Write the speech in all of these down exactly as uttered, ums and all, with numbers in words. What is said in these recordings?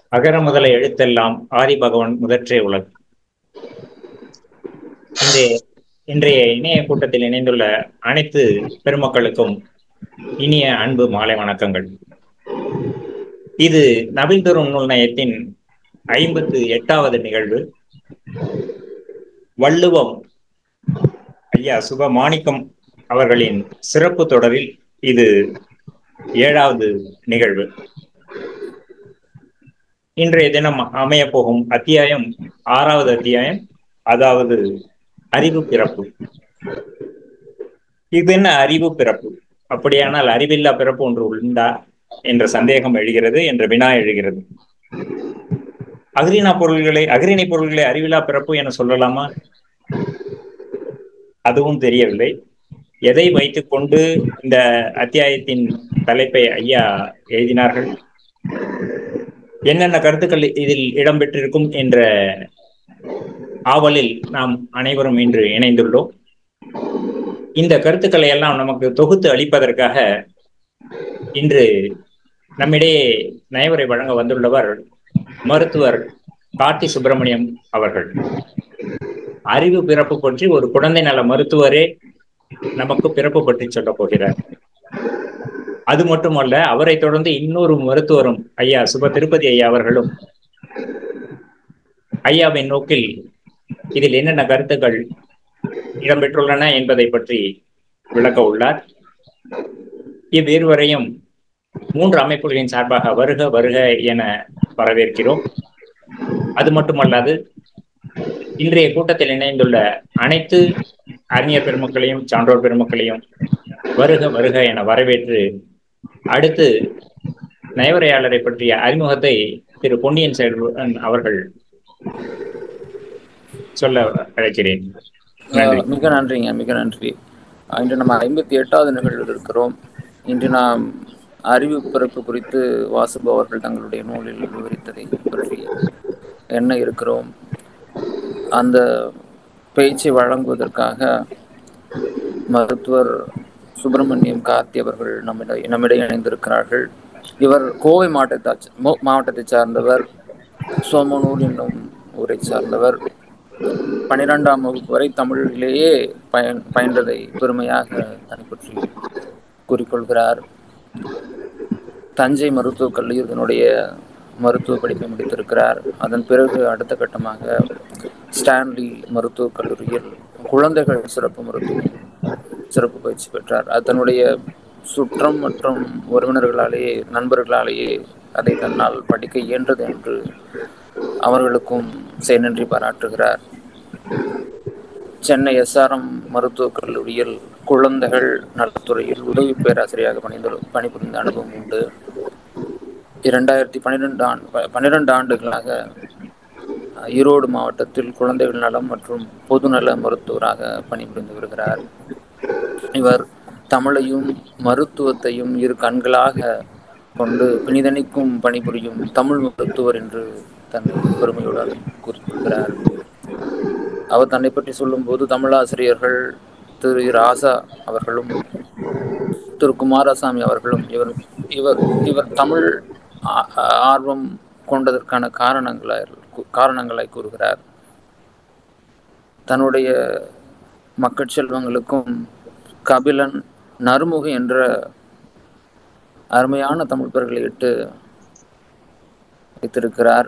அகர முதல எழுத்தெல்லாம் ஆதி பகவன் முதற்றே உலகு. இந்த இன்றைய இணைய கூட்டத்தில் இணைந்துள்ள அனைத்து பெருமக்களுக்கும் இனிய அன்பு மாலை வணக்கங்கள். இது நபில்தரும் நூல் நயத்தின் ஐம்பத்து எட்டாவது நிகழ்வு. வள்ளுவம் ஐயா சுபமாணிக்கம் அவர்களின் சிறப்பு தொடரில் இது ஏழாவது நிகழ்வு. இன்றைய தினம் அமைய போகும் அத்தியாயம் ஆறாவது அத்தியாயம், அதாவது அறிவு பிறப்பு. இது என்ன அறிவு பிறப்பு? அப்படியானால் அறிவில்லா பிறப்பு ஒன்று உண்டா என்ற சந்தேகம் எழுகிறது, என்ற வினா எழுகிறது. அகிரிணா பொருள்களை அகிரிணை பொருள்களை அறிவில்லா பிறப்பு என சொல்லலாமா? அதுவும் தெரியவில்லை. எதை வைத்துக் கொண்டு இந்த அத்தியாயத்தின் தலைப்பை ஐயா எழுதினார்கள், என்னென்ன கருத்துக்கள் இதில் இடம்பெற்றிருக்கும் என்ற ஆவலில் நாம் அனைவரும் இன்று இணைந்துள்ளோம். இந்த கருத்துக்களை எல்லாம் நமக்கு தொகுத்து அளிப்பதற்காக இன்று நம்மிடையே நயவரை வழங்க வந்துள்ளவர் மருத்துவர் கார்த்தி சுப்பிரமணியம் அவர்கள். அறிவு பிறப்பு பற்றி ஒரு குழந்தை நல மருத்துவரே நமக்கு பிறப்பு பற்றி சொல்ல போகிறார். அது மட்டுமல்ல, அவரை தொடர்ந்து இன்னொரு மருத்துவரும் ஐயா சுப திருப்பதி ஐயா அவர்களும் ஐயாவின் நோக்கில் இதில் என்னென்ன கருத்துக்கள் இடம்பெற்றுள்ளன என்பதை பற்றி விளக்க உள்ளார். இவ்விருவரையும் மூன்று அமைப்புகளின் சார்பாக வருக வருக என வரவேற்கிறோம். அது மட்டுமல்லாது, இன்றைய கூட்டத்தில் இணைந்துள்ள அனைத்து அறிஞர் பெருமக்களையும் சான்றோர் பெருமக்களையும் வருக வருக என வரவேற்று, அடுத்து நயவரையாளரை பற்றிய அறிமுகத்தை திரு பொன்னியின் செல்வன் அவர்கள் சொல்ல அழைக்கிறேன். மிக நன்றிங்க, மிக நன்றி. இன்று நம்ம ஐம்பத்தி எட்டாவது நிகழ்வில் இருக்கிறோம். இன்று நாம் அறிவு பிறப்பு குறித்து வாசுபு அவர்கள் தங்களுடைய நூலில் விவரித்ததை பற்றி என்ன இருக்கிறோம். அந்த பேச்சை வழங்குவதற்காக மருத்துவர் சுப்பிரமணியம் கார்த்தி அவர்கள் நம்மிட நம்மிடையே இணைந்திருக்கிறார்கள். இவர் கோவை மாவட்டத்தை மாவட்டத்தை சார்ந்தவர், சோமனூர் என்னும் ஊரை சார்ந்தவர். பனிரெண்டாம் வகுப்பு வரை தமிழிலேயே பயன் பயின்றதை பெருமையாக தன்னை பற்றி கூறிக்கொள்கிறார். தஞ்சை மருத்துவக் கல்லூரியினுடைய மருத்துவ படிப்பை முடித்திருக்கிறார். அதன் பிறகு அடுத்த கட்டமாக ஸ்டான்லி மருத்துவக் கல்லூரியில் குழந்தைகள் சிறப்பு மருத்துவம் சிறப்பு பயிற்சி பெற்றார். அது தன்னுடைய சுற்றம் மற்றும் உறவினர்களாலேயே நண்பர்களாலேயே அதை தன்னால் படிக்க இயன்றது என்று அவர்களுக்கும் நன்றி பாராட்டுகிறார். சென்னை எஸ்ஆர்எம் மருத்துவக் கல்லூரியில் குழந்தைகள் நலத்துறையில் உதவி பேராசிரியராக பணிந்து பணிபுரிந்த அனுபவம் உண்டு. இரண்டாயிரத்தி பன்னிரெண்டு ஆண்டு பன்னிரெண்டு ஆண்டுகளாக ஈரோடு மாவட்டத்தில் குழந்தைகள் நலம் மற்றும் பொதுநல மருத்துவராக பணிபுரிந்து வருகிறார். இவர் தமிழையும் மருத்துவத்தையும் இரு கண்களாக கொண்டு பிணிதணிக்கும் பணிபுரியும் தமிழ் மருத்துவர் என்று தன்னை பெருமையுடன் கூறிக்கொள்கிறார். அவர் தன்னை பற்றி சொல்லும்போது, தமிழாசிரியர்கள் திரு ராசா அவர்களும் திரு குமாரசாமி அவர்களும் இவர் இவர் இவர் தமிழ் ஆர்வம் கொண்டதற்கான காரணங்களை காரணங்களை கூறுகிறார். தன்னுடைய மக்கள் செல்வங்களுக்கும் கபிலன், நறுமுகை என்ற அருமையான தமிழ் பெயர்களை இட்டு வைத்திருக்கிறார்.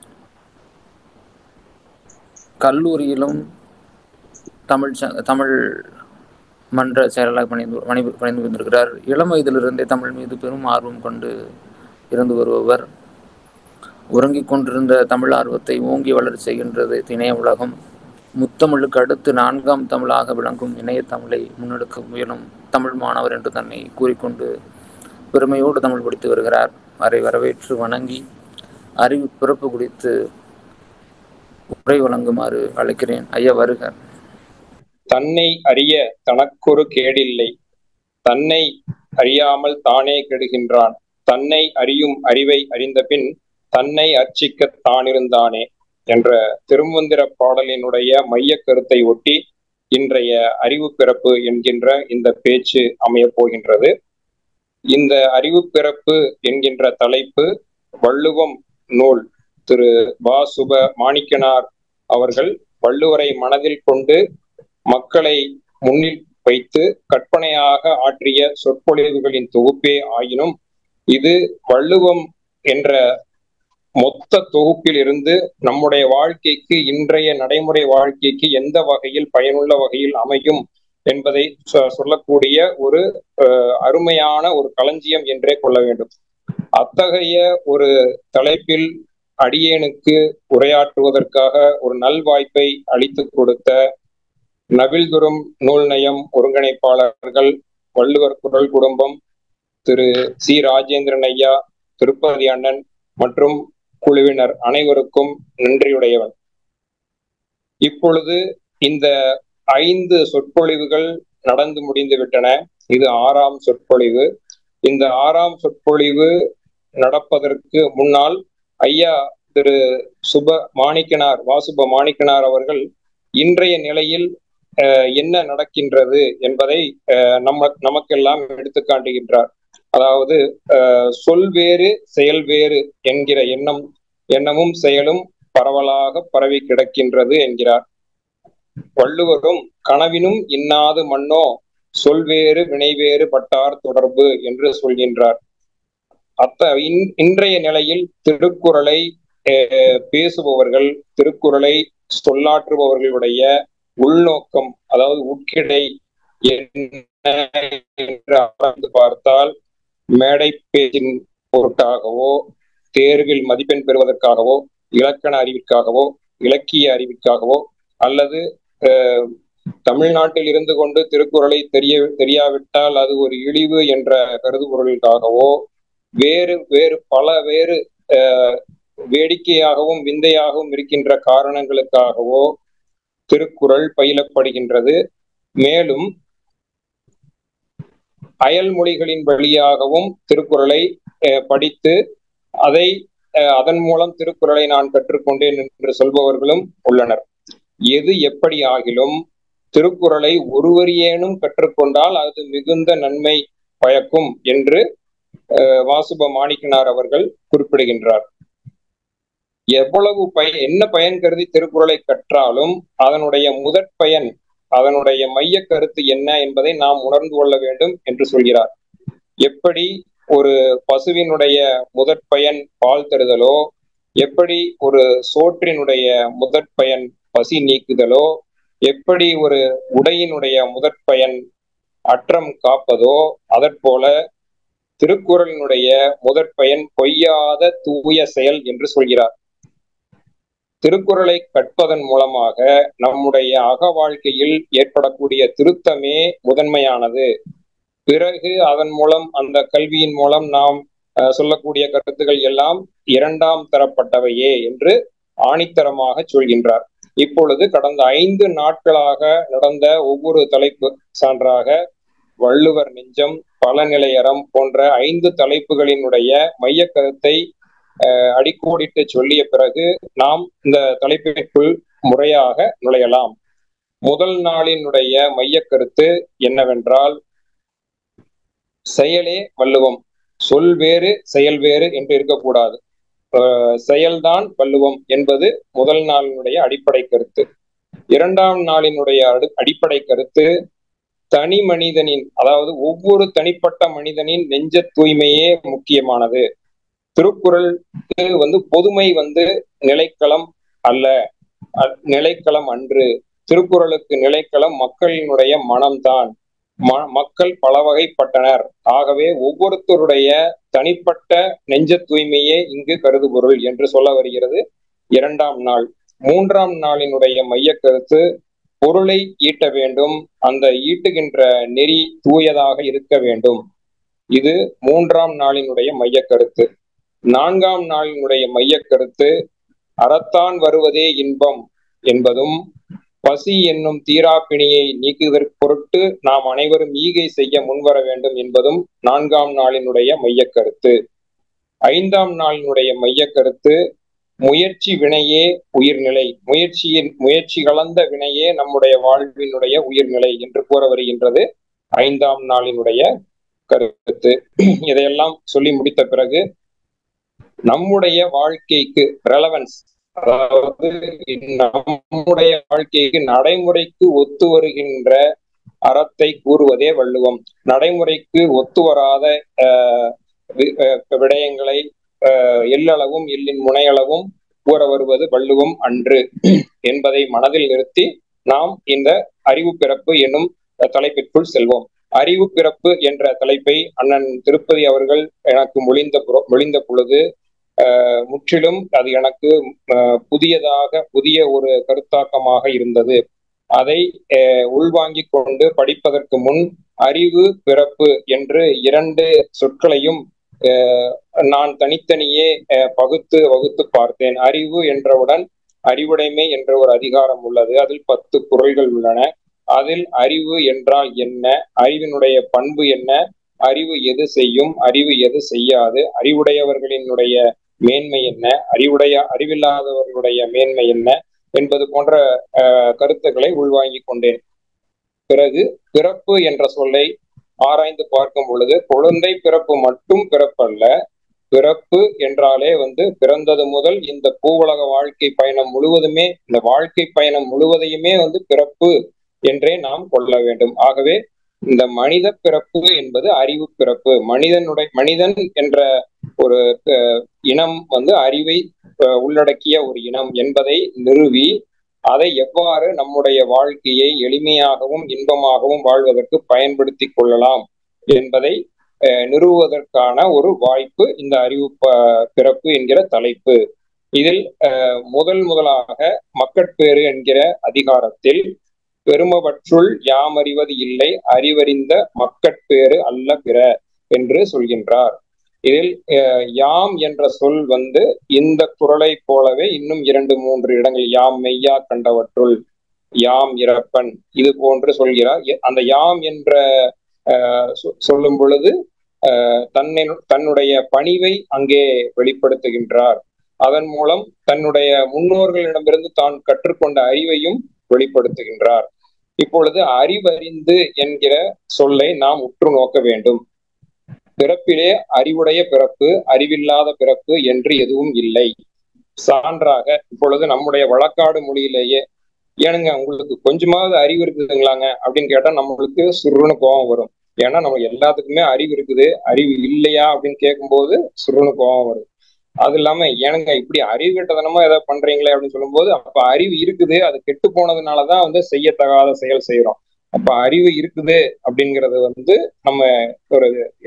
கல்லூரியிலும் தமிழ் தமிழ் மன்ற செயலாளர் பணிந்து பணி பணிந்து வந்திருக்கிறார். இளம் வயதிலிருந்தே தமிழ் மீது பெரும் ஆர்வம் கொண்டு இருந்து வருபவர். உறங்கிக் கொண்டிருந்த தமிழ் ஆர்வத்தை ஓங்கி வளர செய்கின்றது இணைய உலகம். முத்தமிழுக்கு அடுத்து நான்காம் தமிழாக விளங்கும் இணைய தமிழை முன்னெடுக்க முயலும் தமிழ் மாணவர் என்று தன்னை கூறிக்கொண்டு பெருமையோடு தமிழ் படித்து வருகிறார். அவரை வரவேற்று வணங்கி அறிவு பிறப்பு குறித்து உரை வழங்குமாறு அழைக்கிறேன். ஐயா வருக. தன்னை அறிய தனக்கொரு கேடில்லை, தன்னை அறியாமல் தானே கெடுகின்றான். தன்னை அறியும் அறிவை அறிந்த பின் தன்னை அர்ச்சிக்க தானிருந்தானே என்ற திருமந்திர பாடலினுடைய மைய கருத்தை ஒட்டி இன்றைய அறிவு பிறப்பு என்கின்ற இந்த பேச்சு அமைய போகின்றது. இந்த அறிவு பிறப்பு என்கின்ற தலைப்பு வள்ளுவம் நூல் திரு வா சுப மாணிக்கனார் அவர்கள் வள்ளுவரை மனதில் கொண்டு மக்களை முன்னில் வைத்து கற்பனையாக ஆற்றிய சொற்பொழிவுகளின் தொகுப்பே ஆயினும் இது வள்ளுவம் என்ற மொத்த தொகுப்பில் இருந்து நம்முடைய வாழ்க்கைக்கு, இன்றைய நடைமுறை வாழ்க்கைக்கு எந்த வகையில் பயனுள்ள வகையில் அமையும் என்பதை சொல்லக்கூடிய ஒரு அருமையான ஒரு களஞ்சியம் என்றே கொள்ள வேண்டும். அத்தகைய ஒரு தலைப்பில் அடியேனுக்கு உரையாற்றுவதற்காக ஒரு நல்வாய்ப்பை அளித்து கொடுத்த நவில்துறும் நூல் நயம் ஒருங்கிணைப்பாளர்கள் வள்ளுவர் குரல் குடும்பம் திரு சி ராஜேந்திரன் ஐயா, திருப்பதி அண்ணன் மற்றும் குழுவினர் அனைவருக்கும் நன்றியுடையவன். இப்பொழுது இந்த ஐந்து சொற்பொழிவுகள் நடந்து முடிந்து விட்டன. இது ஆறாம் சொற்பொழிவு. இந்த ஆறாம் சொற்பொழிவு நடப்பதற்கு முன்னால் ஐயா திரு சுப மாணிக்கனார் வாசுப மாணிக்கனார் அவர்கள் இன்றைய நிலையில் என்ன நடக்கின்றது என்பதை நம்ம நமக்கெல்லாம் எடுத்து காட்டுகின்றார். அதாவது சொல் வேறு செயல் வேறு என்கிற எண்ணம் எண்ணமும் செயலும் பரவலாக பரவி கிடக்கின்றது என்கிறார். வள்ளுவரும் கனவினும் இன்னாது மன்னோ சொல்வேறு வினைவேறு பட்டார் தொடர்பு என்று சொல்கின்றார். அத்த இன்றைய நிலையில் திருக்குறளை பேசுபவர்கள், திருக்குறளை சொல்லாற்றுபவர்களுடைய உள்நோக்கம், அதாவது உட்கிடை என்ன என்று ஆராய்ந்து பார்த்தால் மேடை பேச்சின் பொருட்டாகவோ, தேர்வில் மதிப்பெண் பெறுவதற்காகவோ, இலக்கண அறிவிற்காகவோ, இலக்கிய அறிவிற்காகவோ, அல்லது தமிழ்நாட்டில் இருந்து கொண்டு திருக்குறளை தெரிய தெரியாவிட்டால் அது ஒரு இழிவு என்ற கருதுபொருளுக்காகவோ, வேறு வேறு பல வேறு வேடிக்கையாகவும் விந்தையாகவும் இருக்கின்ற காரணங்களுக்காகவோ திருக்குறள் பயிலப்படுகின்றது. மேலும் அயல் மொழிகளின் வழியாகவும் திருக்குறளை படித்து அதை அதன் மூலம் திருக்குறளை நான் கற்றுக்கொண்டேன் என்று சொல்பவர்களும் உள்ளனர். எது எப்படி ஆகிலும் திருக்குறளை ஒருவரியேனும் கற்றுக்கொண்டால் அது மிகுந்த நன்மை பயக்கும் என்று வாசுப மாணிக்கனார் அவர்கள் குறிப்பிடுகின்றார். எவ்வளவு பயன், என்ன பயன் கருதி திருக்குறளை கற்றாலும் அதனுடைய முதற் பயன், அதனுடைய மைய கருத்து என்ன என்பதை நாம் உணர்ந்து கொள்ள வேண்டும் என்று சொல்கிறார். எப்படி ஒரு பசுவினுடைய முதற் பயன் பால் தருதலோ, எப்படி ஒரு சோற்றினுடைய முதற் பயன் பசி நீக்குதலோ, எப்படி ஒரு உடையினுடைய முதற் பயன் அற்றம் காப்பதோ, அதற்போல திருக்குறளினுடைய முதற் பயன் பொய்யாத தூய செயல் என்று சொல்கிறார். திருக்குறளை கற்பதன் மூலமாக நம்முடைய அக வாழ்க்கையில் ஏற்படக்கூடிய திருத்தமே முதன்மையானது. பிறகு அதன் மூலம், அந்த கல்வியின் மூலம் நாம் சொல்லக்கூடிய கருத்துக்கள் எல்லாம் இரண்டாம் தரப்பட்டவையே என்று ஆணித்தரமாக சொல்கின்றார். இப்பொழுது கடந்த ஐந்து நாட்களாக நடந்த ஒவ்வொரு தலைப்பு சான்றாக வள்ளுவர் நெஞ்சம், பலநிலையறம் போன்ற ஐந்து தலைப்புகளினுடைய மைய கருத்தை அடிக்கோடிட்டு சொல்லிய பிறகு நாம் இந்த தலைப்பிற்குள் முறையாக நுழையலாம். முதல் நாளினுடைய மைய கருத்து என்னவென்றால், செயலே வள்ளுவம், சொல் வேறு செயல் வேறு என்று இருக்கக்கூடாது, செயல்தான் வள்ளுவம் என்பது முதல் நாளினுடைய அடிப்படை கருத்து. இரண்டாம் நாளினுடைய அடிப்படை கருத்து தனி மனிதனின், அதாவது ஒவ்வொரு தனிப்பட்ட மனிதனின் நெஞ்ச தூய்மையே முக்கியமானது. திருக்குறளுக்கு வந்து பொதுமை வந்து நிலைக்களம் அல்ல, நிலைக்களம் அன்று. திருக்குறளுக்கு நிலைக்களம் மக்களினுடைய மனம்தான். ம மக்கள் பல வகைப்பட்டனர். ஆகவே ஒவ்வொருத்தருடைய தனிப்பட்ட நெஞ்ச தூய்மையே இங்கு கருதுபொருள் என்று சொல்ல வருகிறது இரண்டாம் நாள். மூன்றாம் நாளினுடைய மைய கருத்து பொருளை ஈட்ட வேண்டும், அந்த ஈட்டுகின்ற நெறி தூயதாக இருக்க வேண்டும். இது மூன்றாம் நாளினுடைய மைய கருத்து. நான்காம் நாளினுடைய மைய கருத்து அறத்தான் வருவதே இன்பம் என்பதும், பசி என்னும் தீராப்பிணியை நீக்குவதற்கு பொருட்டு நாம் அனைவரும் ஈகை செய்ய முன்வர வேண்டும் என்பதும் நான்காம் நாளினுடைய மைய கருத்து. ஐந்தாம் நாளினுடைய மைய கருத்து முயற்சி வினையே உயிர்நிலை, முயற்சியின் முயற்சி கலந்த வினையே நம்முடைய வாழ்வினுடைய உயிர்நிலை என்று கூற வருகின்றது ஐந்தாம் நாளினுடைய கருத்து. இதையெல்லாம் சொல்லி முடித்த பிறகு நம்முடைய வாழ்க்கைக்கு ரெலவன்ஸ், அதாவது நம்முடைய வாழ்க்கைக்கு நடைமுறைக்கு ஒத்து வருகின்ற அறத்தை கூறுவதே வள்ளுவம். நடைமுறைக்கு ஒத்து வராத அஹ் விடயங்களை அஹ் எல்லளவும் எல்லின் முனையளவும் கூற வருவது வள்ளுவம் அன்று என்பதை மனதில் நிறுத்தி நாம் இந்த அறிவு பிறப்பு என்னும் தலைப்பிற்குள் செல்வோம். அறிவு பிறப்பு என்ற தலைப்பை அண்ணன் திருப்பதி அவர்கள் எனக்கு மொழிந்த மொழிந்த பொழுது அஹ் முற்றிலும் அது எனக்கு அஹ் புதியதாக புதிய ஒரு கருத்தாக்கமாக இருந்தது. அதை அஹ் உள்வாங்கிக் கொண்டு படிப்பதற்கு முன் அறிவு பிறப்பு என்று இரண்டு சொற்களையும் அஹ் நான் தனித்தனியே பகுத்து வகுத்து பார்த்தேன். அறிவு என்றவுடன் அறிவுடைமை என்ற ஒரு அதிகாரம் உள்ளது. அதில் பத்து குறள்கள் உள்ளன. அதில் அறிவு என்றால் என்ன, அறிவினுடைய பண்பு என்ன, அறிவு எது செய்யும், அறிவு எது செய்யாது, அறிவுடையவர்களினுடைய மேன்மை என்ன, அறிவுடைய அறிவில்லாதவர்களுடைய மேன்மை என்ன என்பது போன்ற அஹ் கருத்துக்களை உள்வாங்கிக் கொண்டேன். பிறகு பிறப்பு என்ற சொல்லை ஆராய்ந்து பார்க்கும் பொழுது குழந்தை பிறப்பு மட்டும் பிறப்பல்ல, பிறப்பு என்றாலே வந்து பிறந்தது முதல் இந்த பூவுலக வாழ்க்கை பயணம் முழுவதுமே, இந்த வாழ்க்கை பயணம் முழுவதையுமே வந்து பிறப்பு என்றே நாம் கொள்ள வேண்டும். ஆகவே இந்த மனித பிறப்பு என்பது அறிவு பிறப்பு. மனிதனுடைய மனிதன் என்ற ஒரு இனம் வந்து அறிவை உள்ளடக்கிய ஒரு இனம் என்பதை நிறுவி அதை எவ்வாறு நம்முடைய வாழ்க்கையை எளிமையாகவும் இன்பமாகவும் வாழ்வதற்கு பயன்படுத்தி கொள்ளலாம் என்பதை நிறுவுவதற்கான ஒரு வாய்ப்பு இந்த அறிவு பிறப்பு என்கிற தலைப்பு. இதில் முதல் முதலாக மக்கட்பேறு என்கிற அதிகாரத்தில் பெருமவற்றுள் யாமறிவது இல்லை, அறிவறிந்த மக்கட்பேறு அல்ல பிற என்று சொல்கின்றார். இதில் யாம் என்ற சொல் வந்து இந்த குறளை போலவே இன்னும் இரண்டு மூன்று இடங்கள், யாம் மெய்யா கண்டவற்றுள், யாம் இறப்பன், இது போன்று சொல்கிறார். அந்த யாம் என்ற அஹ் சொல்லும் பொழுது அஹ் தன்னை தன்னுடைய பணிவை அங்கே வெளிப்படுத்துகின்றார். அதன் மூலம் தன்னுடைய முன்னோர்களிடமிருந்து தான் கற்றுக்கொண்ட அறிவையும் வெளிப்படுத்துகின்றார். இப்பொழுது அறிவறிந்து என்கிற சொல்லை நாம் உற்று நோக்க வேண்டும். பிறப்பிலே அறிவுடைய பிறப்பு, அறிவில்லாத பிறப்பு என்று எதுவும் இல்லை. சான்றாக இப்பொழுது நம்முடைய வழக்காடு மொழியிலேயே ஏனுங்க உங்களுக்கு கொஞ்சமாவது அறிவு இருக்குதுங்களாங்க அப்படின்னு கேட்டா நம்மளுக்கு சுருன்னு கோபம் வரும். ஏன்னா நம்ம எல்லாத்துக்குமே அறிவு இருக்குது, அறிவு இல்லையா அப்படின்னு கேட்கும்போது சுருன்னு கோபம் வரும். அது இல்லாம ஏனுங்க இப்படி அறிவு கெட்டதனமா ஏதாவது பண்றீங்களே அப்படின்னு சொல்லும் போது, அப்ப அறிவு இருக்குது, அது கெட்டு போனதுனாலதான் வந்து செய்யத்தகாத செயல் செய்யறோம். அப்ப அறிவு இருக்குது அப்படிங்கிறது வந்து நம்ம ஒரு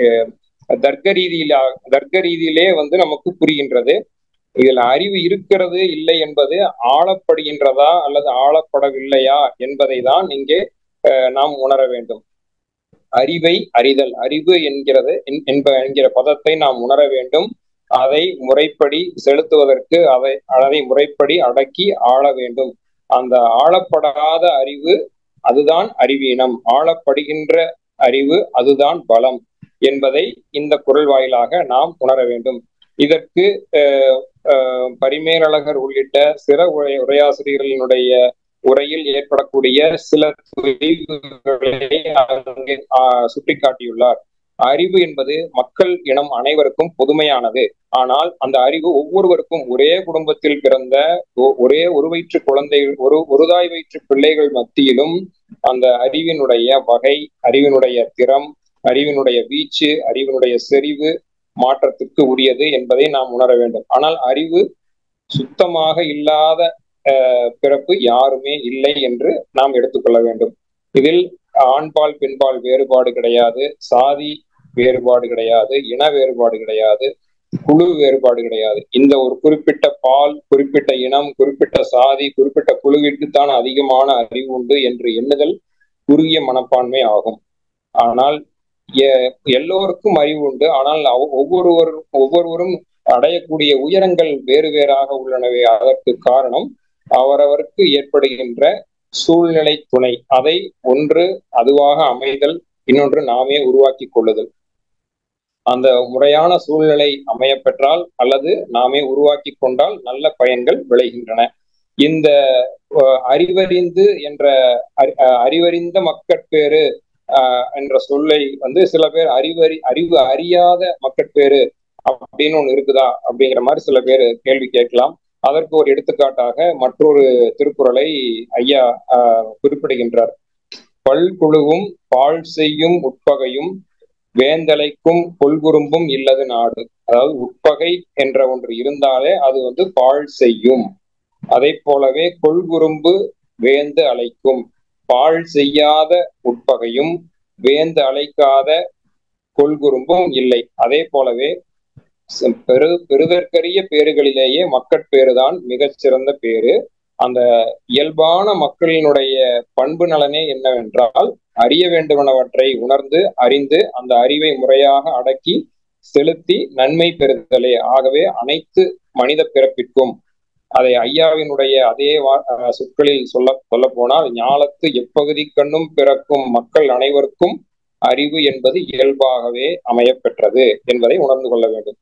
தர்க்க ரீதியில தர்க்க ரீதியிலே வந்து நமக்கு புரிகின்றது. இதுல அறிவு இருக்கிறது இல்லை என்பது ஆளப்படுகின்றதா அல்லது ஆளப்படவில்லையா என்பதை தான் இங்கே நாம் உணர வேண்டும். அறிவை அறிதல், அறிவு என்கிறது என்ப என்கிற பதத்தை நாம் உணர வேண்டும். அதை முறைப்படி செலுத்துவதற்கு அதை அதை முறைப்படி அடக்கி ஆள வேண்டும். அந்த ஆளப்படாத அறிவு அதுதான் அறிவீனம், ஆளப்படுகின்ற அறிவு அதுதான் பலம் என்பதை இந்த குறள் வாயிலாக நாம் உணர வேண்டும். இதற்கு அஹ் அஹ் பரிமேலழகர் உள்ளிட்ட சில உரை உரையாசிரியர்களினுடைய உரையில் ஏற்படக்கூடிய சில தொய்வுகளை அங்கே சுட்டிக்காட்டியுள்ளார். அறிவு என்பது மக்கள் இனம் அனைவருக்கும் பொதுமையானது. ஆனால் அந்த அறிவு ஒவ்வொருவருக்கும் ஒரே குடும்பத்தில் பிறந்த ஒரே ஒரு வயிற்று குழந்தை ஒரு ஒருதாய் வயிற்று பிள்ளைகள் மத்தியிலும் அந்த அறிவினுடைய வகை, அறிவினுடைய திறம், அறிவினுடைய வீச்சு, அறிவினுடைய செறிவு மாற்றத்துக்கு உரியது என்பதை நாம் உணர வேண்டும். ஆனால் அறிவு சுத்தமாக இல்லாத அஹ் பிறப்பு யாருமே இல்லை என்று நாம் எடுத்துக்கொள்ள வேண்டும். இதில் ஆண்பால் பெண்பால் வேறுபாடு கிடையாது, சாதி வேறுபாடு கிடையாது, இன வேறுபாடு கிடையாது, குழு வேறுபாடு கிடையாது. இந்த ஒரு குறிப்பிட்ட பால், குறிப்பிட்ட இனம், குறிப்பிட்ட சாதி, குறிப்பிட்ட குழுவிற்குத்தான் அதிகமான அறிவு உண்டு என்று எண்ணுதல் குறுகிய மனப்பான்மை ஆகும். ஆனால் எல்லோருக்கும் அறிவு உண்டு. ஆனால் ஒவ்வொருவரும் ஒவ்வொருவரும் அடையக்கூடிய உயரங்கள் வேறு வேறாக உள்ளனவே. அதற்கு காரணம் அவரவருக்கு ஏற்படுகின்ற சூழ்நிலை துணை. அதை ஒன்று அதுவாக அமைதல், இன்னொன்று நாமே உருவாக்கி கொள்ளுதல். அந்த முறையான சூழ்நிலை அமைய பெற்றால் அல்லது நாமே உருவாக்கி கொண்டால் நல்ல பயன்கள் விளைகின்றன. இந்த அறிவறிந்து என்ற அறிவறிந்த மக்கட்பேறு ஆஹ் என்ற சொல்லை வந்து சில பேர் அறிவறி அறிவு அறியாத மக்கட்பேறு அப்படின்னு ஒண்ணு இருக்குதா அப்படிங்கிற மாதிரி சில பேர் கேள்வி கேட்கலாம். அதற்கு ஒரு எடுத்துக்காட்டாக மற்றொரு திருக்குறளை ஐயா ஆஹ் குறிப்பிடுகின்றார். பல்குழுவும் பால் செய்யும் உட்பகையும் வேந்தலைக்கும் கொள்குறும்பும் இல்லது நாடு. அதாவது உட்பகை என்ற ஒன்று இருந்தாலே அது வந்து பால் செய்யும். அதை போலவே கொள்குறும்பு வேந்து அழைக்கும். பால் செய்யாத உட்பகையும் வேந்து அழைக்காத கொள்குறும்பும் இல்லை. அதே போலவே பெரு பெறுதற்கரிய பேறுகளிலேயே மக்கட்பேறுதான் மிகச் சிறந்த பேரு. அந்த இயல்பான மக்களினுடைய பண்பு நலனே என்னவென்றால் அறிய வேண்டுவனவற்றை உணர்ந்து அறிந்து அந்த அறிவை முறையாக அடக்கி செலுத்தி நன்மை பெறுதலே. ஆகவே அனைத்து மனித பிறப்பிற்கும், அதை ஐயாவினுடைய அதே சொற்களில் சொல்ல சொல்ல போனால், ஞாலத்து எப்பகுதி கண்ணும் பிறக்கும் மக்கள் அனைவருக்கும் அறிவு என்பது இயல்பாகவே அமையப்பெற்றது என்பதை உணர்ந்து கொள்ள வேண்டும்.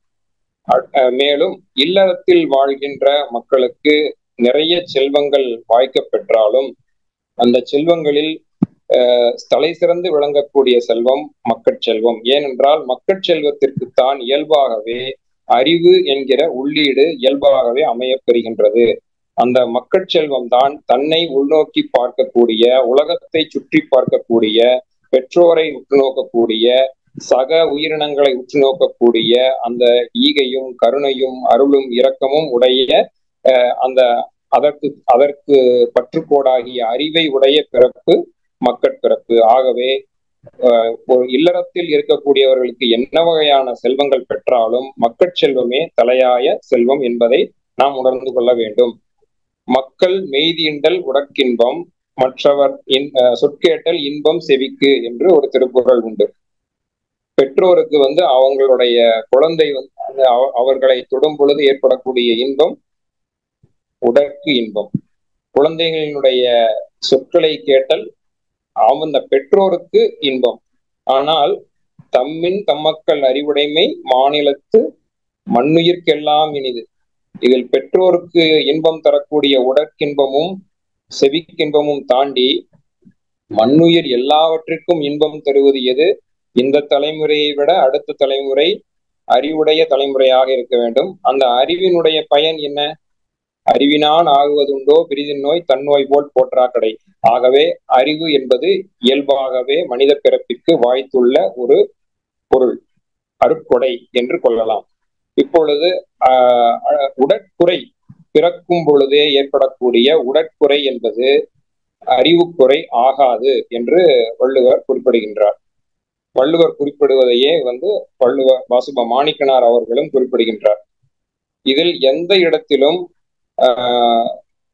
மேலும் இல்லறத்தில் வாழ்கின்ற மக்களுக்கு நிறைய செல்வங்கள் வாய்க்க பெற்றாலும் அந்த செல்வங்களில் அஹ் தலை சிறந்து விளங்கக்கூடிய செல்வம் மக்கட்செல்வம். ஏனென்றால் மக்கட்செல்வத்திற்குத்தான் இயல்பாகவே அறிவு என்கிற உள்ளீடு இயல்பாகவே அமையப்பெறுகின்றது. அந்த மக்கட்செல்வம் தான் தன்னை உள்நோக்கி பார்க்கக்கூடிய, உலகத்தை சுற்றி பார்க்கக்கூடிய, பெற்றோரை உற்று நோக்கக்கூடிய, சக உயிரினங்களை உற்று நோக்கக்கூடிய அந்த ஈகையும் கருணையும் அருளும் இரக்கமும் உடைய அஹ் அந்த அதற்கு அதற்கு பற்றுக்கோடாகிய அறிவை உடைய பிறப்பு மக்கட்பிறப்பு. ஆகவே ஒரு இல்லறத்தில் இருக்கக்கூடியவர்களுக்கு என்ன வகையான செல்வங்கள் பெற்றாலும் மக்கட்செல்வமே தலையாய செல்வம் என்பதை நாம் உணர்ந்து கொள்ள வேண்டும். மக்கள் மெய்தீண்டல் உடற்கின்பம் மற்றவர் இன் சொற்கேட்டல் இன்பம் செவிக்கு என்று ஒரு திருக்குறள் உண்டு. பெற்றோருக்கு வந்து அவங்களுடைய குழந்தை வந்து அவர்களை தொடும் பொழுது ஏற்படக்கூடிய இன்பம் உடற்கு இன்பம். குழந்தைகளினுடைய சொற்களை கேட்டல் அந்த பெற்றோருக்கு இன்பம். ஆனால் தம்மின் தம்மக்கள் அறிவுடைமை மாநிலத்து மண்ணுயிர்க்கெல்லாம் இனிது. இதில் பெற்றோருக்கு இன்பம் தரக்கூடிய உடற்கின்பமும் செவிக்கின்பமும் தாண்டி மண்ணுயிர் எல்லாவற்றிற்கும் இன்பம் தருவது எது? இந்த தலைமுறையை விட அடுத்த தலைமுறை அறிவுடைய தலைமுறையாக இருக்க வேண்டும். அந்த அறிவினுடைய பயன் என்ன? அறிவினான் ஆகுவதுண்டோ பிரிதின் நோய் தன்னோய் போல் போற்றா கடை. ஆகவே அறிவு என்பது இயல்பாகவே மனித பிறப்பிற்கு வாய்த்துள்ள ஒரு பொருள், அருட்கொடை என்று கொள்ளலாம். இப்பொழுது ஆஹ் உடற்குறை பிறக்கும் பொழுதே ஏற்படக்கூடிய உடற்குறை என்பது அறிவுக்குறை ஆகாது என்று வள்ளுவர் குறிப்பிடுகின்றார். வள்ளுவர் குறிப்பிடுவதையே வந்து வள்ளுவர் வாசுப மாணிக்கனார் அவர்களும் குறிப்பிடுகின்றார். இதில் எந்த இடத்திலும் ஆஹ்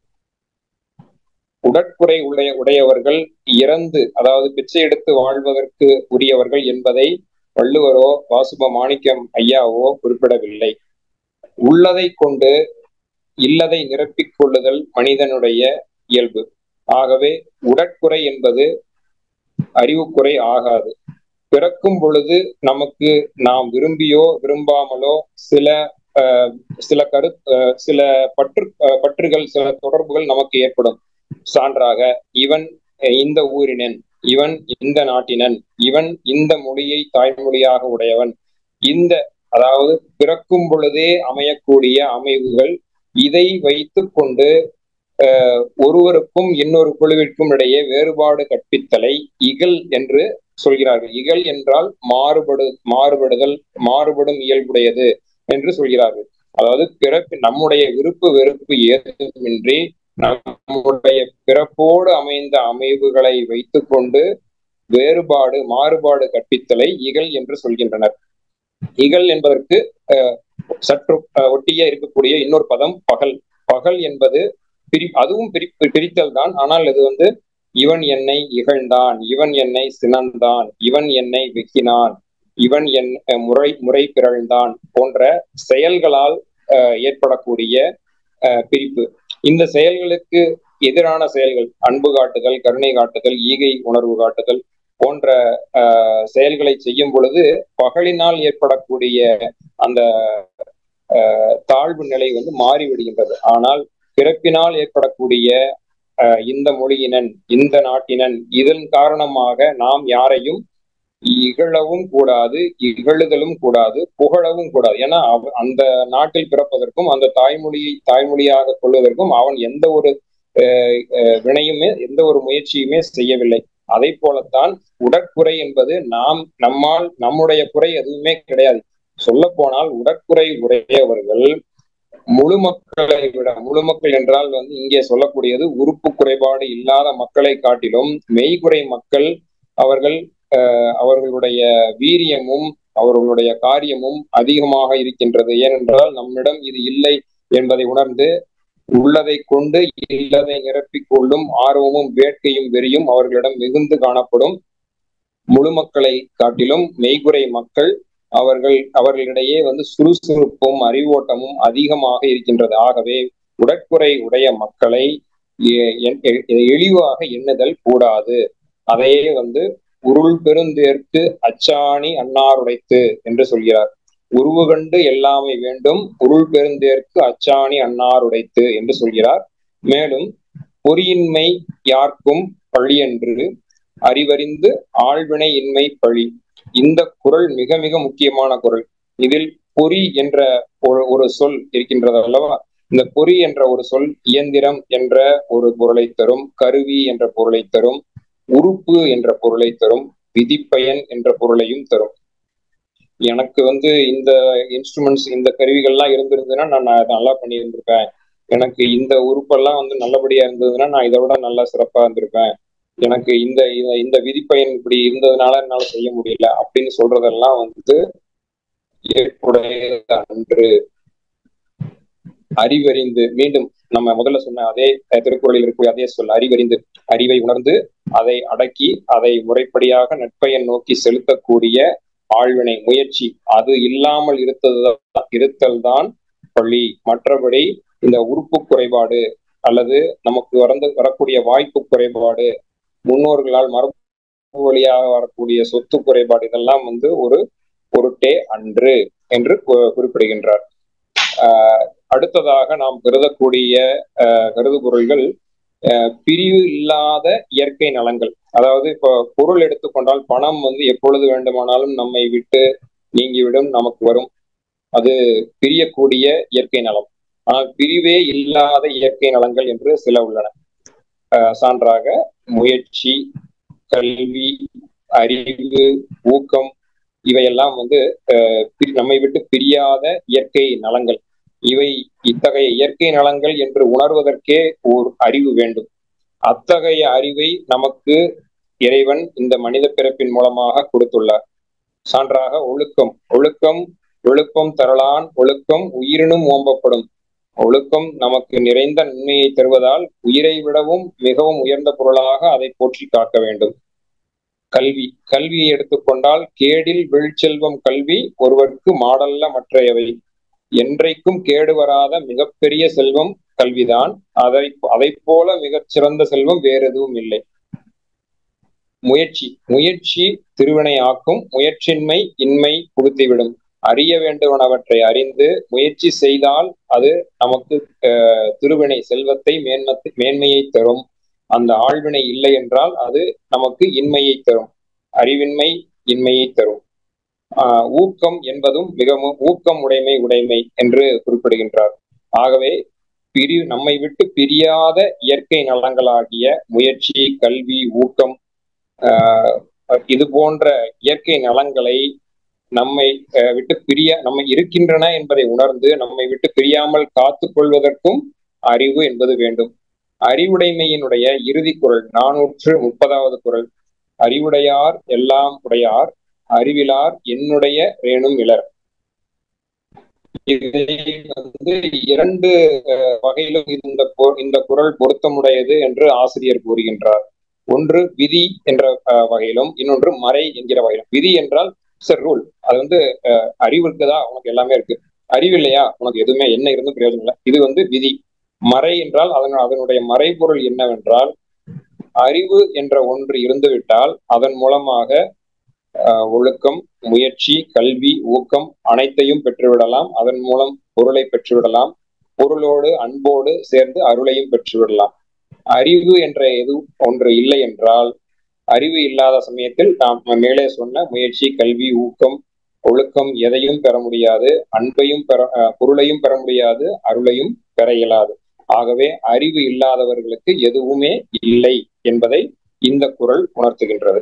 உடற்குறை உடைய உடையவர்கள் இறந்து, அதாவது பிச்சை எடுத்து வாழ்வதற்கு உரியவர்கள் என்பதை வள்ளுவரோ வாசுப மாணிக்கம் ஐயாவோ குறிப்பிடவில்லை. உள்ளதை கொண்டு இல்லதை நிரப்பிக் கொள்ளுதல் மனிதனுடைய இயல்பு. ஆகவே உடற்குறை என்பது அறிவுக்குறை ஆகாது. பிறக்கும் பொழுது நமக்கு நாம் விரும்பியோ விரும்பாமலோ சில அஹ் சில கரு சில பற்று பற்றுகள் சில தொடர்புகள் நமக்கு ஏற்படும். சான்றாக, இவன் இந்த ஊரினன், இவன் இந்த நாட்டினன், இவன் இந்த மொழியை தாய்மொழியாக உடையவன், இந்த அதாவது பிறக்கும் பொழுதே அமையக்கூடிய அமைவுகள். இதை வைத்து கொண்டு அஹ் ஒருவருக்கும் இன்னொரு குழுவிற்கும் இடையே வேறுபாடு கற்பித்தலை இகல் என்று சொல்கிறார்கள். இகல் என்றால் மாறுபடு மாறுபடுதல் மாறுபடும் இயல்புடையது என்று சொல்கிறார்கள். அதாவது பிறப்பு நம்முடைய விருப்பு வெறுப்பு ஏதுமின்றி நம்முடைய பிறப்போடு அமைந்த அமைவுகளை வைத்து கொண்டு வேறுபாடு மாறுபாடு கற்பித்தலை இகல் என்று சொல்கின்றனர். இகல் என்பதற்கு அஹ் சற்று ஒட்டியே இருக்கக்கூடிய இன்னொரு பதம் பகல். பகல் என்பது பிரி அதுவும் பிரி பிரித்தல் தான். ஆனால் இது வந்து இவன் என்னை இகழ்ந்தான், இவன் என்னை சினந்தான், இவன் என்னை வெக்கினான், இவன் என் முறை முறை பிறழ்ந்தான் போன்ற செயல்களால் அஹ் ஏற்படக்கூடிய அஹ் பிரிப்பு. இந்த செயல்களுக்கு எதிரான செயல்கள் அன்பு காட்டுதல், கருணை காட்டுதல், ஈகை உணர்வு காட்டுதல் போன்ற அஹ் செயல்களை செய்யும் பொழுது பகலினால் ஏற்படக்கூடிய அந்த அஹ் தாழ்வு நிலை வந்து மாறிவிடுகின்றது. ஆனால் பிறப்பினால் ஏற்படக்கூடிய அஹ் இந்த மொழியினன், இந்த நாட்டினன், இதன் காரணமாக நாம் யாரையும் இகழவும் கூடாது, இகழுதலும் கூடாது, புகழவும் கூடாது. ஏன்னா அந்த நாட்டில் பிறப்பதற்கும் அந்த தாய்மொழியை தாய்மொழியாக கொள்வதற்கும் அவன் எந்த ஒரு வினையுமே எந்த ஒரு முயற்சியுமே செய்யவில்லை. அதை போலத்தான் உடற்குறை என்பது நாம் நம்மால் நம்முடைய குறை எதுவுமே கிடையாது. சொல்ல போனால் உடற்குறை உடையவர்கள் முழு மக்களை விட, முழு மக்கள் என்றால் வந்து இங்கே சொல்லக்கூடியது உறுப்பு குறைபாடு இல்லாத மக்களை காட்டிலும் மெய்குறை மக்கள் அவர்கள் அஹ் அவர்களுடைய வீரியமும் அவர்களுடைய காரியமும் அதிகமாக இருக்கின்றது. ஏனென்றால் நம்மிடம் இது இல்லை என்பதை உணர்ந்து உள்ளதை கொண்டு இல்லதை நிரப்பிக் கொள்ளும் ஆர்வமும் வேட்கையும் வெறியும் அவர்களிடம் மிகுந்து காணப்படும். முழு மக்களை காட்டிலும் மெய்குறை மக்கள் அவர்கள் அவர்களிடையே வந்து சுறுசுறுப்பும் அறிவோட்டமும் அதிகமாக இருக்கின்றது. ஆகவே உடற்குறை உடைய மக்களை இழிவாக எண்ணுதல் கூடாது. அதையே வந்து உருள் பெருந்தேர்க்கு அச்சாணி அன்னாருடைத்து என்று சொல்கிறார். உருவு கண்டு எல்லாமை வேண்டும், உருள் பெருந்தேர்க்கு அச்சாணி அன்னாருடைத்து என்று சொல்கிறார். மேலும் பொறியின்மை யார்க்கும் பழியென்று அறிவறிந்து ஆழ்வினை இன்மை பழி. இந்த குறள் மிக மிக முக்கியமான குறள். இதில் பொறி என்ற ஒரு சொல் இருக்கின்றது அல்லவா? இந்த பொறி என்ற ஒரு சொல் இயந்திரம் என்ற ஒரு பொருளை தரும், கருவி என்ற பொருளை தரும், உறுப்பு என்ற பொருளை தரும், விதிப்பயன் என்ற பொருளையும் தரும். எனக்கு வந்து இந்த இன்ஸ்ட்ருமெண்ட்ஸ் இந்த கருவிகள்லாம் இருந்திருந்ததுன்னா நான் அதை நல்லா பண்ணி இருந்திருப்பேன். எனக்கு இந்த உறுப்பெல்லாம் வந்து நல்லபடியா இருந்ததுன்னா நான் இதை விட நல்லா சிறப்பா இருந்திருப்பேன். எனக்கு இந்த இந்த விதிப்பயன் இப்படி இருந்ததுனால என்னால செய்ய முடியல அப்படின்னு சொல்றதெல்லாம் வந்து ஏற்புடையது அன்று. அறிவறிந்து, மீண்டும் நம்ம முதல்ல சொன்ன அதே திருக்குறளில் இருக்கக்கூடிய அதே சொல் அறிவறிந்து, அறிவை உணர்ந்து அதை அடக்கி அதை முறைப்படியாக நட்பயன் நோக்கி செலுத்தக்கூடிய ஆழ்வினை முயற்சி அது இல்லாமல் இருத்தது இருத்தல் தான் பழி. மற்றபடி இந்த உறுப்பு குறைபாடு அல்லது நமக்கு வரந்து வரக்கூடிய வாய்ப்பு குறைபாடு, முன்னோர்களால் மரபு வழியாக வரக்கூடிய சொத்து குறைபாடு, இதெல்லாம் வந்து ஒரு பொருட்டே அன்று என்று குறிப்பிடுகின்றார். ஆஹ் அடுத்ததாக நாம் கருதக்கூடிய அஹ் கருதுபொருள்கள் அஹ் பிரிவு இல்லாத இயற்கை நலன்கள். அதாவது இப்போ பொருள் எடுத்துக்கொண்டால் பணம் வந்து எப்பொழுது வேண்டுமானாலும் நம்மை விட்டு நீங்கிவிடும், நமக்கு வரும், அது பிரியக்கூடிய இயற்கை நலம். ஆனால் பிரிவே இல்லாத இயற்கை நலன்கள் என்று சில உள்ளன. அஹ் சான்றாக முயற்சி, கல்வி, அறிவு, ஊக்கம், இவையெல்லாம் வந்து அஹ் நம்மை விட்டு பிரியாத இயற்கை நலங்கள். இவை இத்தகைய இயற்கை நலங்கள் என்று உணர்வதற்கே ஓர் அறிவு வேண்டும். அத்தகைய அறிவை நமக்கு இறைவன் இந்த மனித பிறப்பின் மூலமாக கொடுத்துள்ளார். சான்றாக ஒழுக்கம். ஒழுக்கம் ஒழுக்கம் தரலான் ஒழுக்கம் உயிரினும் ஓம்பப்படும். ஒழுக்கம் நமக்கு நிறைந்த நன்மையை தருவதால் உயிரை விடவும் மிகவும் உயர்ந்த பொருளாக அதை போற்றி காக்க வேண்டும். கல்வி. கல்வியை எடுத்துக்கொண்டால் கேடில் விழுச்செல்வம் கல்வி ஒருவருக்கு மாடல்ல மற்றையவை. என்றைக்கும் கேடு வராத மிகப்பெரிய செல்வம் கல்விதான். அதை அதை போல மிகச் சிறந்த செல்வம் வேறு எதுவும் இல்லை. முயற்சி. முயற்சி திருவினை ஆக்கும், முயற்சின்மை இன்மை புகுத்திவிடும். அறிய வேண்டுவனவற்றை அறிந்து முயற்சி செய்தால் அது நமக்கு அஹ் திருவினை செல்வத்தை மேன்மத்தை மேன்மையை தரும். அந்த ஆழ்வினை இல்லை என்றால் அது நமக்கு இன்மையை தரும், அறிவின்மை இன்மையை தரும். ஆஹ் ஊக்கம் என்பதும் மிகவும் ஊக்கம் உடைமை உடைமை என்று குறிப்பிடுகின்றார். ஆகவே பிரி நம்மை விட்டு பிரியாத இயற்கை நலங்களாகிய முயற்சி, கல்வி, ஊக்கம், ஆஹ் இது போன்ற இயற்கை நலங்களை நம்மை விட்டு பிரிய நம்ம இருக்கின்றன என்பதை உணர்ந்து நம்மை விட்டு பிரியாமல் காத்து கொள்வதற்கும் அறிவு என்பது வேண்டும். அறிவுடைமையினுடைய இறுதி குறள் நானூற்று முப்பதாவது குறள். அறிவுடையார் எல்லாம் உடையார், அறிவிலார் என்னுடைய ரேணும் இலர். இதை வந்து இரண்டு வகையிலும் இந்த இந்த குறள் பொருத்தமுடையது என்று ஆசிரியர் கூறுகின்றார். ஒன்று விதி என்ற வகையிலும், இன்னொன்று மறை என்கிற வகையிலும். விதி என்றால் சார் ரூல், அது வந்து அறிவு இருக்குதா உனக்கு எல்லாமே இருக்கு, அறிவு இல்லையா உனக்கு எதுவுமே என்ன இருந்தும் பிரயோஜனம் இல்லை, இது வந்து விதி. மறை என்றால் அதன் அதனுடைய மறைபொருள் என்னவென்றால் அறிவு என்ற ஒன்று இருந்துவிட்டால் அதன் மூலமாக ஒழுக்கம், முயற்சி, கல்வி, ஊக்கம் அனைத்தையும் பெற்றுவிடலாம். அதன் மூலம் பொருளை பெற்றுவிடலாம். பொருளோடு அன்போடு சேர்ந்து அருளையும் பெற்றுவிடலாம். அறிவு என்ற எது ஒன்று இல்லை என்றால் அறிவு இல்லாத சமயத்தில் நாம் மேலே சொன்ன முயற்சி, கல்வி, ஊக்கம், ஒழுக்கம் எதையும் பெற முடியாது. அன்பையும் பெற பொருளையும் பெற முடியாது, அருளையும் பெற இயலாது. ஆகவே அறிவு இல்லாதவர்களுக்கு எதுவுமே இல்லை என்பதை இந்த குறள் உணர்த்துகின்றது.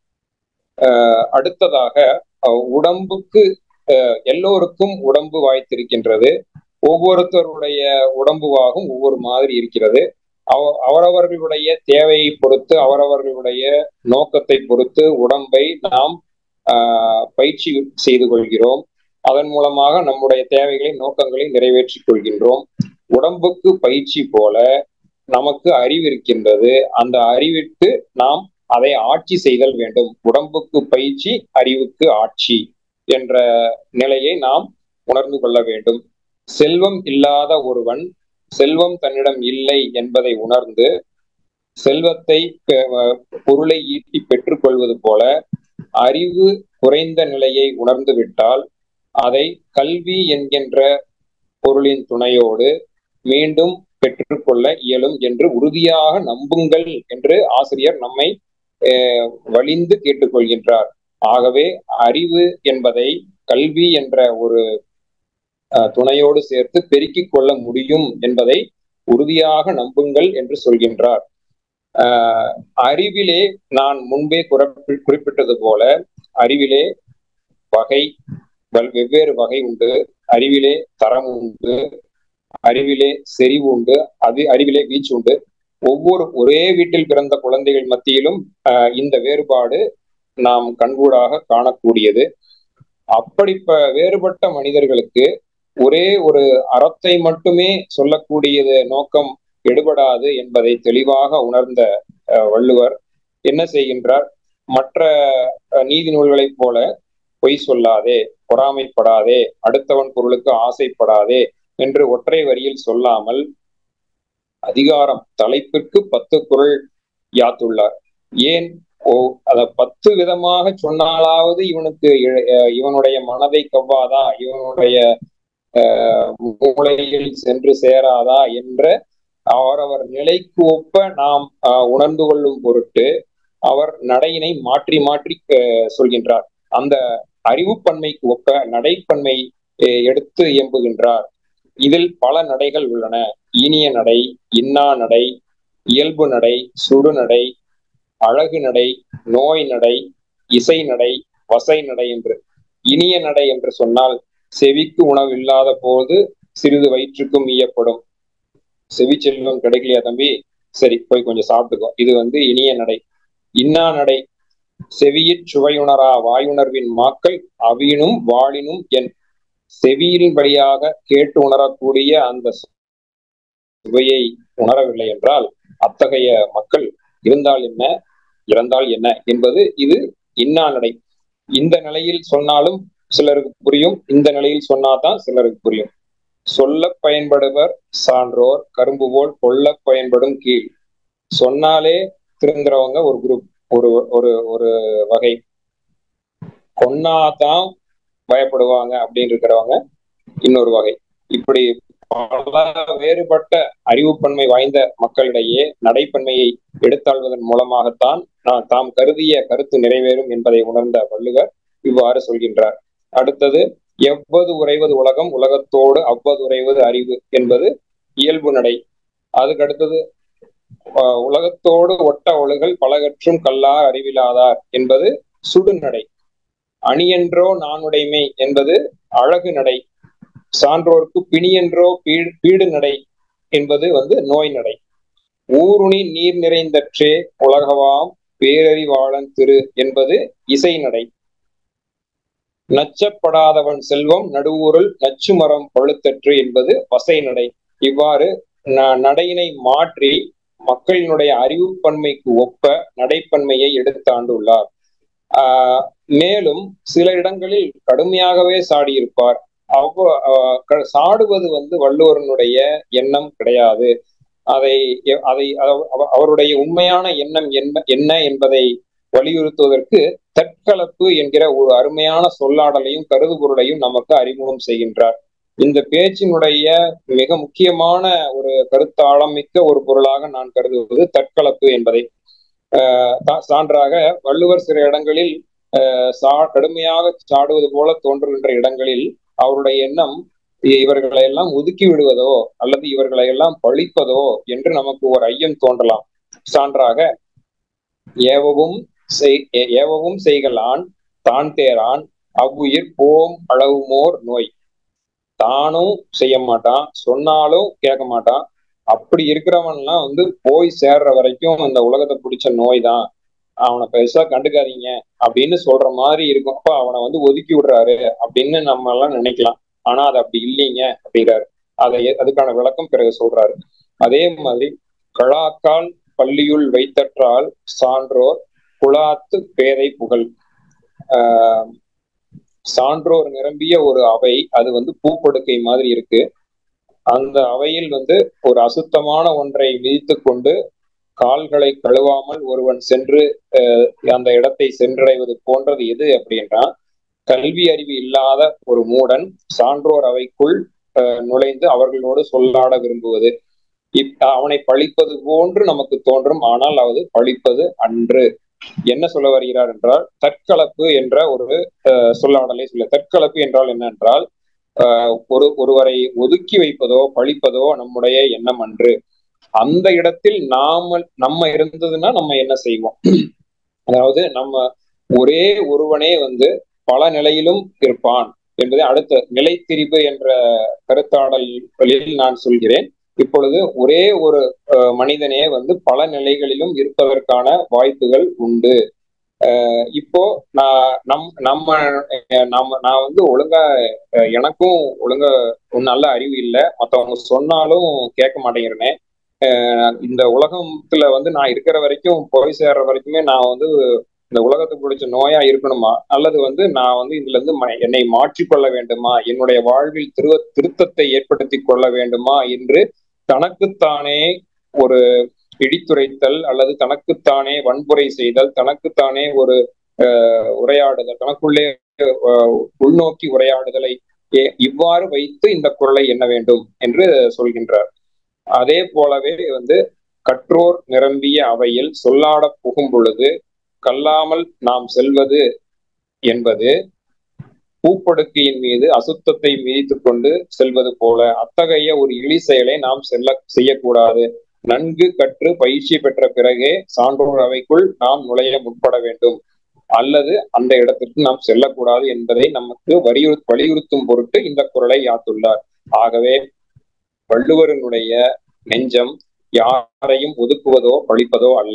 அஹ் அடுத்ததாக உடம்புக்கு எல்லோருக்கும் உடம்பு வாய்த்திருக்கின்றது. ஒவ்வொருத்தருடைய உடம்பு வாகும் ஒவ்வொரு மாதிரி இருக்கிறது. அவ அவரவர்களுடைய தேவையை பொறுத்து, அவரவர்களுடைய நோக்கத்தை பொறுத்து உடம்பை நாம் ஆஹ் பயிற்சி செய்து கொள்கிறோம். அதன் மூலமாக நம்முடைய தேவைகளை, நோக்கங்களை நிறைவேற்றிக் கொள்கின்றோம். உடம்புக்கு பயிற்சி போல நமக்கு அறிவு இருக்கின்றது. அந்த அறிவிற்கு நாம் அதை ஆட்சி செய்தல் வேண்டும். உடம்புக்கு பயிற்சி, அறிவுக்கு ஆட்சி என்ற நிலையை நாம் உணர்ந்து கொள்ள வேண்டும். செல்வம் இல்லாத ஒருவன் செல்வம் தன்னிடம் இல்லை என்பதை உணர்ந்து செல்வத்தை, பொருளை ஈட்டி பெற்றுக் கொள்வது போல அறிவு குறைந்த நிலையை உணர்ந்து விட்டால் அதை கல்வி என்கின்ற பொருளின் துணையோடு மீண்டும் பெற்றுக்கொள்ள இயலும் என்று உறுதியாக நம்புங்கள் என்று ஆசிரியர் நம்மை வலிந்து கேட்டுக்கொள்கின்றார். ஆகவே அறிவு என்பதை கல்வி என்ற ஒரு துணையோடு சேர்த்து பெருக்கிக் கொள்ள முடியும் என்பதை உறுதியாக நம்புங்கள் என்று சொல்கின்றார். ஆஹ் அறிவிலே நான் முன்பே குறிப்பிட்டது போல அறிவிலே வகை வெவ்வேறு வகை உண்டு. அறிவிலே தரம் உண்டு, அறிவிலே செறிவு உண்டு, அது அறிவிலே வீச்சு உண்டு. ஒவ்வொரு ஒரே வீட்டில் பிறந்த குழந்தைகள் மத்தியிலும் ஆஹ் இந்த வேறுபாடு நாம் கண்கூடாக காணக்கூடியது. அப்படி வேறுபட்ட மனிதர்களுக்கு ஒரே ஒரு அறத்தை மட்டுமே சொல்லக்கூடியது நோக்கம் எடுபடாது என்பதை தெளிவாக உணர்ந்த வள்ளுவர் என்ன செய்கின்றார்? மற்ற நீதி நூல்களைப் போல பொய் சொல்லாதே, பொறாமைப்படாதே, அடுத்தவன் பொருளுக்கு ஆசைப்படாதே என்று ஒற்றை வரியில் சொல்லாமல் அதிகாரம் தலைப்பிற்கு பத்து குறள் யாத்துள்ளார். ஏன் ஓ அத பத்து விதமாக சொன்னாலாவது இவனுக்கு இவனுடைய மனதை கவ்வாதா, இவனுடைய அஹ் மூளையில் சென்று சேராதா என்ற அவரவர் நிலைக்கு ஒப்ப நாம் அஹ் உணர்ந்து கொள்ளும் பொருட்டு அவர் நடையினை மாற்றி மாற்றி சொல்கின்றார். அந்த அறிவுப்பன்மைக்கு ஒப்ப நடைப்பன்மை எடுத்து இயம்புகின்றார். இதில் பல நடைகள் உள்ளன. இனிய நடை, இன்னா நடை, இயல்பு நடை, சுடு நடை, அழகு நடை, நோய் நடை, இசை நடை, வசை நடை என்று. இனிய நடை என்று சொன்னால் செவிக்கு உணவு இல்லாத போது சிறிது வயிற்றுக்கும் ஈயப்படும். செவி செல்வம் கிடைக்கலையா தம்பி, சரி போய் கொஞ்சம் சாப்பிட்டுக்கோ, இது வந்து இனிய நடை. இன்னா நடை, செவியிற் சுவையுணரா வாயுணர்வின் மாக்கள் அவியினும் வாழினும் என். செவியின் வழியாக கேட்டு உணரக்கூடிய அந்த சுவையை உணரவில்லை என்றால் அத்தகைய மக்கள் இருந்தால் என்ன, இறந்தால் என்ன என்பது இது இன்னா நடை. இந்த நிலையில் சொன்னாலும் சிலருக்கு புரியும், இந்த நிலையில் சொன்னாதான் சிலருக்கு புரியும். சொல்ல பயன்படுவர் சான்றோர் கரும்பு போல் கொல்ல பயன்படும் கீழ். சொன்னாலே திருந்துறவங்க ஒரு குரூப், ஒரு ஒரு ஒரு வகை. கொன்னாதான் பயப்படுவாங்க அப்படின்னு இருக்கிறவங்க இன்னொரு வகை. இப்படி பல வேறுபட்ட அறிவுப்பன்மை வாய்ந்த மக்களிடையே நடைப்பன்மையை எடுத்தாள்வதன் மூலமாகத்தான் நான் தாம் கருதிய கருத்து நிறைவேறும் என்பதை உணர்ந்த வள்ளுவர் இவ்வாறு சொல்கின்றார். அடுத்தது, எவ்வது உறைவது உலகம், உலகத்தோடு அவ்வது உறைவது அறிவு என்பது இயல்பு நடை. அதுக்கு அடுத்தது, உலகத்தோடு ஒட்ட ஒழுகல் பலகற்றும் கல்லார் அறிவிலாதார் என்பது சுடுநடை. அணியென்றோ நானுடைமை என்பது அழகு நடை. சான்றோர்க்கு பிணியென்றோ பீடு பீடு நடை என்பது வந்து நோய் நடை. ஊருணி நீர் நிறைந்தற்றே உலகவாம் பேரறிவாளன் திரு என்பது இசை நடை. நச்சப்படாதவன் செல்வம் நடுவூருள் நச்சு மரம் பழுத்தற்று என்பது வசை நடை. இவ்வாறு நடையினை மாற்றி மக்களினுடைய அறிவுப்பன்மைக்கு ஒப்ப நடைப்பன்மையை எடுத்தாண்டுள்ளார். ஆஹ் மேலும் சில இடங்களில் கடுமையாகவே சாடியிருப்பார். அவ் சாடுவது வந்து வள்ளுவரனுடைய எண்ணம் கிடையாது. அதை அதை அவருடைய உண்மையான எண்ணம் என்ன என்ன என்பதை வலியுறுத்துவதற்கு தற்கலப்பு என்கிற ஒரு அருமையான சொல்லாடலையும் கருதுபொருளையும் நமக்கு அறிமுகம் செய்கின்றார். இந்த பேச்சினுடைய மிக முக்கியமான ஒரு கருத்தாழம் மிக்க ஒரு பொருளாக நான் கருதுவது தற்கலப்பு என்பதை. ஆஹ் சான்றாக வள்ளுவர் சில இடங்களில் ஆஹ் சா கடுமையாக சாடுவது போல தோன்றுகின்ற இடங்களில் அவருடைய எண்ணம் இவர்களை எல்லாம் ஒதுக்கி விடுவதோ அல்லது இவர்களை எல்லாம் பழிப்பதோ என்று நமக்கு ஒரு ஐயம் தோன்றலாம். சான்றாக ஏவவும் செய் ஏவவும் செய்கலான் தான் தேரான் அவ்வுயிர் போம் அளவுமோர் நோய். தானும் செய்ய மாட்டான், சொன்னாலும் கேட்க மாட்டான். அப்படி இருக்கிறவன்லாம் வந்து போய் சேர்ற வரைக்கும் இந்த உலகத்தை பிடிச்ச நோய் தான், அவனை பெருசா கண்டுக்காதீங்க அப்படின்னு சொல்ற மாதிரி இருக்கும். அப்ப அவனை வந்து ஒதுக்கி விடுறாரு அப்படின்னு நம்ம எல்லாம் நினைக்கலாம். ஆனா அது அப்படி இல்லைங்க அப்படிங்கிறாரு. அதை அதுக்கான விளக்கம் பிறகு சொல்றாரு. அதே மாதிரி கழாக்கால் பள்ளியுள் வைத்தற்றால் சான்றோர் குழாத்து பேதை புகழ். ஆஹ் சான்றோர் நிரம்பிய ஒரு அவை, அது வந்து பூப்படுக்கை மாதிரி இருக்கு. அந்த அவையில் வந்து ஒரு அசுத்தமான ஒன்றை மிதித்து கொண்டு கால்களை கழுவாமல் ஒருவன் சென்று அந்த இடத்தை சென்றடைவது போன்றது எது அப்படின்னா, கல்வி அறிவு இல்லாத ஒரு மூடன் சான்றோர் அவைக்குள் நுழைந்து அவர்களோடு சொல்லாட விரும்புவது. இப் அவனை பழிப்பது போன்று நமக்கு தோன்றும், ஆனால் அது பழிப்பது அன்று. என்ன சொல்ல வருகிறார் என்றால், தற்கலப்பு என்ற ஒரு அஹ் சொல்லாடலை சொல்ல. தற்கலப்பு என்றால் என்ன என்றால், ஆஹ் ஒரு ஒருவரை ஒதுக்கி வைப்பதோ பழிப்பதோ நம்முடைய எண்ணம் அன்று. அந்த இடத்தில் நாம நம்ம இருந்ததுன்னா நம்ம என்ன செய்வோம்? அதாவது நம்ம ஒரே ஒருவனே வந்து பல நிலையிலும் இருப்பான் என்பதை அடுத்த நிலைத்திரிவு என்ற கருத்தாடலில் நான் சொல்கிறேன். இப்பொழுது ஒரே ஒரு மனிதனே வந்து பல நிலைகளிலும் இருப்பதற்கான வாய்ப்புகள் உண்டு. அஹ் இப்போ நான் நம் நம்ம நம்ம நான் வந்து ஒழுங்கா எனக்கும் ஒழுங்கா நல்ல அறிவு இல்லை, மற்றவங்க சொன்னாலும் கேட்க மாட்டேங்கிறேனே. அஹ் இந்த உலகத்துல வந்து நான் இருக்கிற வரைக்கும் போய் சேர்ற வரைக்குமே நான் வந்து இந்த உலகத்துக்கு பிடிச்ச நோயா இருக்கணுமா, அல்லது வந்து நான் வந்து இதுல இருந்து என்னை மாற்றிக்கொள்ள வேண்டுமா, என்னுடைய வாழ்வில் திரு திருத்தத்தை ஏற்படுத்தி கொள்ள வேண்டுமா என்று தனக்குத்தானே ஒரு இடித்துரைத்தல் அல்லது தனக்குத்தானே வன்முறை செய்தல், தனக்குத்தானே ஒரு அஹ் உரையாடுதல், தனக்குள்ளே உள்நோக்கி உரையாடுதலை இவ்வாறு வைத்து இந்த குறளை எண்ண வேண்டும் என்று சொல்கின்றார். அதே போலவே வந்து கற்றோர் நிரம்பிய அவையில் சொல்லாட புகும் பொழுது கல்லாமல் நாம் செல்வது என்பது பூப்படுக்கையின் மீது அசுத்தத்தை மிதித்து கொண்டு செல்வது போல. அத்தகைய ஒரு இழி செயலை நாம் செல்ல செய்யக்கூடாது. நன்கு கற்று பயிற்சி பெற்ற பிறகே சான்றோர் அவைக்குள் நாம் நுழைய முற்பட வேண்டும், அல்லது அந்த இடத்திற்கு நாம் செல்லக்கூடாது என்பதை நமக்கு வலியுறு வலியுறுத்தும் பொருட்டு இந்த குறளை யாத்துள்ளார். ஆகவே வள்ளுவரினுடைய நெஞ்சம் யாரையும் ஒதுக்குவதோ பழிப்பதோ அல்ல.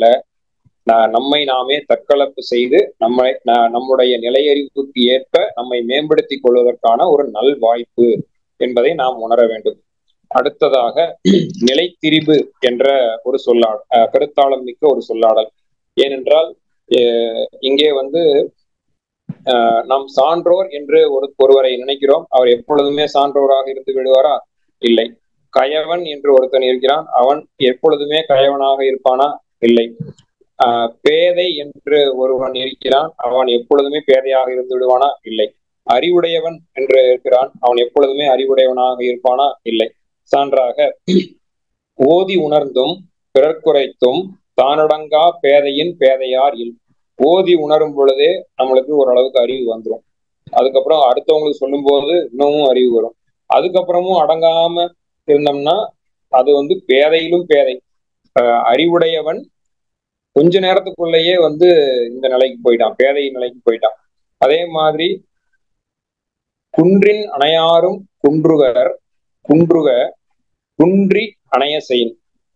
நம்மை நாமே தற்கலப்பு செய்து நம்மை நம்முடைய நிலையறிவுக்கு ஏற்ப நம்மை மேம்படுத்திக் கொள்வதற்கான ஒரு நல் வாய்ப்பு என்பதை நாம் உணர வேண்டும். அடுத்ததாக நிலைத்திரிபு என்ற ஒரு சொல்லாடல், கருத்தாளம் மிக்க ஒரு சொல்லாடல். ஏனென்றால் இங்கே வந்து அஹ் நாம் சான்றோர் என்று ஒரு ஒருவரை நினைக்கிறோம். அவர் எப்பொழுதுமே சான்றோராக இருந்து விடுவாரா? இல்லை. கயவன் என்று ஒருத்தன் இருக்கிறான், அவன் எப்பொழுதுமே கயவனாக இருப்பானா? இல்லை. ஆஹ் பேதை என்று ஒருவன் இருக்கிறான், அவன் எப்பொழுதுமே பேதையாக இருந்து விடுவானா? இல்லை. அறிவுடையவன் என்று இருக்கிறான், அவன் எப்பொழுதுமே அறிவுடையவனாக இருப்பானா? இல்லை. சான்றாக ஓதி உணர்ந்தும் பிறர்க்குரைத்தும் தானடங்கா பேதையின் பேதையார் இல். ஓதி உணரும் பொழுதே நம்மளுக்கு ஓரளவுக்கு அறிவு வந்துடும். அதுக்கப்புறம் அடுத்தவங்களுக்கு சொல்லும் போது இன்னமும் அறிவு வரும். அதுக்கப்புறமும் அடங்காம இருந்தோம்னா அது வந்து பேதையிலும் பேதை. அஹ் அறிவுடையவன் கொஞ்ச நேரத்துக்குள்ளேயே வந்து இந்த நிலைக்கு போயிட்டான், பேதை நிலைக்கு போயிட்டான். அதே மாதிரி குன்றின் அணையாரும் குன்றுவர் குன்றுவ குன்றி அணைய செயின்.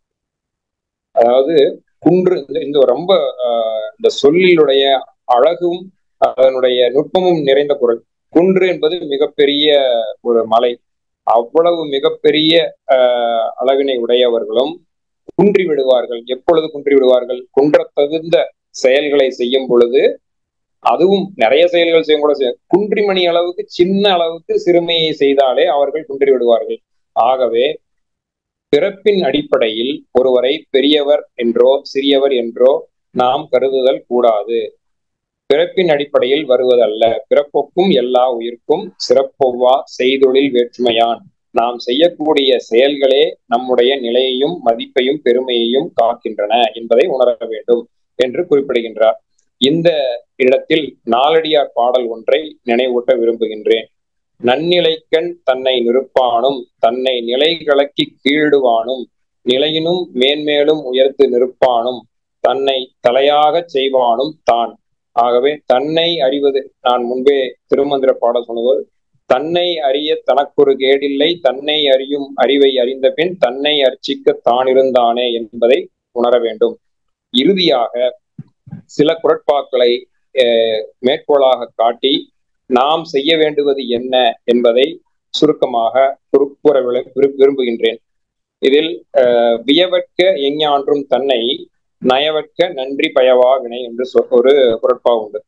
அதாவது குன்று இந்த ரொம்ப ஆஹ் இந்த சொல்லினுடைய அழகும் அதனுடைய நுட்பமும் நிறைந்த குறள். குன்று என்பது மிகப்பெரிய ஒரு மலை. அவ்வளவு மிகப்பெரிய ஆஹ் அளவினை உடையவர்களும் குன்றி விடுவார்கள். எப்பொழுது குன்றி விடுவார்கள்? குன்ற தகுந்த செயல்களை செய்யும் பொழுது, அதுவும் நிறைய செயல்கள் செய்யும் கூட செய்ய குன்றிமணி அளவுக்கு சின்ன அளவுக்கு சிறுமையை செய்தாலே அவர்கள் குன்றி விடுவார்கள். ஆகவே பிறப்பின் அடிப்படையில் ஒருவரை பெரியவர் என்றோ சிறியவர் என்றோ நாம் கருதுதல் கூடாது. பிறப்பின் அடிப்படையில் வருவதல்ல. பிறப்பொக்கும் எல்லா உயிர்க்கும் சிறப்பொவ்வா செய்தொழில் வேற்றுமையான். நாம் செய்யக்கூடிய செயல்களே நம்முடைய நிலையையும் மதிப்பையும் பெருமையையும் காக்கின்றன என்பதை உணர வேண்டும். என்று குறிப்பிடுகின்றார். இந்த இடத்தில் நாலடியார் பாடல் ஒன்றை நினைவூட்ட விரும்புகின்றேன். நன்னிலைக்கண் தன்னை நிற்பானும் தன்னை நிலை கலக்கி கீழுவானும் நிலையினும் மேன்மேலும் உயர்த்து நிற்பானும் தன்னை தலையாக செய்வானும் தான். ஆகவே தன்னை அறிவது, நான் முன்பே திருமந்திர பாடல் சொன்னது, தன்னை அறிய தனக்கொரு கேடில்லை தன்னை அறியும் அறிவை அறிந்த பின் தன்னை அர்ச்சிக்க தானிருந்தானே என்பதை உணர வேண்டும். இறுதியாக சில குறட்பாக்களை மேற்கோளாக காட்டி நாம் செய்ய வேண்டுவது என்ன என்பதை சுருக்கமாக கூற விரும்புகின்றேன். இதில் அஹ் வியவற்க எஞ்ஞான்றும் தன்னை நயவற்க நன்றி பயவா வினை என்று ஒரு குறட்பா உண்டு.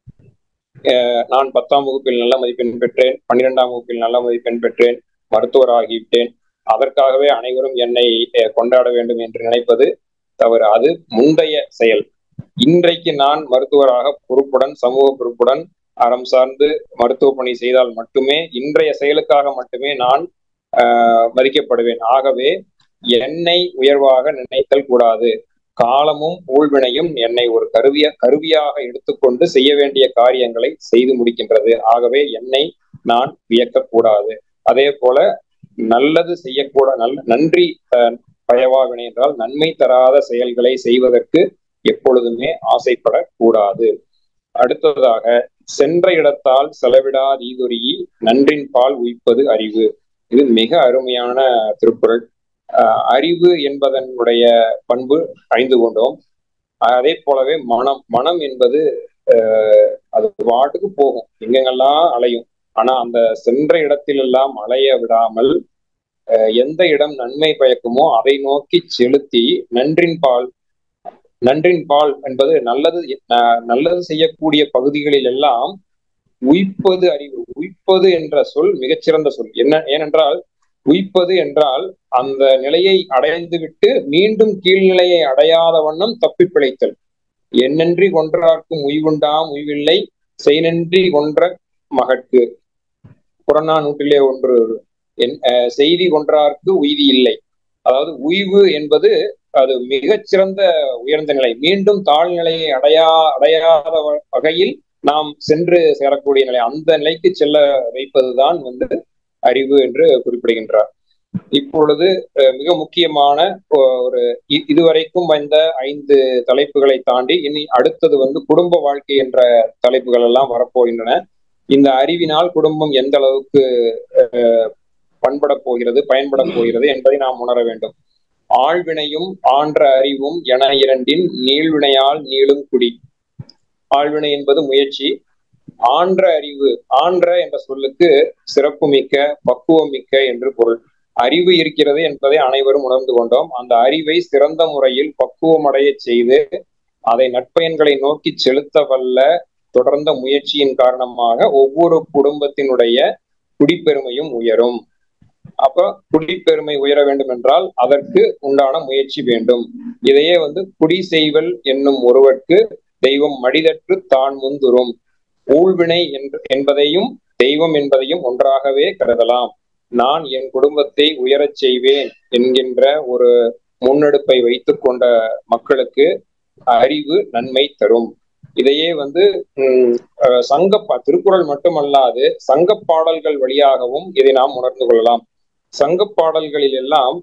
நான் பத்தாம் வகுப்பில் நல்ல மதிப்பெண் பெற்றேன், பன்னிரெண்டாம் வகுப்பில் நல்ல மதிப்பெண் பெற்றேன், மருத்துவராகிவிட்டேன், அதற்காகவே அனைவரும் என்னை கொண்டாட வேண்டும் என்று நினைப்பது தவறு. அது முந்தைய செயல். இன்றைக்கு நான் மருத்துவராக பொறுப்புடன், சமூக பொறுப்புடன் அறம் சார்ந்து மருத்துவ பணி செய்தால் மட்டுமே, இன்றைய செயலுக்காக மட்டுமே நான் ஆஹ் மதிக்கப்படுவேன். ஆகவே என்னை உயர்வாக நினைத்தல் கூடாது. காலமும் ஊழ்வினையும் என்னை ஒரு கருவிய கருவியாக எடுத்துக்கொண்டு செய்ய வேண்டிய காரியங்களை செய்து முடிக்கின்றது. ஆகவே என்னை நான் வியக்கக்கூடாது. அதே போல நல்லது செய்யக்கூட நல் நன்றி பயவா வினை என்றால் நன்மை தராத செயல்களை செய்வதற்கு எப்பொழுதுமே ஆசைப்படக்கூடாது. அடுத்ததாக, சென்ற இடத்தால் செலவிடாதீதுரி நன்றின் பால் உய்ப்பது அறிவு. இது மிக அருமையான திருக்குறள். அஹ் அறிவு என்பதனுடைய பண்பு அறிந்து கொண்டோம். அதே போலவே மனம் மனம் என்பது அஹ் அது பாட்டுக்கு போகும், எங்கெங்கெல்லாம் அலையும். ஆனா அந்த சென்ற இடத்திலெல்லாம் அலைய விடாமல் அஹ் எந்த இடம் நன்மை பயக்குமோ அதை நோக்கி செலுத்தி நன்றின் பால் நன்றின் பால் என்பது நல்லது நல்லது செய்யக்கூடிய பகுதிகளில் எல்லாம் உய்ப்பது அறிவு. உய்ப்பது என்ற சொல் மிகச்சிறந்த சொல். என்ன ஏனென்றால் உய்ப்பது என்றால் அந்த நிலையை அடைந்து விட்டு மீண்டும் கீழ்நிலையை அடையாத வண்ணம் தப்பி பிழைத்தல். என்னன்றி கொன்றார்க்கும் உய்வுண்டாம் உய்வில்லை செய்நன்றி கொன்ற மகட்கு. புறநானூற்றிலே ஒன்று, என் செய்தி கொன்றார்க்கு உய்தி இல்லை. அதாவது உய்வு என்பது அது மிகச்சிறந்த உயர்ந்த நிலை. மீண்டும் தாழ்நிலையை அடையா அடையாத வகையில் நாம் சென்று சேரக்கூடிய நிலை, அந்த நிலைக்கு செல்ல வைப்பதுதான் வந்து அறிவு என்று குறிப்பிடுகின்றார். இப்பொழுது மிக முக்கியமான ஒரு இதுவரைக்கும் வந்த ஐந்து தலைப்புகளை தாண்டி இனி அடுத்தது வந்து குடும்ப வாழ்க்கை என்ற தலைப்புகள் எல்லாம் வரப்போகின்றன. இந்த அறிவினால் குடும்பம் எந்த அளவுக்கு பண்பட போகிறது, பயன்பட போகிறது என்பதை நாம் உணர வேண்டும். ஆழ்வினையும் ஆன்ற அறிவும் என இரண்டின் நீள்வினையால் நீளும் குடி. ஆழ்வினை என்பது முயற்சி, ஆன்ற அறிவு, ஆன்ற என்ற சொல்லுக்கு சிறப்பு மிக்க, பக்குவம் மிக்க என்று பொருள். அறிவு இருக்கிறது என்பதை அனைவரும் உணர்ந்து கொண்டோம். அந்த அறிவை சிறந்த முறையில் பக்குவமடைய செய்து அதை நற்பயன்களை நோக்கி செலுத்த வல்ல தொடர்ந்த முயற்சியின் காரணமாக ஒவ்வொரு குடும்பத்தினுடைய குடிப்பெருமையும் உயரும். அப்ப குடிப்பெருமை உயர வேண்டும் என்றால் அதற்கு உண்டான முயற்சி வேண்டும். இதையே வந்து குடி செய்வல் என்னும் ஒருவர்க்கு தெய்வம் மடிதற்று தான் முந்துரும். ஊழ்வினை என்பதையும் தெய்வம் என்பதையும் ஒன்றாகவே கருதலாம். நான் என் குடும்பத்தை உயரச் செய்வேன் என்கின்ற ஒரு முன்னெடுப்பை வைத்துக் கொண்ட மக்களுக்கு அறிவு நன்மை தரும். இதையே வந்து உம் சங்க திருக்குறள் மட்டுமல்லாது சங்க பாடல்கள் வழியாகவும் இதை நாம் உணர்ந்து கொள்ளலாம். சங்க பாடல்களில் எல்லாம்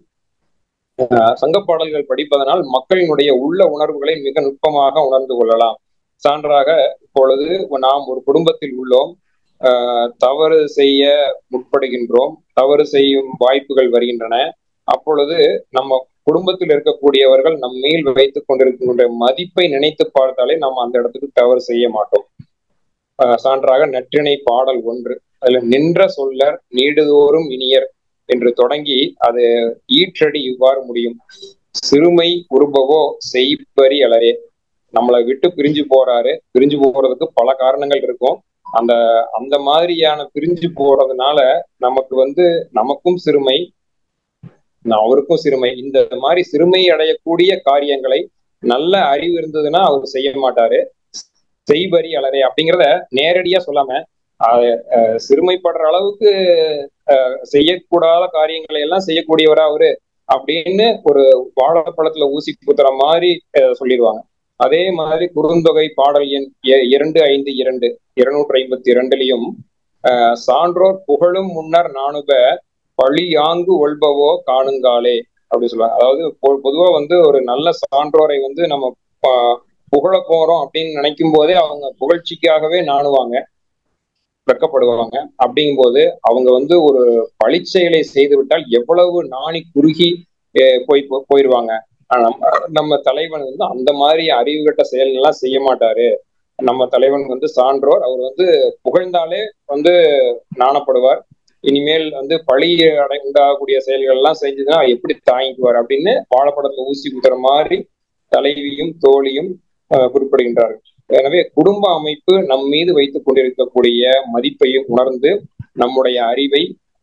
சங்க பாடல்கள் படிப்பதனால் மக்களினுடைய உள்ள உணர்வுகளை மிக நுட்பமாக உணர்ந்து கொள்ளலாம். சான்றாக, இப்பொழுது நாம் ஒரு குடும்பத்தில் உள்ளோம், ஆஹ் தவறு செய்ய முற்படுகின்றோம், தவறு செய்யும் வாய்ப்புகள் வருகின்றன. அப்பொழுது நம்ம குடும்பத்தில் இருக்கக்கூடியவர்கள் நம் மேல் வைத்துக் கொண்டிருக்கின்ற மதிப்பை நினைத்து பார்த்தாலே நாம் அந்த இடத்துக்கு தவறு செய்ய மாட்டோம். ஆஹ் சான்றாக நற்றிணை பாடல் ஒன்று, அதுல நின்ற சொல்லர் நீடுதோறும் இனியர் என்று தொடங்கி அது ஈற்றடி இவ்வாறு முடியும். சிறுமை உருபவோ செய்பறி அலரே. நம்மளை விட்டு பிரிஞ்சு போறாரு, பிரிஞ்சு போறதுக்கு பல காரணங்கள் இருக்கும். அந்த அந்த மாதிரியான பிரிஞ்சு போறதுனால நமக்கு வந்து நமக்கும் சிறுமை, அவருக்கும் சிறுமை. இந்த மாதிரி சிறுமை அடையக்கூடிய காரியங்களை நல்ல அறிவு இருந்ததுன்னா அவர் செய்ய மாட்டாரு. செய்பறி அலரே அப்படிங்கிறத நேரடியா சொல்லாம அஹ் சிறுமைப்படுற அளவுக்கு அஹ் செய்யக்கூடாத காரியங்களை எல்லாம் செய்யக்கூடியவரா அவரு அப்படின்னு ஒரு வாழைப்பழத்துல ஊசி குத்துற மாதிரி சொல்லிடுவாங்க. அதே மாதிரி குறுந்தொகை பாடல் எண் இரண்டு ஐந்து இரண்டு இருநூற்றி ஐம்பத்தி இரண்டுலையும் அஹ் சான்றோர் புகழும் முன்னர் நாணுப பழியாங்கு ஒல்பவோ காணுங்காலே அப்படி சொல்லுவாங்க. அதாவது பொதுவா வந்து ஒரு நல்ல சான்றோரை வந்து நம்ம புகழ போறோம் அப்படின்னு நினைக்கும் போதே அவங்க புகழ்ச்சிக்காகவே நாணுவாங்க, வெக்கப்படுவாங்க. அப்படிங்கும் போது அவங்க வந்து ஒரு பழிச்செயலை செய்து விட்டால் எவ்வளவு நாணி குறுகி போய் போயிடுவாங்க. நம்ம தலைவன் வந்து அந்த மாதிரி அறிவுகட்ட செயல்கள்லாம் செய்ய மாட்டாரு. நம்ம தலைவன் வந்து சான்றோர், அவர் வந்து புகழ்ந்தாலே வந்து நாணப்படுவார். இனிமேல் வந்து பழி அடை உண்டாகக்கூடிய செயல்கள் எல்லாம் செஞ்சுதான் எப்படி தாங்கிக்குவார் அப்படின்னு வாழைப்படத்துல ஊசி குத்துற மாதிரி தலைவியும் தோழியும் குறிப்பிடுகின்றார்கள். எனவே குடும்ப அமைப்பு நம் மீது வைத்துக் கொண்டிருக்கக்கூடிய மதிப்பையும் உணர்ந்து நம்முடைய அறிவை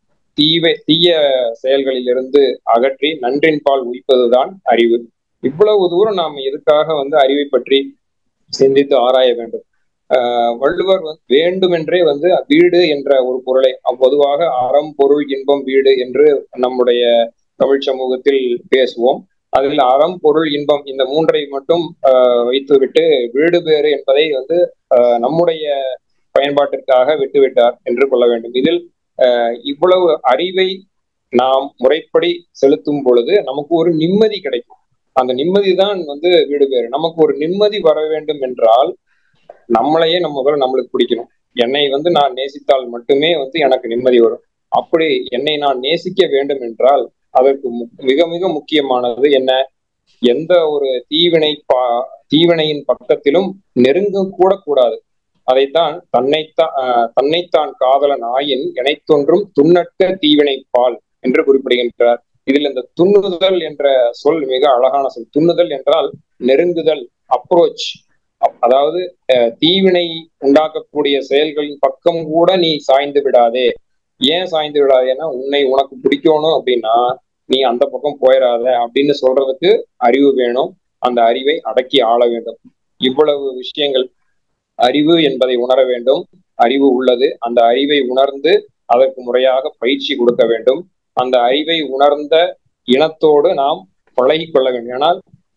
தீவை தீய செயல்களிலிருந்து அகற்றி நன்றின் பால் உயிப்பதுதான் அறிவு. இவ்வளவு தூரம் நாம் எதுக்காக வந்து அறிவை பற்றி சிந்தித்து ஆராய வேண்டும்? ஆஹ் வள்ளுவர் வேண்டுமென்றே வந்து வீடு என்ற ஒரு பொருளை பொதுவாக அறம் பொருள் இன்பம் வீடு என்று நம்முடைய தமிழ் சமூகத்தில் பேசுவோம். அதில் அறம் பொருள் இன்பம் இந்த மூன்றை மட்டும் ஆஹ் வைத்துவிட்டு வீடு பேறு என்பதை வந்து ஆஹ் நம்முடைய பயன்பாட்டிற்காக விட்டுவிட்டார் என்று கொள்ள வேண்டும். இதில் ஆஹ் இவ்வளவு அறிவை நாம் முறைப்படி செலுத்தும் பொழுது நமக்கு ஒரு நிம்மதி கிடைக்கும். அந்த நிம்மதி தான் வந்து வீடு பேறு. நமக்கு ஒரு நிம்மதி வர வேண்டும் என்றால் நம்மளையே நம்ம முதல்ல நம்மளுக்கு பிடிக்கணும். என்னை வந்து நான் நேசித்தால் மட்டுமே வந்து எனக்கு நிம்மதி வரும். அப்படி என்னை நான் நேசிக்க வேண்டும் என்றால் அதற்கு மிக மிக முக்கியமானது என்ன? எந்த ஒரு தீவினை பா தீவினையின் பக்கத்திலும் நெருங்க கூட கூடாது. அதைத்தான் தன்னைத்தான் தன்னைத்தான் காதலன் ஆயின் இணைத்தொன்றும் துண்ணற்க தீவினை பால் என்று குறிப்பிடுகின்றார். இதில் இந்த துண்ணுதல் என்ற சொல் மிக அழகான சொல். துண்ணுதல் என்றால் நெருங்குதல், அப்ரோச். அதாவது தீவினை உண்டாக்கக்கூடிய செயல்களின் பக்கம் கூட நீ சாய்ந்து விடாதே. ஏன் சாய்ந்து விடாதேன்னா, உன்னை உனக்கு பிடிக்கணும் அப்படின்னா நீ அந்த பக்கம் போயிடாத அப்படின்னு சொல்றதுக்கு அறிவு வேணும். அந்த அறிவை அடக்கி ஆள வேண்டும். இவ்வளவு விஷயங்கள் அறிவு என்பதை உணர வேண்டும். அறிவு உள்ளது. அந்த அறிவை உணர்ந்து அதற்கு முறையாக பயிற்சி கொடுக்க வேண்டும். அந்த அறிவை உணர்ந்த இனத்தோடு நாம் பழகி கொள்ள வேண்டும். ஆனால்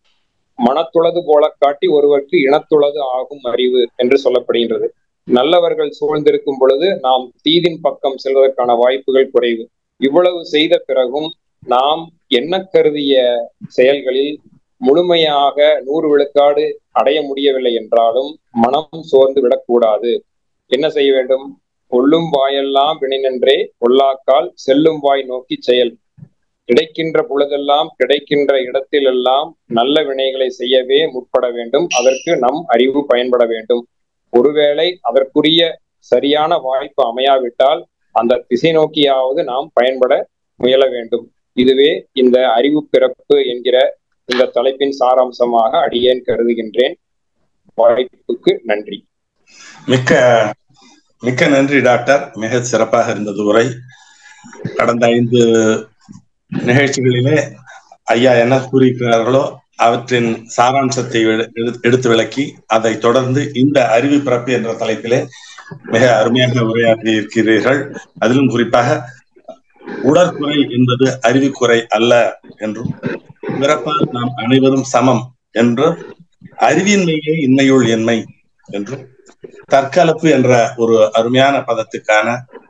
மனத்துளது போல காட்டி ஒருவருக்கு இனத்துளது ஆகும் அறிவு என்று சொல்லப்படுகின்றது. நல்லவர்கள் சூழ்ந்திருக்கும் பொழுது நாம் தீதின் பக்கம் செல்வதற்கான வாய்ப்புகள் குறைவு. இவ்வளவு செய்த பிறகும் நாம் என்ன கருதிய செயல்களில் முழுமையாக நூறு விழுக்காடு அடைய முடியவில்லை என்றாலும் மனம் சோர்ந்து விடக்கூடாது. என்ன செய்ய வேண்டும்? கொள்ளும் வாயெல்லாம் வினைநின்றே கொள்ளாக்கால் செல்லும் வாய் நோக்கி செயல். கிடைக்கின்ற பொழுதெல்லாம் கிடைக்கின்ற இடத்திலெல்லாம் நல்ல வினைகளை செய்யவே முற்பட வேண்டும். அதற்கு நம் அறிவு பயன்பட வேண்டும். ஒருவேளை அதற்குரிய சரியான வாய்ப்பு அமையாவிட்டால் அந்த திசை நோக்கியாவது நாம் பயன்பட முயல வேண்டும். இதுவே இந்த அறிவு பிறப்பு என்கிற இந்த தலைப்பின் சாராம்சமாக அடியேன் கருதுகின்றேன். வாய்ப்புக்கு நன்றி. மிக்க மிக்க நன்றி டாக்டர். மிக சிறப்பாக இருந்தது உரை. கடந்த ஐந்து நிகழ்ச்சிகளிலே ஐயா என்ன கூறியிருக்கிறார்களோ அவற்றின் சாராம்சத்தை எடுத்து விளக்கி அதை தொடர்ந்து இந்த அறிவு பிறப்பு என்ற தலைப்பிலே மிக அருமையாக உரையாற்றி இருக்கிறீர்கள். அதிலும் குறிப்பாக உடற்குறை என்பது அறிவுக்குறை அல்ல என்றும், பிறப்பால் நாம் அனைவரும் சமம் என்றும், அறிவின்மையே இன்மையுள் என்மை என்றும், தற்கலப்பு என்ற ஒரு அருமையான பதத்துக்கான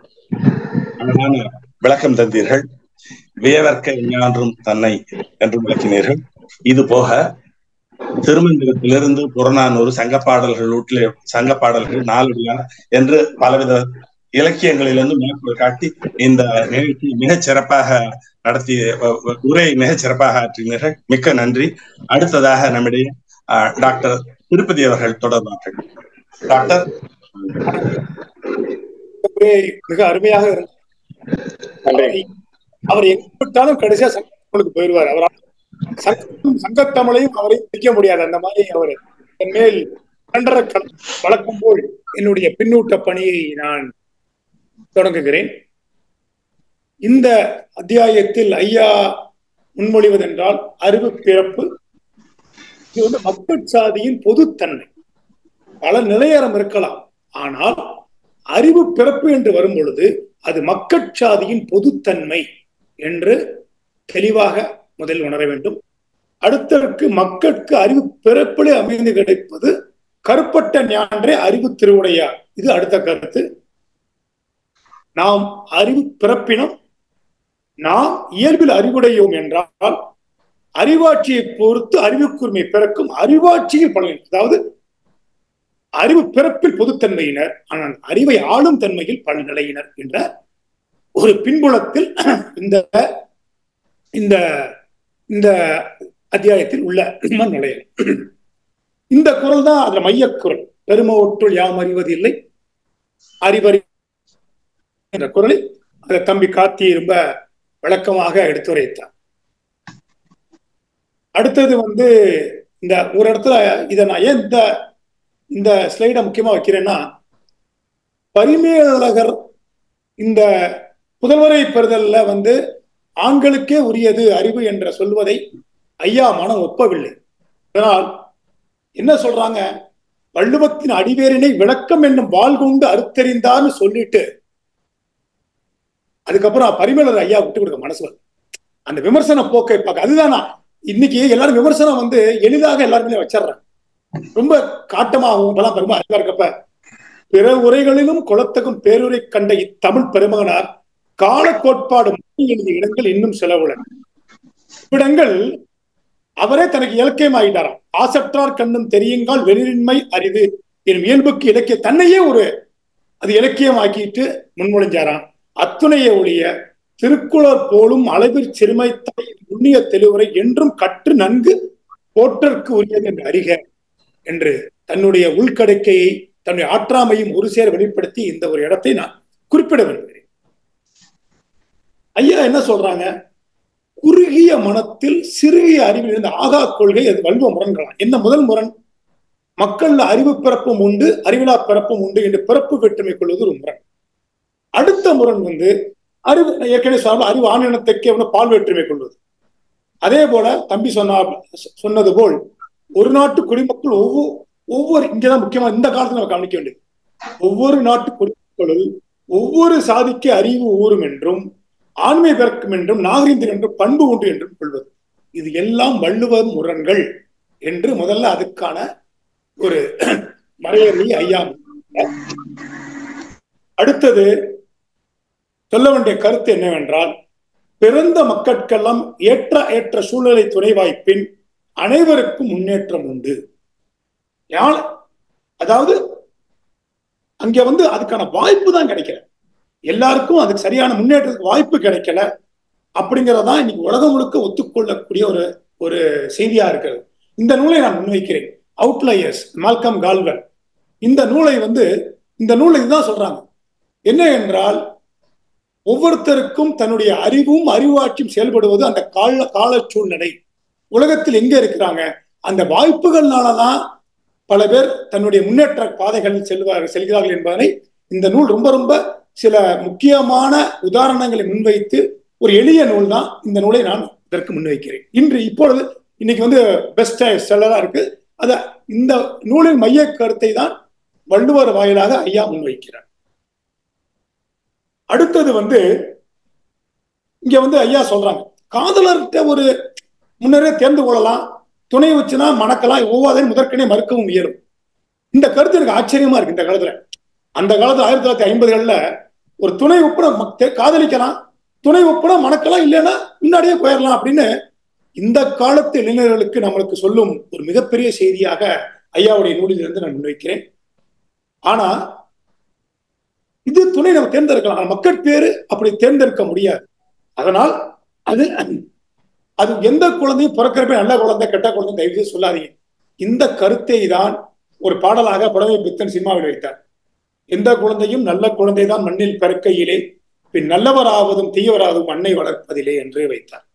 அழகான விளக்கம் தந்தீர்கள். வியவர்க்க எஞ்ஞான்றும் தன்னை என்று விளக்கினீர்கள். இது போக திருமந்திரத்திலிருந்து புறநானூறு, சங்க பாடல்கள், நூற்றிலே சங்க பாடல்கள், நாலடியார் என்று பலவித இலக்கியங்களிலிருந்து மேற்கோள் காட்டி இந்த நிகழ்ச்சி மிகச் சிறப்பாக நடத்தி உரையை மிகச் சிறப்பாக ஆற்றினீர்கள். மிக்க நன்றி. அடுத்ததாக நம்முடைய டாக்டர் திருப்பதி அவர்கள் தொடர்பார்கள். டாக்டர். மிக அருமையாக இருந்தது. அவர் எங்க விட்டாலும் கடைசியா சங்கத்துக்கு போயிடுவார். அவரால் சங்கம் சங்கத்தமிழையும் அவரை பிடிக்க முடியாது. அந்த மாதிரி அவர் என் மேல் வழக்கம் போல் என்னுடைய பின்னூட்ட பணியை நான் தொடங்குகிறேன். இந்த அத்தியாயத்தில் ஐயா முன்மொழிவதென்றால் அறிவு பிறப்பு. இது வந்து மக்கள் சாதியின் பொதுத்தன்மை. பல நிலையறம் இருக்கலாம். ஆனால் அறிவு பிறப்பு என்று வரும் பொழுது அது மக்கள் சாதியின் பொதுத்தன்மை என்று தெளிவாக முதல் உணர வேண்டும். அடுத்ததற்கு மக்களுக்கு அறிவு பிறப்பிலே அமைந்து கிடைப்பது கருப்பட்ட ஞான்றே அறிவு திருவுடையார். இது அடுத்த கருத்து. நாம் அறிவு பிறப்பினம், நாம் இயல்பில் அறிவுடையோம் என்றால் அறிவாட்சியை பொறுத்து அறிவுக்குரிமை பிறக்கும், அறிவாட்சியில் பலன். அதாவது அறிவு பிறப்பில் பொதுத்தன்மையினர், ஆனால் அறிவை ஆளும் தன்மையில் பல நிலையினர் என்ற ஒரு பின்புலத்தில் இந்த இந்த இந்த அத்தியாயத்தில் உள்ள நுழையல். இந்த குரல் தான் அதுல மையக்குரல். பெருமவற்றுள் யாம் அறிவது இல்லை அறிவறி என்ற குரலை அந்த தம்பி கார்த்தி ரொம்ப விளக்கமாக எடுத்துரைத்தார். அடுத்தது வந்து இந்த ஒரு இடத்துல இதை நான் ஏன் இந்த இந்த ஸ்லைடை முக்கியமா வைக்கிறேன்னா, பரிமேலழகர் இந்த புதல்வரை பெறுதல்ல வந்து ஆண்களுக்கே உரியது அறிவு என்ற சொல்வதை ஐயா மனம் ஒப்பவில்லை. அதனால் என்ன சொல்றாங்க, வள்ளுவத்தின் அடிவேரினை விளக்கம் என்னும் வாள் கொண்டு அறுத்தறிந்தான்னு சொல்லிட்டு அதுக்கப்புறம் பரிமேலழகர் ஐயா விட்டு கொடுக்க மனசு அந்த விமர்சன போக்கை பார்க்க. அதுதான் இன்னைக்கு எல்லாரும் விமர்சனம் வந்து எளிதாக எல்லாருமே வச்சிடறாங்க. ரொம்ப காட்டமாகவும் இப்பெல்லாம் பெருமா அறிவா இருக்கப்ப பிற உரைகளிலும் குலத்தகும் பேருரை கண்ட இத்தமிழ் பெருமகனார் கால கோட்பாடு எழுதிய இடங்கள் இன்னும் செலவுள்ள இடங்கள் அவரே தனக்கு இலக்கியமாயிட்டாராம். ஆசற்றார் கண்ணும் தெரியுங்கால் வெளியின்மை அரிது எனும் இயல்புக்கு இலக்கிய தன்னையே ஒரு அது இலக்கியமாக்கிட்டு முன்மொழிஞ்சாராம். அத்துணைய ஒழிய திருக்குறள் போலும் அளவில் சிறுமைத்தாய் நுண்ணிய தெளிவுரை என்றும் கற்று நன்கு போற்றற்கு உரியது என்று அறிக என்று தன்னுடைய உள்கடைக்கையை தன்னுடைய ஆற்றாமையும் ஒரு சேர வெளிப்படுத்தி இந்த ஒரு இடத்தை நான் குறிப்பிட விரும்புகிறேன். ஐயா என்ன சொல்றாங்க, குறுகிய மனத்தில் சிறுகிய அறிவில் இருந்த ஆகா கொள்கை அது வல்வ முரண்களாம். என்ன முதல் முரண், மக்கள் அறிவு பிறப்பும் உண்டு அறிவிலா பிறப்பும் உண்டு என்று பிறப்பு வேற்றுமை கொள்வது ஒரு முரண். அடுத்த முரண் வந்து அறிவு ஏற்கனவே சொன்ன அறிவு ஆணினத்துக்கே பால் வேற்றுமை கொள்வது. அதே போல தம்பி சொன்ன சொன்னது போல் ஒரு நாட்டு குடிமக்கள் ஒவ்வொரு ஒவ்வொரு இங்கதான் முக்கியமா இந்த காலத்துல நம்ம கவனிக்க வேண்டியது, ஒவ்வொரு நாட்டு குடிமக்களும் ஒவ்வொரு சாதிக்கு அறிவு ஊறும் என்றும் ஆண்மை பிறக்கும் என்றும் நாகரிகம் என்றும் பண்பு உண்டு என்றும் கொள்வது. இது எல்லாம் வள்ளுவ முரண்கள் என்று முதல்ல அதுக்கான ஒரு மறையறை ஐயா. அடுத்தது சொல்ல வேண்டிய கருத்து என்னவென்றால், பிறந்த மக்களுக்கெல்லாம் ஏற்ற ஏற்ற சூழ்நிலை துணை வாய்ப்பின் அனைவருக்கும் முன்னேற்றம் உண்டு. அதாவது அங்க வந்து அதுக்கான வாய்ப்பு தான் கிடைக்கல, எல்லாருக்கும் அதுக்கு சரியான முன்னேற்றத்துக்கு வாய்ப்பு கிடைக்கல. அப்படிங்கிறதான் இன்னைக்கு உலகம் முழுக்க ஒத்துக்கொள்ளக்கூடிய ஒரு ஒரு செய்தியா இருக்கிறது. இந்த நூலை நான் முன்வைக்கிறேன், அவுட்லயர்ஸ், மால்கம் கால்வெல். இந்த நூலை வந்து இந்த நூலை இதுதான் சொல்றாங்க, என்ன என்றால் ஒவ்வொருத்தருக்கும் தன்னுடைய அறிவும் அறிவாட்சியும் செயல்படுவது அந்த கால கால சூழ்நிலை, உலகத்தில் எங்க இருக்கிறாங்க அந்த வாய்ப்புகள்னாலதான் பல பேர் தன்னுடைய முன்னேற்ற பாதைகளில் செல்வார்கள் செல்கிறார்கள் என்பதனை இந்த நூல் ரொம்ப ரொம்ப சில முக்கியமான உதாரணங்களை முன்வைத்து ஒரு எளிய நூல் தான். இந்த நூலை நான் இதற்கு முன்வைக்கிறேன். இன்று இப்பொழுது இன்னைக்கு வந்து பெஸ்ட் செல்லரா இருக்கு. அத இந்த நூலின் மைய கருத்தை தான் வள்ளுவர் வாயிலாக ஐயா முன்வைக்கிறார். அடுத்தது வந்து இங்க வந்து ஐயா சொல்றாங்க, காதலர்கிட்ட ஒரு முன்னரே தேர்ந்து கொள்ளலாம், துணை வச்சுனா மணக்கலாம், ஒவ்வாதையும் முதற்கனே மறுக்கவும் இயலும். இந்த கருத்து எனக்கு ஆச்சரியமா இருக்கு. இந்த காலத்துல அந்த காலத்துல ஆயிரத்தி தொள்ளாயிரத்தி ஐம்பதுகள்ல ஒரு துணை ஒப்பனை காதலிக்கலாம், துணை ஒப்பனை மணக்கலாம், இல்லைன்னா முன்னாடியே போயிடலாம் அப்படின்னு இந்த காலத்து இளைஞர்களுக்கு நம்மளுக்கு சொல்லும் ஒரு மிகப்பெரிய செய்தியாக ஐயாவுடைய நூலிலிருந்து நான் முன்வைக்கிறேன். ஆனா இது துணை நம்ம தேர்ந்தெடுக்கலாம், மக்கள் பேரு அப்படி தேர்ந்தெடுக்க முடியாது. அதனால் அது அது எந்த குழந்தையும் பிறக்கிறப்ப நல்ல குழந்தை கெட்ட குழந்தை தயவு செய்து சொல்லாதீங்க. இந்த கருத்தை தான் ஒரு பாடலாக புலமை பித்தன் சினிமாவில் வைத்தார். எந்த குழந்தையும் நல்ல குழந்தை தான் மண்ணில் பிறக்கையிலே, பின் நல்லவராவதும் தீயவராவதும் மண்ணை வளர்ப்பதிலே என்று வைத்தார்.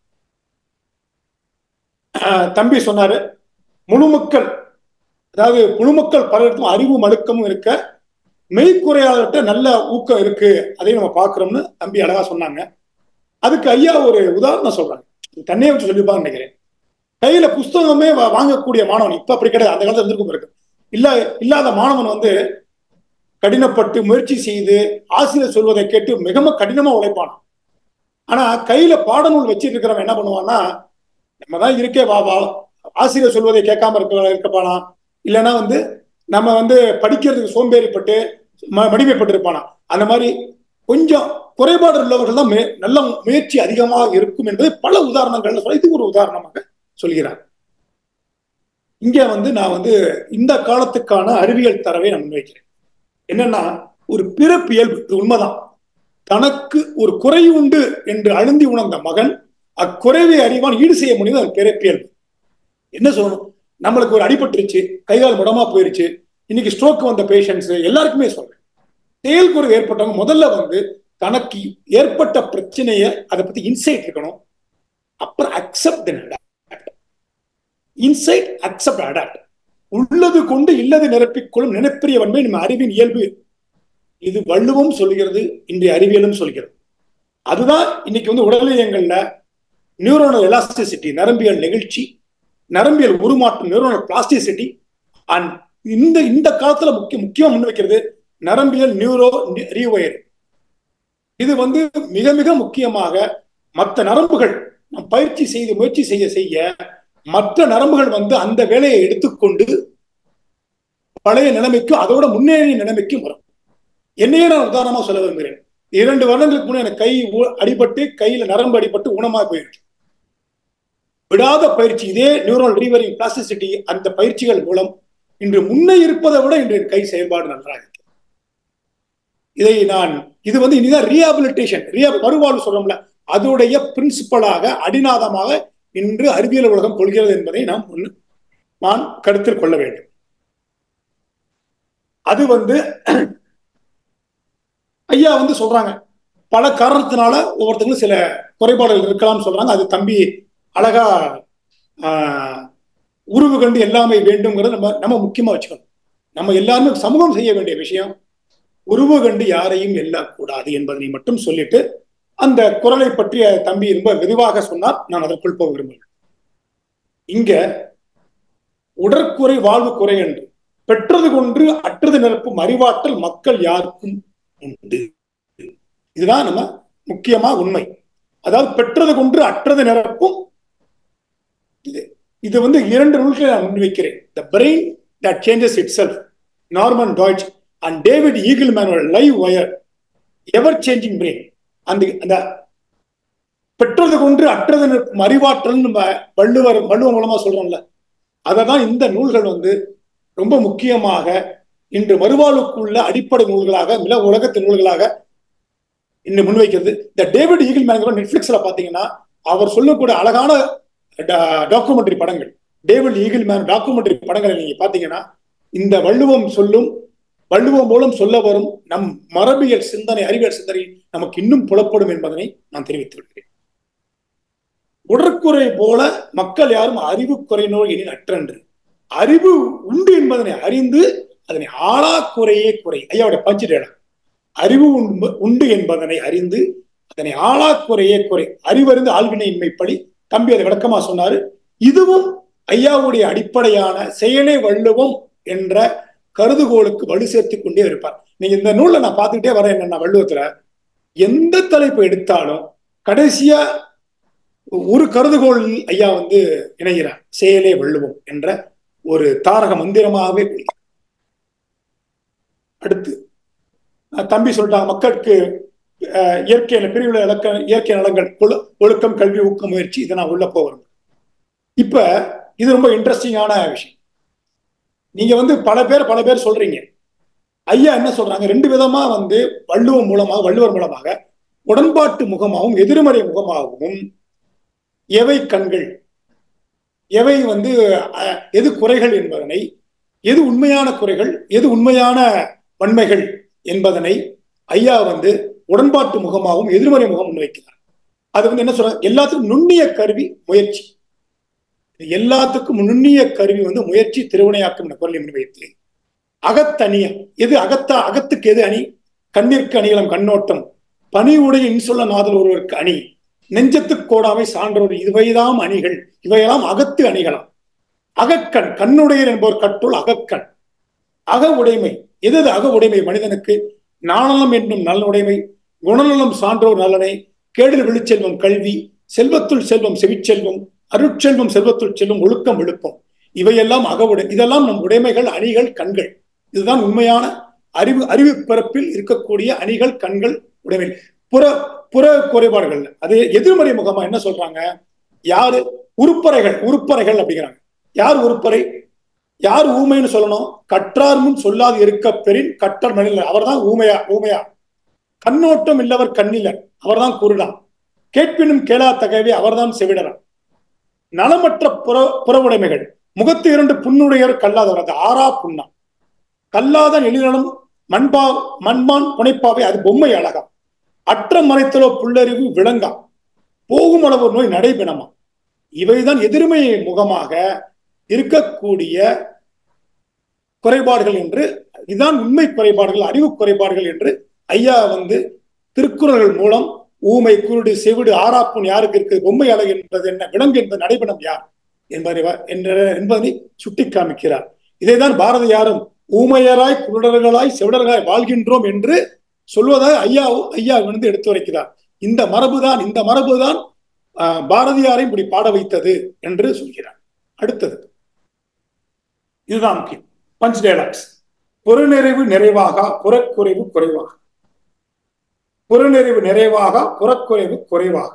தம்பி சொன்னாரு, முழுமக்கள் அதாவது முழுமக்கள் பலருக்கும் அறிவு மழுக்கமும் இருக்க மெய்க்குறையாளர்கிட்ட நல்ல ஊக்கம் இருக்கு, அதையும் நம்ம பாக்குறோம்னு தம்பி அழகா சொன்னாங்க. அதுக்கு ஐயா ஒரு உதாரணம் சொல்றாங்க, தன்னையே வச்சு சொல்லிப்பான்னு நினைக்கிறேன். கையில புஸ்தகமே வாங்கக்கூடிய மாணவன், இப்ப அப்படி கிடையாது, அந்த காலத்துல இருந்திருக்கும் இருக்கு இல்ல இல்லாத மாணவன் வந்து கடினப்பட்டு முயற்சி செய்து ஆசிரியர் சொல்வதை கேட்டு மிக கடினமா உழைப்பான். ஆனா கையில பாடநூல் வச்சிட்டு இருக்கிறவன் என்ன பண்ணுவான்னா, நம்ம தான் இருக்கே வா வா ஆசிரியர் சொல்வதை கேட்காம இருக்க இருக்கப்பானா, இல்லைன்னா வந்து நம்ம வந்து படிக்கிறதுக்கு சோம்பேறிப்பட்டு மடிமைப்பட்டு இருப்பானா. அந்த மாதிரி கொஞ்சம் குறைபாடு உள்ளவர்கள் தான் நல்ல முயற்சி அதிகமாக இருக்கும் என்பதை பல உதாரணங்கள்ல சொல்ல இது ஒரு உதாரணமாக சொல்கிறார். இங்க வந்து நான் வந்து இந்த காலத்துக்கான அறிவியல் தரவை நான் முன்வைக்கிறேன். என்னன்னா, ஒரு பிறப்பு இயல்பு, இது உண்மைதான். தனக்கு ஒரு குறை உண்டு என்று அழுந்தி உணர்ந்த மகன் அக்குறைவை அறிவான் ஈடு செய்ய முடியும். அது பிறப்பியல்பு. என்ன சொல்லணும், நம்மளுக்கு ஒரு அடிபட்டுருச்சு, கைகால் முடமா போயிருச்சு, இன்னைக்கு ஸ்ட்ரோக் வந்த பேஷண்ட்ஸ் எல்லாருக்குமே சொல்றேன், செயல்குறை ஏற்பட்டவங்க முதல்ல வந்து தனக்கு ஏற்பட்ட பிரச்சனைய அதை பத்தி இன்சைட் இருக்கணும். அப்புறம் அக்செப்ட் இன்சைட் அக்செப்ட் அடாப்ட். உள்ளது கொண்டு இல்லது நிரப்பிக்கொள்ளும் நினைப்பெரிய வன்மை நம்ம அறிவின் இயல்பு. இது வள்ளுவம் சொல்கிறது, இன்றைய அறிவியலும் சொல்கிறது. அதுதான் இன்னைக்கு வந்து உடலியங்கள்ல நியூரோனல் எலாஸ்டிசிட்டி, நரம்பியல் நெகிழ்ச்சி, நரம்பியல் உருமாற்றம், நியூரோனல் பிளாஸ்டிசிட்டி, அண்ட் இந்த இந்த காலத்துல முக்கிய முக்கியமா முன்வைக்கிறது நரம்பியல் நியூரோ ரீவயர். இது வந்து மிக மிக முக்கியமாக மற்ற நரம்புகள் நம் பயிற்சி செய்து முயற்சி செய்ய செய்ய மற்ற நரம்புகள் வந்து அந்த வேலையை எடுத்துக்கொண்டு பழைய நிலைமைக்கு அதோட முன்னேறிய நிலைமைக்கு வரும். என்னையே நான் உதாரணமா சொல்ல விரும்புகிறேன். இரண்டு வருடங்களுக்கு முன்னே எனக்கு கை அடிபட்டு கையில நரம்பு அடிபட்டு ஊனமா போயிருக்கு. விடாத பயிற்சி, இதே நியூரல் ரீவரிங் பிளாஸ்டிசிட்டி, அந்த பயிற்சிகள் மூலம் இன்று முன்னே இருப்பதை விட இன்று கை செயல்பாடு நன்றாக இருக்கு. இதை நான் இது வந்து இனிதான் ரீஹாபிலிட்டேஷன், ரீஹா மறுவாழ்வு சொல்றோம்ல, அதோடைய பிரின்சிபலாக அடிநாதமாக இன்று அறிவியல் உலகம் கொள்கிறது என்பதை நாம் ஒன்று நான் கருத்தில் கொள்ள வேண்டும். அது வந்து ஐயா வந்து சொல்றாங்க, பல காரணத்தினால ஒவ்வொருத்தங்களும் சில குறைபாடுகள் இருக்கலாம் சொல்றாங்க. அது தம்பி அழகா ஆஹ் உருவு கண்டு எல்லாமே வேண்டும்ங்கிறத நம்ம நம்ம முக்கியமா வச்சுக்கணும். நம்ம எல்லாருமே சமூகம் செய்ய வேண்டிய விஷயம், உருவு கண்டு யாரையும் எல்லக்கூடாது என்பதனை மட்டும் சொல்லிட்டு அந்த குரலை பற்றிய தம்பி ரொம்ப விரிவாக சொன்னார். நான் அதற்குள் போக விரும்புகிறேன். இங்க உடற்குறை வாழ்வு குறை என்று பெற்றது கொன்று அற்றது நிரப்பும் அறிவாற்றல் மக்கள் யாருக்கும் உண்டு. இதுதான் நம்ம முக்கியமா உண்மை. அதாவது பெற்றது கொன்று அற்றது நிரப்பும். இது இது வந்து இரண்டு நூல்களை நான் முன்வைக்கிறேன். The brain that changes itself, Norman Doidge and David ஈகிள்மேனோட live wire, ever changing brain. அந்த அந்த பெற்றது கொன்று அற்றது நிரப்பும் அறிவாற்றல் நம்ம வள்ளுவர் வள்ளுவ மூலமா சொல்றோம்ல, அதை தான் இந்த நூல்கள் வந்து ரொம்ப முக்கியமாக இன்று மறுவாழ்வுக்குள்ள அடிப்படை நூல்களாக மிக உலகத்தின் நூல்களாக இன்று முன்வைக்கிறது. இந்த டேவிட் ஈகிள்மேன் நெட்ஃபிளிக்ஸ்ல பாத்தீங்கன்னா அவர் சொல்லக்கூடிய அழகான டாக்குமெண்ட்ரி படங்கள், டேவிட் ஈகிள்மேன் டாக்குமெண்ட்ரி படங்களை நீங்க பாத்தீங்கன்னா இந்த வள்ளுவம் சொல்லும், வள்ளுவம் மூலம் சொல்ல வரும் நம் மரபியல் சிந்தனை, அறிவியல் சிந்தனை நமக்கு இன்னும் புலப்படும் என்பதனை நான் தெரிவித்து வருகிறேன். உடற்குறை போல மக்கள் யாரும் அறிவு குறைநோய் எனின் அற்றன்று, அறிவு உண்டு என்பதனை அறிந்து அதனை ஆளா குறையே குறை. ஐயாவோட பஞ்சிடம், அறிவு உண்டு என்பதனை அறிந்து அதனை ஆளா குறையே குறை, அறிவறிந்து ஆள்வினையின்மைப்படி. தம்பி அதை விளக்கமா சொன்னாரு. இதுவும் ஐயாவுடைய அடிப்படையான செயலே வள்ளுவம் என்ற கருதுகோளுக்கு வலு சேர்த்து கொண்டே இருப்பார். நீங்க இந்த நூல்ல நான் பார்த்துக்கிட்டே வரேன். என்னன்னா, வள்ளுவத்துல எந்த தலைப்பு எடுத்தாலும் கடைசியா ஒரு கருதுகோள் ஐயா வந்து இணைகிறார், செயலே வள்ளுவம் என்ற ஒரு தாரக மந்திரமாகவே. அடுத்து தம்பி சொல்லிட்டாங்க, மக்களுக்கு இயற்கை பிரிவுல இலக்க இயற்கை நலங்கள், ஒழுக்கம், கல்வி, ஊக்கம், முயற்சி, இதை நான் உள்ள போகிறேன். இப்ப இது ரொம்ப இன்ட்ரெஸ்டிங்கான விஷயம். நீங்க வந்து பல பேர் பல பேர் சொல்றீங்க. ஐயா என்ன சொல்றாங்க, ரெண்டு விதமா வந்து வள்ளுவம் மூலமாக வள்ளுவர் மூலமாக உடன்பாட்டு முகமாகவும் எதிர்மறை முகமாகவும் எவை கண்கள், எவை வந்து எது குறைகள் என்பதனை, எது உண்மையான குறைகள், எது உண்மையான வன்மைகள் என்பதனை ஐயா வந்து உடன்பாட்டு முகமாகவும் எதிர்மறை முகம் முன்வைக்கிறார். அது வந்து என்ன சொல்ற, எல்லாத்துக்கும் நுண்ணிய கருவி முயற்சி, எல்லாத்துக்கும் நுண்ணிய கருவி வந்து முயற்சி, திருவினையாக்கும் என்ற குரலை முன்வைத்து அகத்தணிய எது அகத்தா அகத்துக்கு எது அணி, கண்ணிற்கு அணிகலம் கண்ணோட்டம், பணி உடைய இன்சொல்ல நாதல் ஒருவருக்கு அணி, நெஞ்சத்துக்கு கோடாமை சான்றோர், இவைதாம் அணிகள், இவையெல்லாம் அகத்து அணிகலாம். அகக்கண், கண்ணுடையர் என்பவர் கற்றுள் அகக்கண். அக உடைமை எது அக உடைமை, மனிதனுக்கு நாணலம் என்னும் நல்லுடைமை, குணநலம் சான்றோர் நலனை, கேடில் விழுச்செல்வம் கல்வி, செல்வத்துள் செல்வம் செவிச்செல்வம், அருட்செல்வம் செல்வத்துள் செல்லும் ஒழுக்கம் விழுப்பம் இவையெல்லாம் அகவுடை. இதெல்லாம் நம் உடைமைகள், அணிகள், கண்கள். இதுதான் உண்மையான அறிவு அறிவு பிறப்பில் இருக்கக்கூடிய அணிகள், கண்கள், உடைமைகள். புற புற குறைபாடுகள் அது எதிர்மறை முகமா என்ன சொல்றாங்க? யாரு உருப்பறைகள் உருப்பறைகள் அப்படிங்கிறாங்க. யார் உருப்பறை? யார் ஊமைன்னு சொல்லணும்? கற்றார் முன் சொல்லாது இருக்க பெறின் கற்றர் மனிதர். அவர் தான் ஊமையா ஊமையா. கண்ணோட்டம் இல்லவர் கண்ணிலர், அவர் தான் குருடான். கேட்பினும் கேளா தகவே அவர்தான் செவிடரான். நலமற்ற புற புறவுடைமைகள் முகத்து இரண்டு புண்ணுடையர் கல்லாதவர், அது ஆறா புண்ணா. கல்லாத எழிலும் மண்பா மண்பான் புனைப்பாவை, அது பொம்மை அழகா. அற்ற மறைத்தலோ புல்லறிவு விளங்கா. போகும் அளவு நோய் நடைபெணமா. இவைதான் எதிர்மை முகமாக இருக்கக்கூடிய குறைபாடுகள் என்று, இதுதான் உண்மை குறைபாடுகள், அறிவு குறைபாடுகள் என்று ஐயா வந்து திருக்குறள்கள் மூலம் ஊமை, குருடு, செவிடு, ஆறாப்புண் யாருக்கு இருக்கு, பொம்மை அழகு என்பது என்ன, விலங்கு என்பது நடைபெணம் யார் என்பதை என்பதை சுட்டி காமிக்கிறார். இதைதான் பாரதியாரும் ஊமையராய் குருடர்களாய் செவிடர்களாய் வாழ்கின்றோம் என்று சொல்வதாக ஐயா ஐயா வந்து எடுத்து வைக்கிறார். இந்த மரபுதான் இந்த மரபுதான் பாரதியாரை இப்படி பாட வைத்தது என்று சொல்கிறார். அடுத்தது இதுதான் முக்கியம். Punch dialogues. புறநிறைவு நிறைவாக, புறக்குறைவு குறைவாக. புறநிறைவு நிறைவாக, புறக்குறைவு குறைவாக.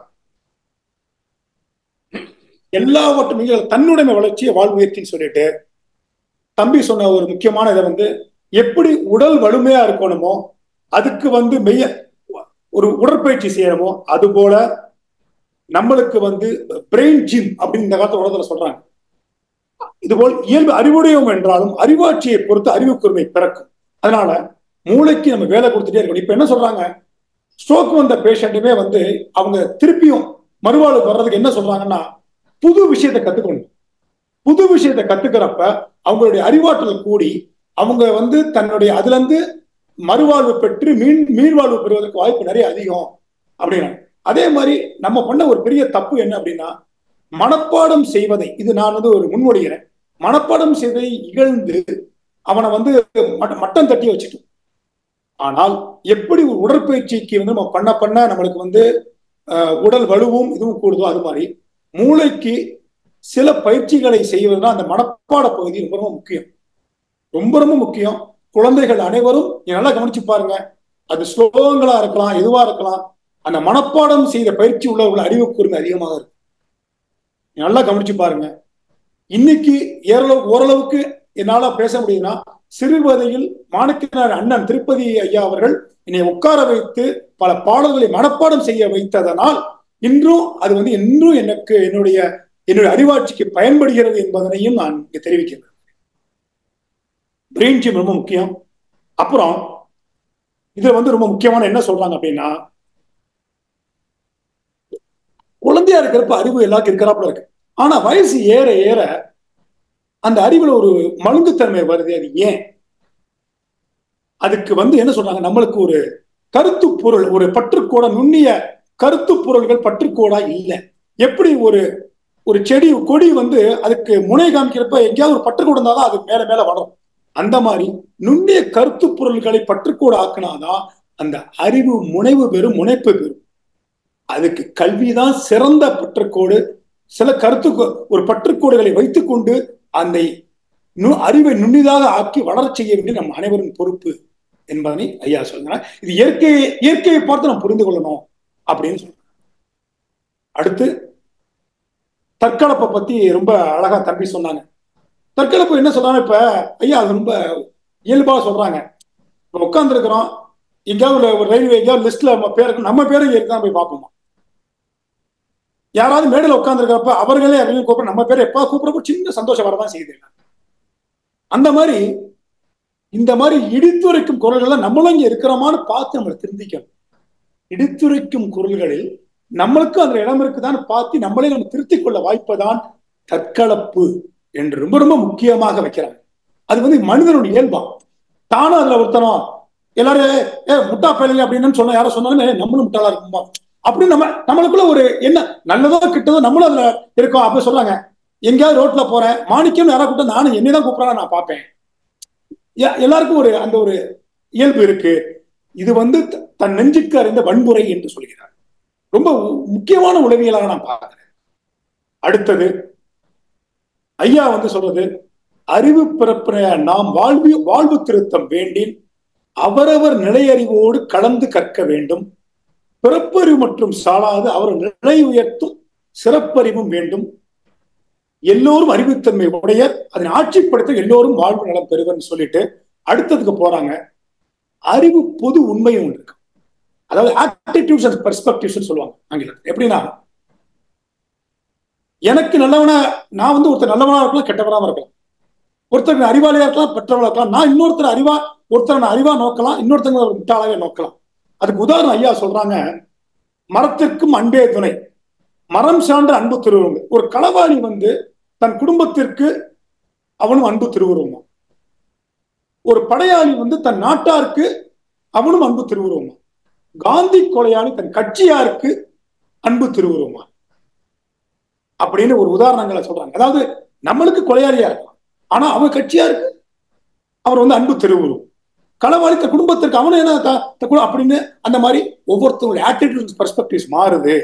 எல்லாவற்றும் மிக தன்னுடைமை வளர்ச்சியை வாழ்முயற்சின்னு சொல்லிட்டு தம்பி சொன்ன ஒரு முக்கியமான இதை வந்து, எப்படி உடல் வலிமையா இருக்கணுமோ அதுக்கு வந்து மெய்ய ஒரு உடற்பயிற்சி செய்யணுமோ அது போல நம்மளுக்கு வந்து பிரெயின் ஜிம் அப்படின்னு இந்த காலத்துல உலகத்துல சொல்றாங்க. இதுபோல் இயல்பு அறிவுடையோம் என்றாலும் அறிவாட்சியை பொறுத்து அறிவு கூர்மை பிறக்கும். அதனால மூளைக்கு நம்ம வேலை கொடுத்துட்டே இருக்கணும். இப்ப என்ன சொல்றாங்க, ஸ்ட்ரோக் வந்த பேஷண்ட்டுமே வந்து அவங்க திருப்பியும் மறுவாழ்வு வர்றதுக்கு என்ன சொல்றாங்கன்னா, புது விஷயத்தை கத்துக்கணும். புது விஷயத்தை கத்துக்கிறப்ப அவங்களுடைய அறிவாற்றல் கூடி அவங்க வந்து தன்னுடைய அதுல இருந்து மறுவாழ்வு பெற்று மீன் மீள்வாழ்வு பெறுவதற்கு வாய்ப்பு நிறைய அதிகம் அப்படின்னா. அதே மாதிரி நம்ம பண்ண ஒரு பெரிய தப்பு என்ன அப்படின்னா, மனப்பாடம் செய்வதை, இது நான் வந்து ஒரு முன்மொழிகிறேன், மனப்பாடம் செய்வதை இகழ்ந்து அவனை வந்து மட்டம் தட்டி வச்சுட்டோம். ஆனால் எப்படி ஒரு உடற்பயிற்சிக்கு வந்து நம்ம பண்ண பண்ண நம்மளுக்கு வந்து அஹ் உடல் வலுவும் இதுவும் கூடுதோ, அது மாதிரி மூளைக்கு சில பயிற்சிகளை செய்வதுனா அந்த மனப்பாட பகுதி ரொம்ப ரொம்ப முக்கியம். ரொம்ப ரொம்ப முக்கியம். குழந்தைகள் அனைவரும் நல்லா கவனிச்சு பாருங்க. அது ஸ்லோகங்களா இருக்கலாம், எதுவா இருக்கலாம், அந்த மனப்பாடம் செய்த பயிற்சி உள்ளவர்கள் அறிவு கூர்மை அதிகமாக இருக்கும். நல்லா கவனிச்சு பாருங்க. இன்னைக்கு ஏரளவு ஓரளவுக்கு என்னால பேச முடியும்னா, சிறுவதையில் மாணிக்கனார் அண்ணன் திருப்பதி ஐயா அவர்கள் என்னை உட்கார வைத்து பல பாடல்களை மனப்பாடம் செய்ய வைத்ததனால் இன்றும் அது வந்து இன்றும் எனக்கு என்னுடைய என்னுடைய அறிவாட்சிக்கு பயன்படுகிறது என்பதனையும் நான் இங்க தெரிவிக்கிறேன். பிரெயின் ஜிம் ரொம்ப முக்கியம். அப்புறம் இதுல வந்து ரொம்ப முக்கியமான என்ன சொல்றாங்க அப்படின்னா, குழந்தையா இருக்கிறப்ப அறிவு எல்லாருக்கும் இருக்கிறாப்புல இருக்கு. ஆனா வயசு ஏற ஏற அந்த அறிவுல ஒரு மழுங்குத்தன்மை வருது. அது ஏன்? அதுக்கு வந்து என்ன சொல்றாங்க, நம்மளுக்கு ஒரு கருத்து பொருள், ஒரு பற்றுக்கோட நுண்ணிய கருத்து பொருள்கள் பற்றுக்கோடா இல்லை. எப்படி ஒரு ஒரு செடி கொடி வந்து அதுக்கு முனை காமிக்கிறப்ப எங்கேயாவது ஒரு பற்றுக்கோடு இருந்தாதான் அது மேல மேல வரும். அந்த மாதிரி நுண்ணிய கருத்து பொருள்களை பற்றுக்கோடு ஆக்கினாதான் அந்த அறிவு முனைவு பெறும், முனைப்பு பெறும். அதுக்கு கல்விதான் சிறந்த பற்றுக்கோடு. சில கருத்து ஒரு பற்றுக்கோடுகளை வைத்துக் கொண்டு அந்த அறிவை நுண்ணிதாக ஆக்கி வளர செய்ய வேண்டிய நம் அனைவரின் பொறுப்பு என்பதனை ஐயா சொல்றாங்க. இது இயற்கையை இயற்கையை பார்த்து நம்ம புரிந்து கொள்ளணும் அப்படின்னு சொல்றாங்க. அடுத்து தற்கலப்பை பத்தி ரொம்ப அழகா தம்பி சொன்னாங்க. தற்கலப்பு என்ன சொல்றாங்க, இப்ப ஐயா அது ரொம்ப இயல்பா சொல்றாங்க. இப்ப உட்கார்ந்து இருக்கிறோம், எங்கேயாவது ஒரு ரயில்வே எங்கேயாவது லிஸ்ட்ல நம்ம பேருக்கு நம்ம பேரும் இருக்கா போய் பார்ப்போமா? யாராவது மேடையில் உட்கார்ந்து இருக்கிறப்ப அவர்களே அப்படின்னு கூப்பிட நம்ம பேரை எப்ப கூப்பிடப்போ சின்ன சந்தோஷம் வரதான் செய்யுது. அந்த மாதிரி இந்த மாதிரி இடித்துரைக்கும் குரல்கள் நம்மளும் இங்க இருக்கிறோமான்னு பார்த்து நம்மளை திருந்திக்கணும். இடித்துரைக்கும் குரல்களில் நம்மளுக்கும் அந்த இடம் இருக்குதான்னு பார்த்து நம்மளே நம்ம திருத்திக் கொள்ள வாய்ப்பதான் தற்கலப்பு என்று ரொம்ப ரொம்ப முக்கியமாக வைக்கிறாங்க. அது வந்து மனிதனுடைய இயல்பா. தானும் அதுல ஒருத்தனம் எல்லாரும் ஏ முட்டா பயிலுங்க அப்படின்னு சொன்ன யாரும் சொன்னாலும் நம்மளும் முட்டாளா இருக்குமா அப்படின்னு நம்ம நம்மளுக்குள்ள ஒரு என்ன நல்லதோ கிட்டதோ நம்மளும் அதுல இருக்கோம். அப்ப சொல்றாங்க, எங்கேயாவது ரோட்ல போறேன் மாணிக்கம் யாராவது கூப்பிட்டு நானும் என்னதான் கூப்பிடறாங்க நான் பார்ப்பேன். எல்லாருக்கும் ஒரு அந்த ஒரு இயல்பு இருக்கு. இது வந்து தன் நெஞ்சுக்கு அறிந்த வன்முறை என்று சொல்கிறார். ரொம்ப முக்கியமான உளவியலாக நான் பார்க்கிறேன். அடுத்தது ஐயா வந்து சொல்றது, அறிவு பிறப்பின நாம் வாழ்வு வாழ்வு திருத்தம் வேண்டின் அவரவர் நிலையறிவோடு கலந்து கற்க வேண்டும். பிறப்பறிவு மற்றும் சாலாது அவர் நிலை உயர்த்தும் சிறப்பறிவும் வேண்டும். எல்லோரும் அறிவுத்தன்மை உடையர், அதனை ஆட்சிப்படுத்த எல்லோரும் வாழ்வு நலம் பெறுவர் சொல்லிட்டு அடுத்ததுக்கு போறாங்க. அறிவு பொது உண்மையும் இருக்கு. அதாவது ஆட்டிடியூட்ஸ் அண்ட் பெர்ஸ்பெக்டிவ்ஸ் சொல்லுவாங்க ஆங்கிலத்தில். எப்படின்னா, எனக்கு நல்லவனா, நான் வந்து ஒருத்தர் நல்லவனா இருக்கலாம், கெட்டவனா இருக்கலாம். ஒருத்தர் அறிவாளியா இருக்கலாம், பெற்றவளா இருக்கலாம். நான் இன்னொருத்தர் அறிவா ஒருத்தர் நான் அறிவா நோக்கலாம், இன்னொருத்தங்க ஒரு முட்டாளாவே நோக்கலாம். அதுக்கு உதாரணம் ஐயா சொல்றாங்க, மரத்திற்கும் அன்பே துணை, மரம் சார்ந்த அன்பு திருவுருவம். ஒரு களவாளி வந்து தன் குடும்பத்திற்கு அவனும் அன்பு திருவுருவமா, ஒரு படையாளி வந்து தன் நாட்டாருக்கு அவனும் அன்பு திருவுருவமா, காந்தி கொலையாளி தன் கட்சியாருக்கு அன்பு திருவுருவமா அப்படின்னு ஒரு உதாரணங்களை சொல்றாங்க. அதாவது நம்மளுக்கு கொலையாளியா இருக்கலாம், ஆனா அவன் கட்சியாருக்கு அவர் வந்து அன்பு திருவுருவம். களவாளி தன் குடும்பத்திற்கு அவனு என்ன அப்படின்னு அந்த மாதிரி ஒவ்வொருத்தருடைய ஆட்டிடியூட் பெர்ஸ்பெக்டிவ்ஸ் மாறுது.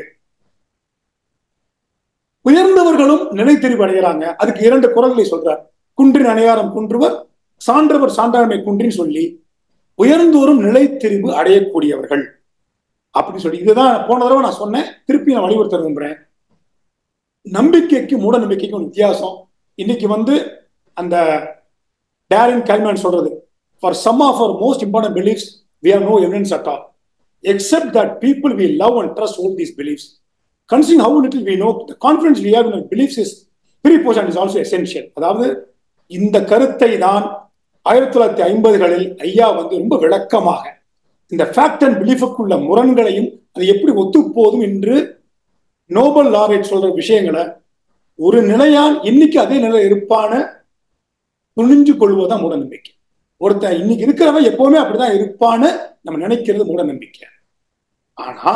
உயர்ந்தவர்களும் நிலை தெரிவு அடைகிறாங்க. அதுக்கு இரண்டு குரல்களை சொல்றார். குன்றின் அணையாரம் குன்றுவர், சான்றவர் சான்றாண்மை குன்றின்னு சொல்லி உயர்ந்தோரும் நிலை தெரிவு அடையக்கூடியவர்கள் அப்படின்னு சொல்லி, இதுதான் போன தடவை நான் சொன்னேன், திருப்பி நான் வலியுறுத்த விரும்புறேன். நம்பிக்கைக்கு மூட நம்பிக்கைக்கும் வித்தியாசம். இன்னைக்கு வந்து அந்த டேரின் கல்மேன் சொல்றது, for some of our most important beliefs we have no evidence at all except that people we love and trust hold these beliefs. Considering how little we know, the confidence we have in our beliefs is preponderant is also essential. அதாவது இந்த கருத்தை தான் ஆயிரத்தி தொள்ளாயிரத்தி ஐம்பதுகளில் ஐயா வந்து ரொம்ப விளக்கமாக இந்த ஃபேக்ட் அண்ட் பிலீஃபுக்குள்ள முரண்களையும் அது எப்படி ஒத்து போதும் என்று நோபல் லாரேட் சொல்ற விஷயங்களை ஒரு நிலையால் இன்னைக்கு அதே நிலை இருப்பான துணிஞ்சு கொள்வதுதான் மூட நம்பிக்கை. ஒருத்தன் இன்னைக்கு இருக்கிறவன் எப்பவுமே அப்படிதான் இருப்பான்னு நம்ம நினைக்கிறது மூட நம்பிக்கை. ஆனா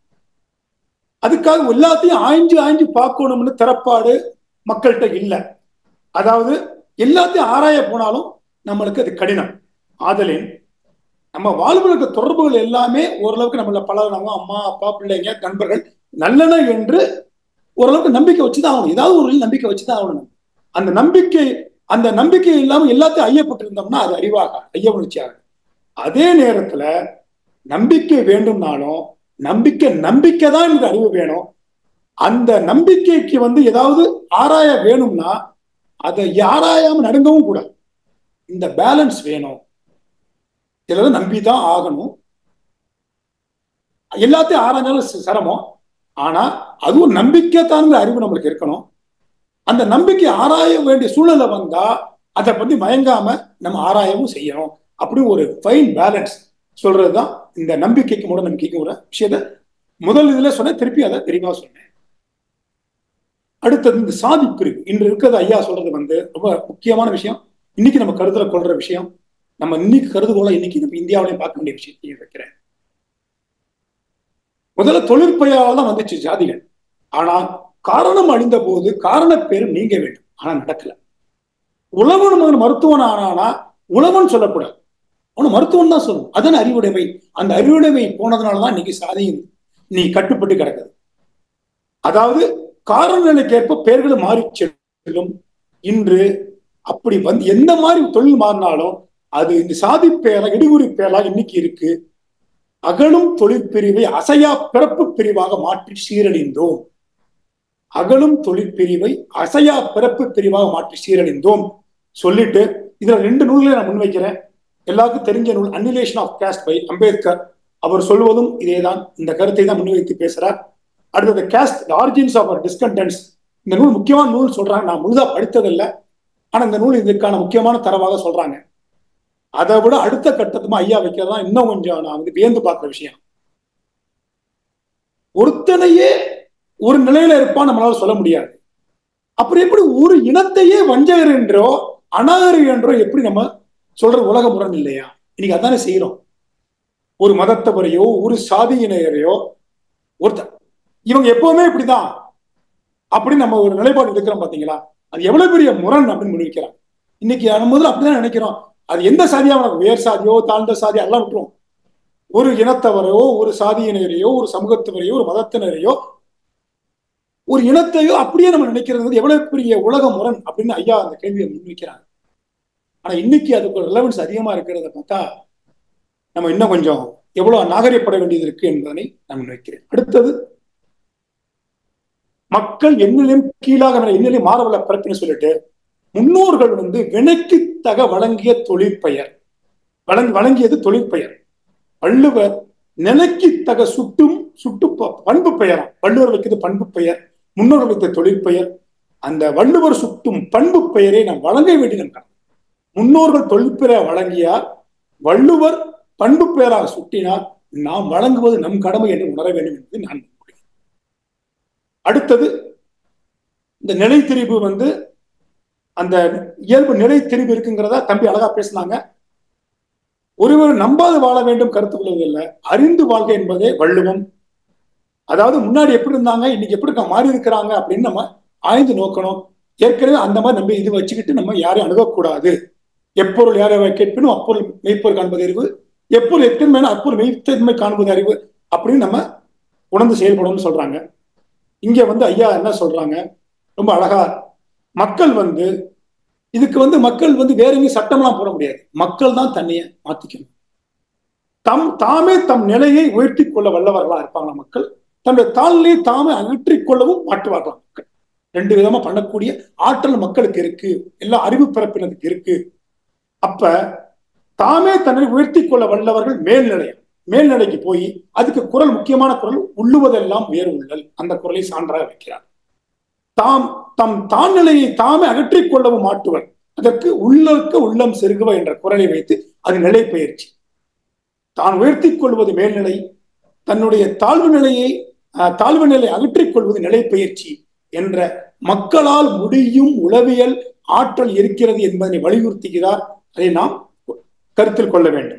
அதுக்காக எல்லாத்தையும் ஆய்ஞ்சு ஆய்ஞ்சு பார்க்கணும்னு திறப்பாடு மக்கள்கிட்ட இல்லை. அதாவது எல்லாத்தையும் ஆராய போனாலும் நம்மளுக்கு அது கடினம். ஆதலின் நம்ம வாழ்வுகளுக்கு தொடர்புகள் எல்லாமே ஓரளவுக்கு நம்மள பழகினவங்க, அம்மா அப்பா பிள்ளைங்க நண்பர்கள் நல்லன என்று ஓரளவுக்கு நம்பிக்கை வச்சுதான் ஆகணும். ஏதாவது ஒரு நம்பிக்கை வச்சுதான் ஆகணும். அந்த நம்பிக்கை அந்த நம்பிக்கை இல்லாம எல்லாத்தையும் ஐயப்பட்டு இருந்தோம்னா அது அறிவாக ஐய உணர்ச்சியாக. அதே நேரத்துல நம்பிக்கை வேண்டும்னாலும் நம்பிக்கை நம்பிக்கை தான் எனக்கு அறிவு வேணும். அந்த நம்பிக்கைக்கு வந்து ஏதாவது ஆராய வேணும்னா அதை ஆராயாம நடுங்கவும் கூடாது. இந்த பேலன்ஸ் வேணும். சிலதை நம்பிதான் ஆகணும். எல்லாத்தையும் ஆராய்ச்சாலும் சிரமம். ஆனா அதுவும் நம்பிக்கை தான் அறிவு நம்மளுக்கு இருக்கணும். அந்த நம்பிக்கை ஆராய வேண்டிய சூழலை வந்தா அதை பத்தி மயங்காம நம்ம ஆராயவும் செய்யணும். அப்படி ஒரு ஃபைன் பேலன்ஸ் சொல்றதுதான் இந்த நம்பிக்கைக்கு மூட நம்பிக்கைக்கு ஒரு விஷயத்த முதல் இதுல சொன்ன, திருப்பி அதை தெளிவா சொன்னேன். அடுத்தது இந்த சாதி பிரிவு இன்று இருக்கிறது ஐயா சொல்றது வந்து ரொம்ப முக்கியமான விஷயம். இன்னைக்கு நம்ம கருத்துல கொள்ற விஷயம், நம்ம இன்னைக்கு கருதுகோள இன்னைக்கு நம்ம இந்தியாவிலையும் பார்க்க வேண்டிய விஷயத்தையும் வைக்கிறேன். முதல்ல தொழிற்பெயரால் தான் வந்துச்சு ஜாதிகள். ஆனா காரணம் அழிந்த போது காரண பேரும் நீங்க வேண்டும். ஆனா நடக்கல. உழவன் மகன் மருத்துவன் ஆனானா உழவன் சொல்லக்கூடாது, அவனு மருத்துவன் தான் சொல்லணும். அதன் அறிவுடைமை. அந்த அறிவுடைமை போனதுனாலதான் இன்னைக்கு சாதியும் நீ கட்டுப்பட்டு கிடக்குது. அதாவது காரண நிலைக்கேற்ப பெயர்களும் மாறி செல்லும். இன்று அப்படி வந்து எந்த மாதிரி தொழில் மாறினாலும் அது இந்த சாதி பெயரா இடுகுறி பெயரா இன்னைக்கு இருக்கு. அகலும் தொழிற்பிரிவை அசையா பிறப்பு பிரிவாக மாற்றி சீரழிந்தோம். அகலும் தொழிற்பிரிவை அசையா பிறப்பு பிரிவாக மாற்றி சீரழிந்தோம் சொல்லிட்டு இதுல ரெண்டு நூல்களை நான் முன்வைக்கிறேன். எல்லாருக்கும் தெரிஞ்ச நூல் annihilation of caste by Ambedkar. அவர் சொல்வதும் இதேதான், இந்த கருத்தை தான் முன்வைத்து பேசுறார். அடுத்தது caste the origins of our discontents. இந்த நூல் முக்கியமான நூல் சொல்றாங்க. நான் முழுதா படித்ததில்லை, ஆனா இந்த நூல் இதுக்கான முக்கியமான தரவாக சொல்றாங்க. அதை விட அடுத்த கட்டத்துமா ஐயா வைக்கிறதா இன்னும் கொஞ்சம் நான் வந்து வியந்து பார்க்கிற விஷயம். ஒருத்தனையே ஒரு நிலையில இருப்பான் நம்மளால சொல்ல முடியாது. அப்படி எப்படி ஒரு இனத்தையே வஞ்சகர் என்றோ அநாகரி என்றோ எப்படி நம்ம சொல்ற உலக முரண் இல்லையா? இன்னைக்கு அதானே செய்யறோம். ஒரு மதத்தவரையோ ஒரு சாதியினரையோ ஒருத்தர் இவங்க எப்பவுமே இப்படிதான் அப்படின்னு நம்ம ஒரு நிலைப்பாடு எடுக்கிறோம் பாத்தீங்களா? அது எவ்வளவு பெரிய முரண் அப்படின்னு முடிக்கிறாங்க. இன்னைக்கு முதல்ல அப்படிதான் நினைக்கிறோம். அது எந்த சாதியா உயர் சாதியோ தாழ்ந்த சாதியோ எல்லாம் விட்டுரும். ஒரு இனத்தவரையோ ஒரு சாதியினரையோ ஒரு சமூகத்தினரையோ ஒரு மதத்தினரையோ ஒரு இனத்தையோ அப்படியே நம்ம நினைக்கிறது எவ்வளவு பெரிய உலக முரண் அப்படின்னு ஐயா அந்த கேள்வியை முன்வைக்கிறாங்க. ஆனா இன்னைக்கு அதுக்கு ஒரு ரிலவன்ஸ் அதிகமா இருக்கிறத பார்த்தா நம்ம இன்னும் கொஞ்சம் எவ்வளவு நாகரிகப்பட வேண்டியது இருக்கு என்பதனை நான் முன்வைக்கிறேன். அடுத்தது, மக்கள் எண்ணிலையும் கீழாக எண்ணிலையும் மாறவள பிறப்புன்னு சொல்லிட்டு முன்னோர்கள் வந்து வினைக்கு தக வழங்கிய தொழிற்பெயர் வழங்கி வழங்கியது தொழிற்பெயர். வள்ளுவர் நிலைக்கு தக சுட்டும் சுட்டு பண்பு பெயரா. வள்ளுவர் வைக்கிறது பண்பு பெயர், முன்னோர்கள் வைத்த தொழிற்பெயர். அந்த வள்ளுவர் சுட்டும் பண்பு பெயரை நாம் வழங்க வேண்டியிருக்கிறார். முன்னோர்கள் தொழிற்பெயரை வழங்கியார், வள்ளுவர் பண்பு பெயராக சுட்டினார். நாம் வழங்குவது நம் கடமை என்று உணர வேண்டும் என்பது நான். அடுத்தது, இந்த நிலை திரிபு வந்து அந்த இயல்பு நிலை திரிபு இருக்குங்கிறதா தம்பி அழகா பேசினாங்க. ஒருவர் நம்பாது வாழ வேண்டும் கருத்து கொள்வதில்லை, அறிந்து வாழ்க என்பதே வள்ளுவம். அதாவது முன்னாடி எப்படி இருந்தாங்க, இன்னைக்கு எப்படி மாறி இருக்கிறாங்க அப்படின்னு நம்ம ஆய்ந்து நோக்கணும். ஏற்கனவே அந்த மாதிரி நம்ம இது வச்சுக்கிட்டு நம்ம யாரையும் அணுகக்கூடாது. எப்பொருள் யாரை கேட்பினும் அப்பொருள் மெய்ப்பொருள் காண்பது அறிவு, எப்பொருள் எத்தன்மையான அப்பொருள் மெய்த்தன்மை காண்பது அறிவு அப்படின்னு நம்ம உணர்ந்து செயல்படணும்னு சொல்றாங்க. இங்க வந்து ஐயா என்ன சொல்றாங்க, ரொம்ப அழகா, மக்கள் வந்து இதுக்கு வந்து மக்கள் வந்து வேற எங்கேயும் சட்டம்லாம் போட முடியாது. மக்கள் தான் தன்னையை மாத்திக்கணும். தம் தாமே தம் நிலையை உயர்த்தி கொள்ள வல்லவர்களா இருப்பாங்களா மக்கள். தன்னுடைய தாழ்நிலையை தாமே அகற்றிக் கொள்ளவும் மாற்றுவார்களா மக்கள். ரெண்டு விதமா பண்ணக்கூடிய ஆற்றல் மக்களுக்கு இருக்கு, எல்லா அறிவு பிறப்பினதுக்கு இருக்கு. அப்ப தாமே தன்னை உயர்த்தி கொள்ள வல்லவர்கள் மேல்நிலையம். மேல்நிலைக்கு போய் அதுக்கு குரல், முக்கியமான குரல், உள்ளுவதெல்லாம் வேறு உள்ளல். அந்த குரலை சான்றாக வைக்கிறார். தாம் தம் தான் நிலையை தாமே அகற்றிக் கொள்ளவும் மாட்டுவர். அதற்கு உள்ளக்க உள்ளம் செருகுவ என்ற குரலை வைத்து அது நிலை பயிற்சி. தான் உயர்த்தி கொள்வது மேல்நிலை, தன்னுடைய தாழ்வு நிலையை தாழ்வு நிலை அகற்றிக் கொள்வது நிலை பயிற்சி என்ற மக்களால் முடியும் உளவியல் ஆற்றல் இருக்கிறது என்பதனை வலியுறுத்துகிறார். அதை நாம் கருத்தில் கொள்ள வேண்டும்.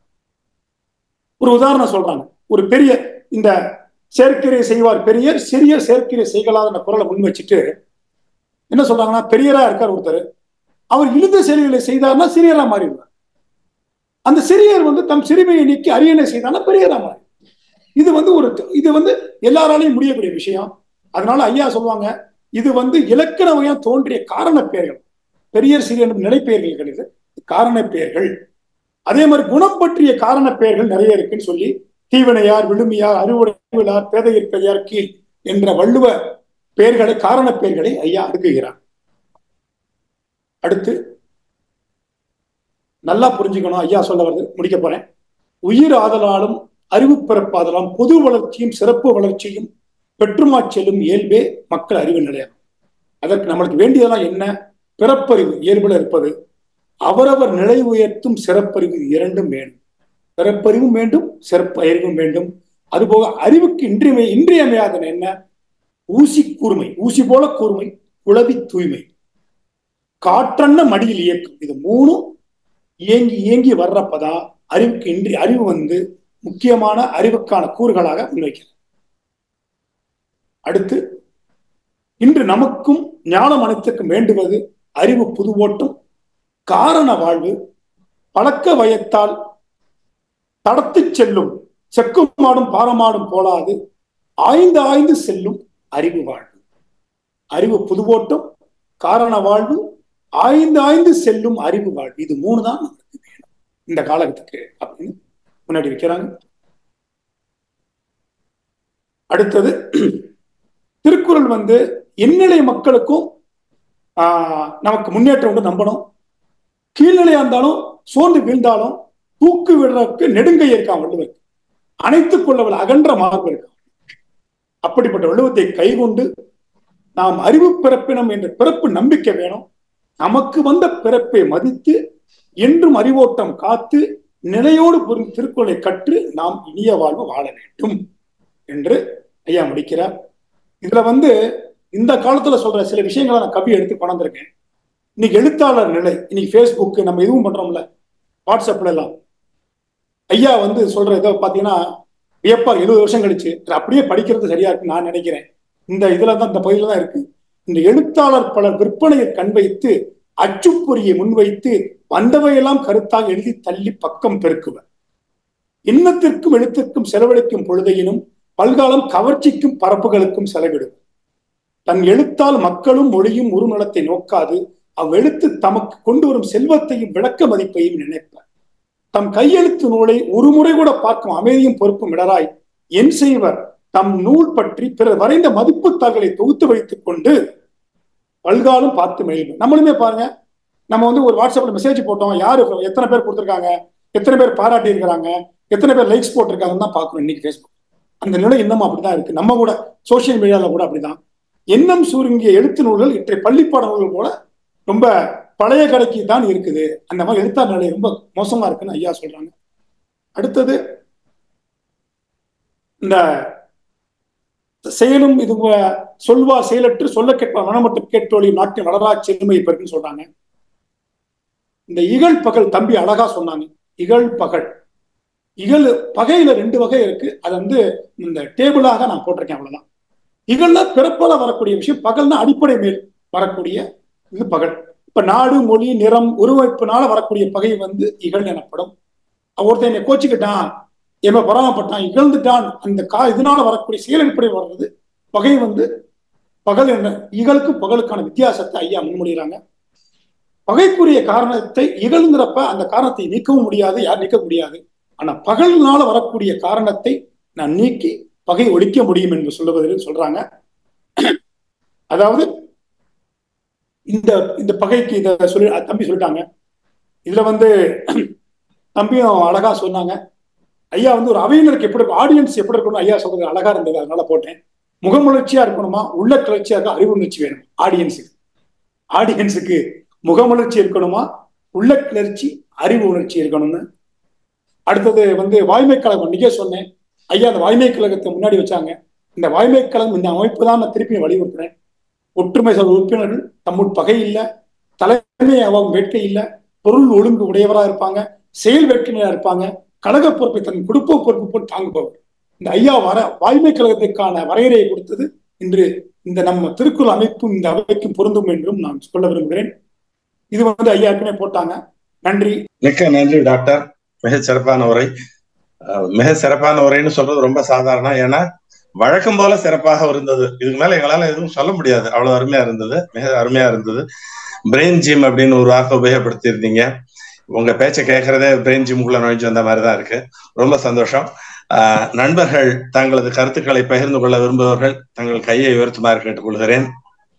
ஒரு உதாரணம் சொல்றாங்க. ஒரு பெரிய இந்த செயற்கரை செய்வார் பெரியர், சிறிய செயற்கரை செய்கலாத குரலை முன் வச்சுட்டு என்ன சொல்றாங்கன்னா, பெரியரா இருக்கார் ஒருத்தர், அவர் இழுந்த செயல்களை செய்தார்னா சிறியரா மாறிடுவார். அந்த சிறியர் வந்து தம் சிறுமையை நீக்கி அரியணை செய்தார்னா பெரியரா மாறி. இது வந்து ஒரு இது வந்து எல்லாராலையும் முடியக்கூடிய விஷயம். அதனால ஐயா சொல்லுவாங்க, இது வந்து இலக்கண வகையா தோன்றிய காரண பெயர்கள். பெரியர் சிறியர் நிலைப்பெயர்கள் கிடையாது, காரண பெயர்கள். அதே மாதிரி குணம் பற்றிய காரண பெயர்கள் நிறைய இருக்குன்னு சொல்லி தீவினையார், விழுமியார், அறுவடையார், பேதையர் பெரியார் கீழ் என்ற வள்ளுவ பெயர்களை, காரண பெயர்களை ஐயா அடுக்குகிறார். அடுத்து நல்லா புரிஞ்சுக்கணும், ஐயா சொல்ல வருது, முடிக்க போறேன். உயிர் ஆதலாலும் அறிவு பிறப்பாதலாலும் பொது வளர்ச்சியும் சிறப்பு வளர்ச்சியும் பெற்றுமாச்செல்லும் இயல்பே மக்கள் அறிவு நிலையம். அதற்கு நம்மளுக்கு வேண்டியதெல்லாம் என்ன? பிறப்பறிவு இயல்புல இருப்பது, அவரவர் நிலை உயர்த்தும் சிறப்பறிவு இரண்டும் வேண்டும். பிறப்பறிவும் வேண்டும், சிறப்பு அறிவும் வேண்டும். அதுபோக அறிவுக்கு இன்றியமை இன்றியமையாத என்ன? ஊசி கூர்மை, ஊசி போல கூர்மை, குளவி தூய்மை, காற்றன்ன மடியில் இயக்கம். இது மூணும் இயங்கி இயங்கி வர்றப்பதான் அறிவுக்கு இன்றி அறிவு வந்து முக்கியமான அறிவுக்கான கூறுகளாக முன்வைக்கிறது. அடுத்து, இன்று நமக்கும் ஞானம் அனைத்துக்கும் வேண்டுவது அறிவு புதுவோட்டம், காரண வாழ்வு, பழக்க வயத்தால் தடத்து செல்லும் செக்கும் மாடும் பாரமாடும் போலாது ஆய்ந்து ஆய்ந்து செல்லும் அறிவு வாழ்வு. அறிவு புதுவோட்டம், காரண வாழ்வு, ஆய்ந்து ஆய்ந்து செல்லும் அறிவு வாழ்வு. இது மூணு தான் நமக்கு வேணும் இந்த காலத்துக்கு அப்படின்னு முன்னாடி வைக்கிறாங்க. அடுத்தது, திருக்குறள் வந்து எந்நிலை மக்களுக்கும் ஆஹ் நமக்கு முன்னேற்றம் உண்டு நம்பணும். கீழ்நிலையா இருந்தாலும் சோர்ந்து வீழ்ந்தாலும் தூக்கு விடுறதுக்கு நெடுங்கை இருக்கான் வள்ளுவருக்கு, அனைத்துக் கொள்ளவள் அகன்ற மார்பு இருக்கான். அப்படிப்பட்ட வள்ளுவத்தை கைகொண்டு நாம் அறிவு பிறப்பினம் என்ற பிறப்பு நம்பிக்கை வேணும். நமக்கு வந்த பிறப்பை மதித்து என்றும் அறிவோட்டம் காத்து நிலையோடு பொருள் திருக்குறளை கற்று நாம் இனிய வாழ்வு வாழ வேண்டும் என்று ஐயா முடிக்கிறார். இதுல வந்து இந்த காலத்துல சொல்ற சில விஷயங்களை நான் கவி எடுத்து கொண்டிருக்கேன். இன்னைக்கு எழுத்தாளர் நிலை, இன்னைக்கு ஃபேஸ்புக் நம்ம எதுவும் பண்றோம்ல, வாட்ஸ்அப்ல எல்லாம் ஐயா வந்து சொல்ற இதை பாத்தீங்கன்னா வியப்பா, எழுபது வருஷம் கழிச்சு அப்படியே படிக்கிறது சரியா இருக்குன்னு நான் நினைக்கிறேன். இந்த இதுல தான், இந்த பகுதியில தான் இருக்கு. இந்த எழுத்தாளர் பலர் விற்பனையை கண் வைத்து அச்சுப்பொறியை முன்வைத்து வந்தவையெல்லாம் கருத்தாக எழுதி தள்ளி பக்கம் பெருக்குவர். இன்னத்திற்கும் எழுத்திற்கும் செலவழிக்கும் பொழுதையினும் பல்காலம் கவர்ச்சிக்கும் பரப்புகளுக்கும் செலவிடுவர். தன் எழுத்தால் மக்களும் மொழியும் உருநலத்தை நோக்காது அவ்வெழுத்து தமக்கு கொண்டு வரும் செல்வத்தையும் விளக்க மதிப்பையும் நினைப்பார். தம் கையெழுத்து நூலை ஒருமுறை கூட பார்க்கும் அமைதியும் பொறுப்பும் இடராய் என் செய்வர் தம் நூல் பற்றி பிறர் வரைந்த மதிப்பு தாள்களை தொகுத்து வைத்துக் கொண்டு பல்காலும் பார்த்து மகிழ்வு. நம்மளுமே பாருங்க, நம்ம வந்து ஒரு வாட்ஸ்அப்ல மெசேஜ் போட்டோம், யாரு எத்தனை பேர் கொடுத்துருக்காங்க, எத்தனை பேர் பாராட்டி இருக்கிறாங்க, எத்தனை பேர் லைக்ஸ் போட்டிருக்காங்கன்னு தான் பார்க்கணும் இன்னைக்கு ஃபேஸ்புக். அந்த நிலை இன்னமும் அப்படிதான் இருக்கு. நம்ம கூட சோசியல் மீடியால கூட அப்படிதான். எண்ணம் சுருங்கிய எழுத்து நூல்கள் இன்றைய பள்ளிப்பாட நூல்கள் போல ரொம்ப பழைய கடைக்கு தான் இருக்குது. அந்த மாதிரி எழுத்தார் நிலை ரொம்ப மோசமா இருக்குன்னு ஐயா சொல்றாங்க. அடுத்தது இந்த செயலும் இது சொல்வார் செயலற்று சொல்ல கேட்ப மனமட்டு கேட்டோழி நாட்டின் வளரா செழுமை பெருக்குன்னு சொல்றாங்க. இந்த இகழ் பகல் தம்பி அழகா சொன்னாங்க. இகழ் பகல், இகழ் பகையில ரெண்டு வகை இருக்கு. அது வந்து இந்த டேபிளாக நான் போட்டிருக்கேன், அவ்வளவுதான். இகழ்னா பிறப்பால வரக்கூடிய விஷயம், பகல்னா அடிப்படை மேல் வரக்கூடிய இது பகல். இப்ப நாடு மொழி நிறம் உருவமைப்பினால வரக்கூடிய பகை வந்து இகழ் எனப்படும். ஒருத்தன் என்னை கோச்சிக்கிட்டான், என்ன பொறாமப்பட்டான், இகழ்ந்துட்டான், அந்த கா இதனால வரக்கூடிய செயல் அடிப்படையில் வர்றது பகை வந்து பகல் என்ற இகழுக்கும் பகலுக்கான வித்தியாசத்தை ஐயா முன்மொழிகிறாங்க. பகைக்குரிய காரணத்தை இகழ்ங்கிறப்ப அந்த காரணத்தை நீக்கவும் முடியாது, யார் நீக்க முடியாது. ஆனா பகல்னால வரக்கூடிய காரணத்தை நான் நீக்கி பகை ஒழிக்க முடியும் என்று சொல்லுவதில் சொல்றாங்க. அதாவது இந்த இந்த பகைக்கு இதை சொல்லி தம்பி சொல்லிட்டாங்க. இதுல வந்து தம்பியும் அழகா சொன்னாங்க. ஐயா வந்து ஒரு அவையினருக்கு எப்படி ஆடியன்ஸ் எப்படி இருக்கணும் ஐயா சொல்றது அழகா இருந்தது, அதனால போட்டேன். முகமுணர்ச்சியா இருக்கணுமா, உள்ள கிளர்ச்சியா இருக்கா, அறிவு உணர்ச்சி வேணும் ஆடியன்ஸுக்கு. ஆடியன்ஸுக்கு முகமுணர்ச்சி இருக்கணுமா, உள்ள கிளர்ச்சி அறிவு உணர்ச்சி இருக்கணும்னு. அடுத்தது வந்து வாய்மை கழகம். இன்னைக்கே சொன்னேன் ஐயா, அந்த வாய்மை கழகத்தை முன்னாடி வச்சாங்க. இந்த வாய்மை கழகம் இந்த அமைப்பு தான் நான் திருப்பி வலியுறுத்துறேன். ஒற்றுமை சார் உறுப்பினர்கள் தம்முள் பகை இல்லை, தலைமை அவங்க வேட்கை இல்லை, பொருள் ஒழுங்கு உடையவராக இருப்பாங்க, செயல் வேட்கையா இருப்பாங்க, கழக பொறுப்பை தன் குடும்ப பொறுப்பு போட்டு தாங்குபவர். இந்த ஐயா வர வாய்மை கழகத்துக்கான வரையறையை கொடுத்தது இன்று இந்த நம்ம திருக்குறள் அமைப்பும் இந்த அவைக்கும் பொருந்தும் என்றும் நான் சொல்ல விரும்புகிறேன். இது வந்து ஐயா ஏற்கனவே போட்டாங்க. நன்றி. மிக்க நன்றி டாக்டர். மிக சிறப்பான உரை. மிக சிறப்பான உரைன்னு சொல்றது ரொம்ப சாதாரணம். ஏன்னா வழக்கம் போல சிறப்பாக இருந்தது. இதுக்கு மேல எங்களால எதுவும் சொல்ல முடியாது, அவ்வளவு அருமையா இருந்தது, மிக அருமையா இருந்தது. பிரெயின் ஜிம் அப்படின்னு ஒரு வார்த்தை உபயோகப்படுத்தி இருந்தீங்க. உங்க பேச்சை கேட்கறதே பிரெயின் ஜிம்குள்ள நுழைஞ்சு வந்த மாதிரிதான் இருக்கு. ரொம்ப சந்தோஷம். ஆஹ் நண்பர்கள் தங்களது கருத்துக்களை பகிர்ந்து கொள்ள விரும்புபவர்கள் தங்கள் கையை உயர்த்துமாறு கேட்டுக்கொள்கிறேன்.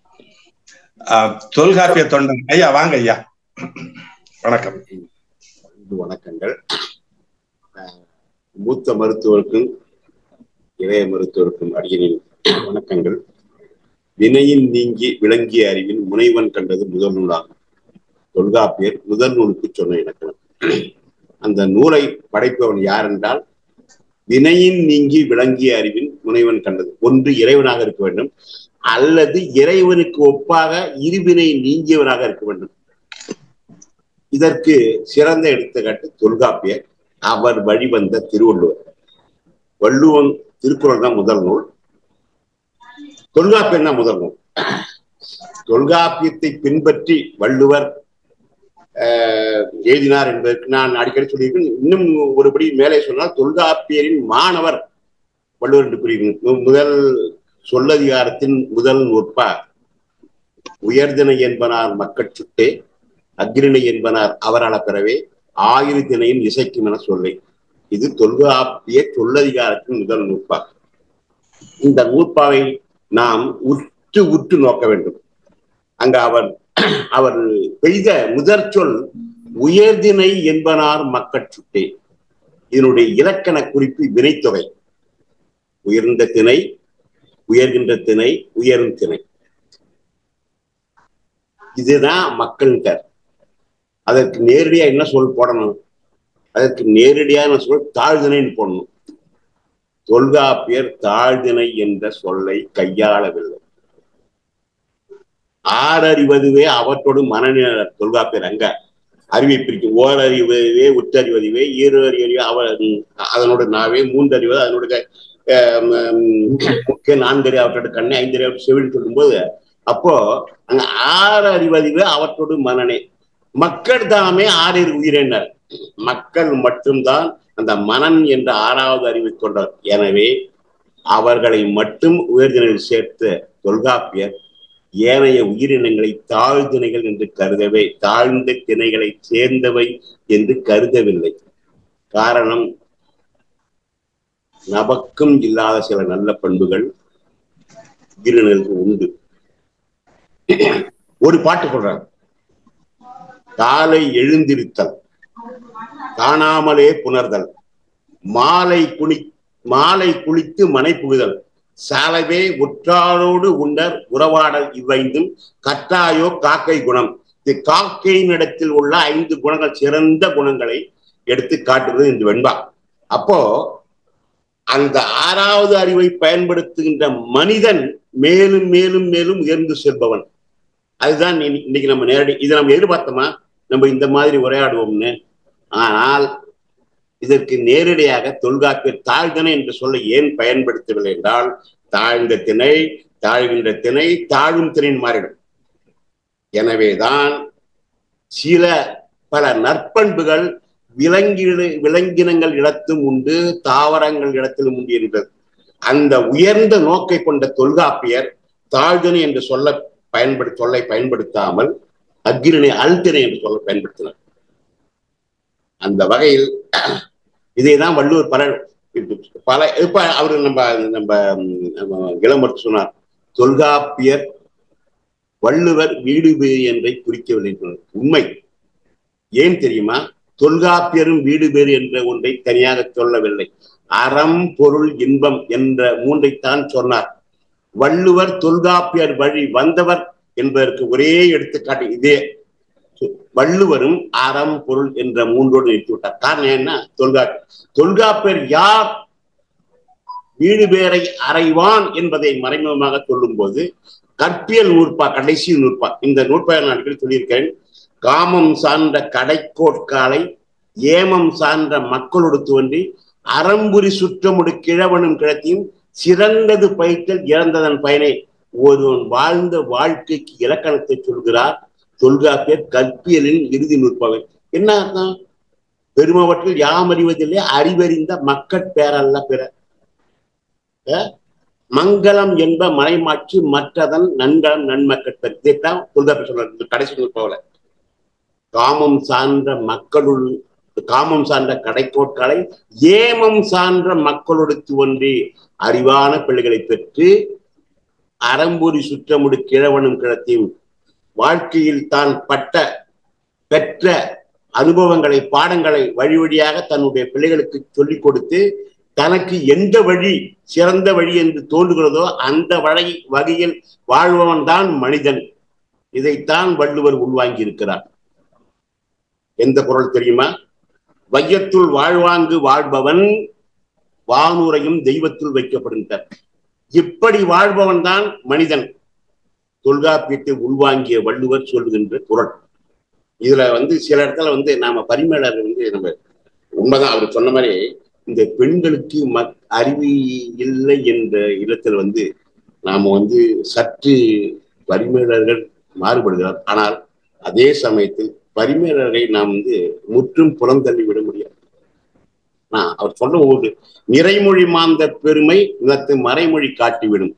ஆஹ் தொல்காப்பிய தொண்டன் ஐயா வாங்க ஐயா. வணக்கம். வணக்கங்கள். மூத்த மருத்துவருக்கும் இளைய மருத்துவருக்கும் அடியனின் வணக்கங்கள். வினையின் நீங்கி விளங்கிய அறிவின் முனைவன் கண்டது முதல் நூலாகும். தொல்காப்பியர் முதல் நூலுக்கு சொன்ன இலக்கணம். அந்த நூலை படைப்பவன் யார் என்றால், வினையின் நீங்கி விளங்கிய அறிவின் முனைவன் கண்டது. ஒன்று இறைவனாக இருக்க வேண்டும், அல்லது இறைவனுக்கு ஒப்பாக இருவினை நீங்கியவனாக இருக்க வேண்டும். இதற்கு சிறந்த எடுத்துக்காட்டு தொல்காப்பியர். அவர் வழிவந்த திருவள்ளுவர். வள்ளுவன் திருக்குறள் தான் முதல் நூல், தொல்காப்பியம் தான் முதல் நூல். தொல்காப்பியத்தை பின்பற்றி வள்ளுவர் எழுதினார் என்பதற்கு நான் அடிக்கடி சொல்லியிருக்கேன். இன்னும் ஒருபடி மேலே சொன்னால் தொல்காப்பியரின் மாணவர் வள்ளுவர் என்று கூறுகிறேன். முதல் சொல்லதிகாரத்தின் முதல் நூற்பா உயர்தினை என்பனார் மக்கட் சுட்டே, அக்ரிணை என்பனார் அவரால பெறவே, ஆயிரத்தினையும் இசைக்கும் என சொல்லை. இது தொல்காப்பிய சொல்லதிகாரத்தின் முதல் நூற்பா. இந்த நூற்பாவை நாம் உற்று உற்று நோக்க வேண்டும். அங்க அவர் அவர் பெய்த முதற் சொல் உயர்தினை என்பனார் மக்கட் சுட்டே. இதனுடைய இலக்கண குறிப்பு வினைத்தொகை. உயர்ந்த திணை, உயர்கின்ற திணை, உயரும் திணை. இதுதான் மக்கள்கிட்ட. அதற்கு நேரடியா என்ன சொல் போடணும்? அதற்கு நேரடியான சொல் தாழ்தினைன்னு போடணும். தொல்காப்பியர் தாழ்தினை என்ற சொல்லை கையாளவில்லை. ஆறறிவதுவே அவற்றோடு மனநிலை. தொல்காப்பியர் அங்க அறிவை பிரிக்கும். ஓரறிவதுவே உற்றறிவதுவே, ஈரு அறிவறிவே அவ அதனோட நாவே, மூன்றறிவது அதனுடைய முக்கிய நான்கறி அவற்றோட கண்ணை, ஐந்தறி அவற்றை செவின்னு சொல்லும் போது அப்போ அங்க ஆறு அறிவதுவே அவற்றோடு மனநே. மக்கள் தாமே ஆறிரு உயிரினர். மக்கள் மட்டும்தான் அந்த மனன் என்ற ஆறாவது அறிவை கொண்டவர். எனவே அவர்களை மட்டும் உயர்திணையில் சேர்த்த தொல்காப்பியர் ஏனைய உயிரினங்களை தாழ்திணைகள் என்று கருதவே தாழ்ந்த திணைகளை சேர்ந்தவை என்று கருதவில்லை. காரணம், நமக்கும் இல்லாத சில நல்ல பண்புகள் உயிரினங்களுக்கு உண்டு. ஒரு பாட்டு சொல்றாங்க, காலை எழுந்திருத்தல், காணாமலே புணர்தல், மாலை குளி மாலை குளித்து மனை புகுதல், சாலவே உற்றாரோடு உண்டர் உறவாடல் இவ்வைந்தும் கட்டாயோ காக்கை குணம். இது காக்கையின் இடத்தில் உள்ள ஐந்து குணங்கள், சிறந்த குணங்களை எடுத்து காட்டுவது என்று வெண்பா. அப்போ அந்த ஆறாவது அறிவை பயன்படுத்துகின்ற மனிதன் மேலும் மேலும் மேலும் உயர்ந்து செல்பவன். அதுதான் இன்னைக்கு நம்ம நேரடி இதை நம்ம எதிர்பார்த்தோமா நம்ம இந்த மாதிரி உரையாடுவோம்னு. ஆனால் இதற்கு நேரடியாக தொல்காப்பியர் தாழ்தனை என்று சொல்ல ஏன் பயன்படுத்தவில்லை என்றால், தாழ்ந்த திணை தாழ்கின்ற திணை தாழும் திணையின் மாறிடும். எனவேதான் சில பல நற்பண்புகள் விலங்கி விலங்கினங்கள் இடத்தும் உண்டு, தாவரங்கள் இடத்திலும் உண்டு என்றது. அந்த உயர்ந்த நோக்கை கொண்ட தொல்காப்பியர் தாழ்திணை என்று சொல்ல பயன்படுத்த சொல்லை பயன்படுத்தாமல் அக்கிரிணை அல்திணை என்று சொல்ல பயன்படுத்தினார். அந்த வகையில் இதைதான் வள்ளுவர் பல பல இப்ப அவரு நம்ம நம்ம இளமர்த்து சொன்னார், தொல்காப்பியர் வள்ளுவர் வீடு பேறு என்றை குறிக்கவில்லை. உண்மை ஏன் தெரியுமா? தொல்காப்பியரும் வீடு பேறு என்ற ஒன்றை தனியாக சொல்லவில்லை. அறம் பொருள் இன்பம் என்ற மூன்றைத்தான் சொன்னார். வள்ளுவர் தொல்காப்பியர் வழி வந்தவர் என்பதற்கு ஒரே எடுத்துக்காட்டு இதே. வள்ளுவரும் அறம் பொருள் என்ற மூன்றோடு நிறுத்தி விட்டார். காரணம் என்ன? தொல்காப்பியர் தொல்காப்பியர் யார் வீடு பேரை அறைவான் என்பதை மறைமுகமாக சொல்லும் போது கற்பியல் நூற்பா, கடைசி நூற்பா, இந்த நூற்பா நான் அடிக்கடி சொல்லியிருக்கேன். காமம் சார்ந்த கடைக்கோட்காலை ஏமம் சார்ந்த மக்களோடு தோன்றி அறம்புரி சுற்றமுடு கிழவனும் கிழத்தியும் சிறந்தது பயிற்றல் இறந்ததன் பயனை ஒருவன் வாழ்ந்த வாழ்க்கைக்கு இலக்கணத்தை சொல்கிறார் தொல்காப்பியர் கற்பியலின் இறுதி நூற்பாவை. என்ன அர்த்தம்? பெருமவற்றில் யாம் அறிவதில்லை, அறிவறிந்த மக்கட் பேரல்ல பிற. மங்களம் என்ப மறைமாற்றி மற்றதன் நன்கலம் நன்மக்கட்பர். இதைத்தான் தொல்காப்பியர் சொல்றார் கடைசி நூற்பாவில. காமம் சார்ந்த மக்களுள் காமம் சார்ந்த கடைக்கோட்களை ஏமம் சார்ந்த மக்களொடுத்து ஒன்றி அறிவான பிள்ளைகளை பெற்று அறம்பூரி சுற்றமுடு கிழவனும் கிழத்தையும் வாழ்க்கையில் தான் பட்ட பெற்ற அனுபவங்களை பாடங்களை வழி வழியாக தன்னுடைய பிள்ளைகளுக்கு சொல்லிக் கொடுத்து தனக்கு எந்த வழி சிறந்த வழி என்று தோன்றுகிறதோ அந்த வழி வகையில் வாழ்பவன் தான் மனிதன். இதைத்தான் வள்ளுவர் உள்வாங்கி இருக்கிறார். எந்த குறள் தெரியுமா? வையத்துள் வாழ்வாங்கு வாழ்பவன் வானுரையும் தெய்வத்துள் வைக்கப்படுகின்றார். இப்படி வாழ்பவன் தான் மனிதன். தொல்காப்பியத்தை உள்வாங்கிய வள்ளுவர் சொல்லுகின்ற குறள். இதுல வந்து சில இடத்துல வந்து நாம பரிமேலர் வந்து நம்ம உண்மைதான் அவர் சொன்ன மாதிரி இந்த பெண்களுக்கு மக் அறிவு இல்லை என்ற இடத்துல வந்து நாம வந்து சற்று பரிமேலர்கள் மாறுபடுகிறார். ஆனால் அதே சமயத்தில் பரிமேலரை நாம் வந்து முற்றும் புறந்தள்ளி விட முடியாது. நான் அவர் சொல்ல ஒரு நிறைமொழி மாந்த பெருமை இதற்கு மறைமொழி காட்டிவிடும்.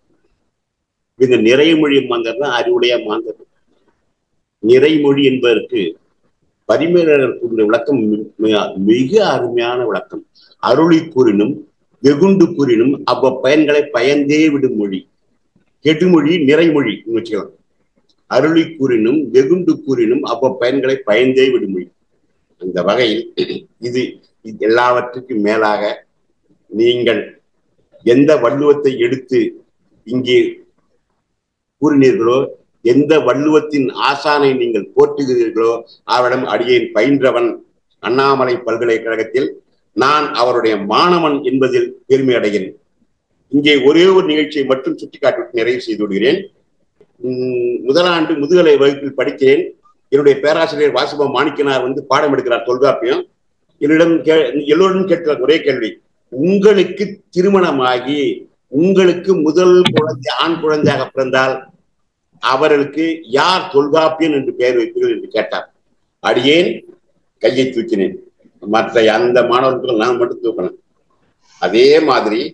இந்த நிறைமொழி மாந்தர் தான் அறிவுடைய மாந்தர். நிறைமொழி என்பதற்கு பரிமேலர் கூறிய விளக்கம் மிக அருமையான விளக்கம். அருளி கூறினும் வெகுண்டு கூறினும் அவ்வ பயன்களை பயந்தே விடும் மொழி. கெடுமொழி நிறைமொழி வச்சுக்கலாம். அருளி கூறினும் வெகுண்டு கூறினும் அவ்வ பயன்களை பயந்தே விடும் மொழி. அந்த வகையில் இது எல்லாவற்றுக்கும் மேலாக நீங்கள் எந்த வள்ளுவத்தை எடுத்து இங்கே கூறினீர்களோ, எந்த வள்ளுவத்தின் ஆசானை நீங்கள் போற்றுகிறீர்களோ அவரிடம் அடியேன் பயின்றவன். அண்ணாமலை பல்கலைக்கழகத்தில் நான் அவருடைய மாணவன் என்பதில் பெருமை அடைகிறேன். இங்கே ஒரே ஒரு நிகழ்ச்சியை மட்டும் சுட்டிக்காட்டி நிறைவு செய்து விடுகிறேன். உம் முதலாண்டு முதுகலை வகுப்பில் படிக்கிறேன். என்னுடைய பேராசிரியர் வாசுப மாணிக்கனார் வந்து பாடம் எடுக்கிறார் தொல்காப்பியம். என்னிடம் கே எல்லோரும் கேட்கிற ஒரே கேள்வி, உங்களுக்கு திருமணமாகி உங்களுக்கு முதல் குழந்தை ஆண் குழந்தையாக பிறந்தால் அவர்களுக்கு யார் தொல்காப்பியன் என்று பெயர் வைப்பீர்கள் என்று கேட்டார். அடியேன் கையை தூக்கினேன். மற்ற அந்த மாணவர்களுக்கு நான் மட்டும் தூக்கினேன். அதே மாதிரி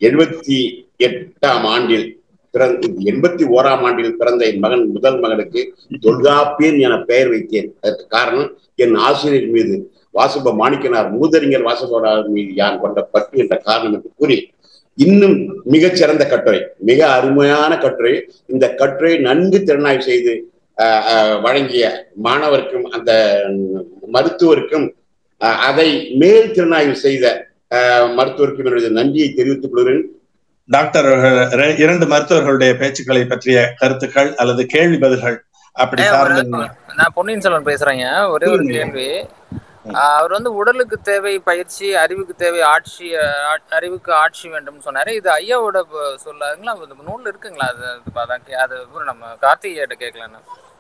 எழுபத்தி எட்டாம் ஆண்டில் பிறந்த எண்பத்தி ஓராம் ஆண்டில் பிறந்த என் மகன் முதல் மகனுக்கு தொல்காப்பியன் என பெயர் வைத்தேன். அதற்கு காரணம் என் ஆசிரியர் மீது வாசப மாணிக்கனார் மூதறிஞர் வாசபனார் மீது யான் கொண்ட பற்று என்ற காரணம் என்று கூறி, இன்னும் மிகச்சிறந்த கட்டுரை, மிக அருமையான கட்டுரை. இந்த கட்டுரை நன்கு திறனாய்வு செய்து வழங்கிய மாணவருக்கும் அந்த மருத்துவருக்கும் அதை மேல் திறனாய்வு செய்த மருத்துவருக்கும் என்னுடைய நன்றியை தெரிவித்துக் கொள்கிறேன். டாக்டர், இரண்டு மருத்துவர்களுடைய பேச்சுக்களை பற்றிய கருத்துக்கள் அல்லது கேள்வி பதில்கள் அப்படி சார்ந்து. நான் பொன்னியின் செல்வன் பேசுறேங்க. ஒரே ஒரு கேள்வி. அவர் வந்து உடலுக்கு தேவை பயிற்சி, அறிவுக்கு தேவை ஆட்சி, அறிவுக்கு ஆட்சி வேண்டும் சொன்னாரு. இது ஐயாவோட சொல்லாங்களா, நூல்ல இருக்குங்களா? அது அது நம்ம கார்த்திகேயிட்ட கேட்கலாம்.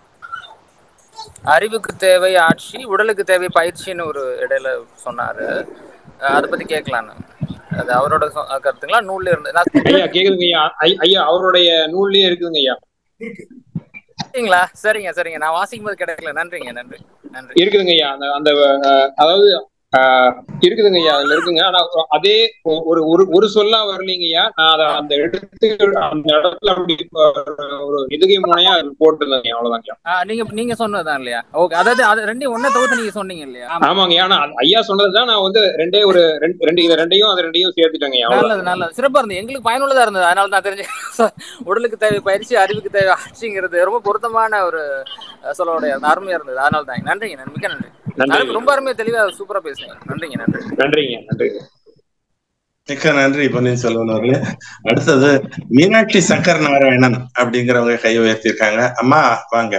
அறிவுக்கு தேவை ஆட்சி, உடலுக்கு தேவை பயிற்சின்னு ஒரு இடையில சொன்னாரு. அதை பத்தி கேட்கலாம். அது அவரோட கருத்துங்களா, நூல்ல இருந்து? ஐயா கேக்குதுங்க ஐயா. ஐயா அவருடைய நூல்லயே இருக்குதுங்க ஐயா. சரிங்களா? சரிங்க சரிங்க, நான் வாசிக்கும் போது கிடைக்கல. நன்றிங்க நன்றி நன்றி. இருக்குதுங்க ஐயா. அந்த அந்த அதாவது இருக்குதுங்க ஐயா, அதுல இருக்குங்க. ஆனா அதே ஒரு ஒரு ஒரு சொல்லா வரலீங்கய்யா. நான் அதை அந்த இடத்து அந்த இடத்துல அப்படி ஒரு எதுகை முனையா போட்டுருந்தேங்க, அவ்வளவுதாங்க. நீங்க நீங்க சொன்னதுதான் இல்லையா? ஓகே, அதாவது அது ரெண்டையும் ஒன்ன தொகுத்து நீங்க சொன்னீங்க இல்லையா? ஆமாங்க. ஆனா ஐயா சொன்னதுதான் நான் வந்து ரெண்டே ஒரு ரெண்டு இதை ரெண்டையும் அதை ரெண்டையும் சேர்த்துட்டேங்க. நல்லது நல்லது, சிறப்பா இருந்தது, எங்களுக்கு பயனுள்ளதா இருந்தது. அதனால தான் தெரிஞ்சு உடலுக்கு தேவை பயிற்சி, அறிவுக்கு தேவை ஆட்சிங்கிறது ரொம்ப பொருத்தமான ஒரு சொல்லோடைய அருமையா இருந்தது. அதனால தான் நன்றிங்க, மிக்க நன்றி. ரொம்ப அருமையா தெளிவா சூப்பரா பேசுங்க. நன்றிங்க நன்றி நன்றிங்க நன்றிங்க. மிக்க நன்றி பொன்னியின் செல்வன் அவர்களே. அடுத்தது மீனாட்சி சங்கர் நாராயணன் அப்படிங்கிறவங்க கை உயர்த்திருக்காங்க. அம்மா வாங்க.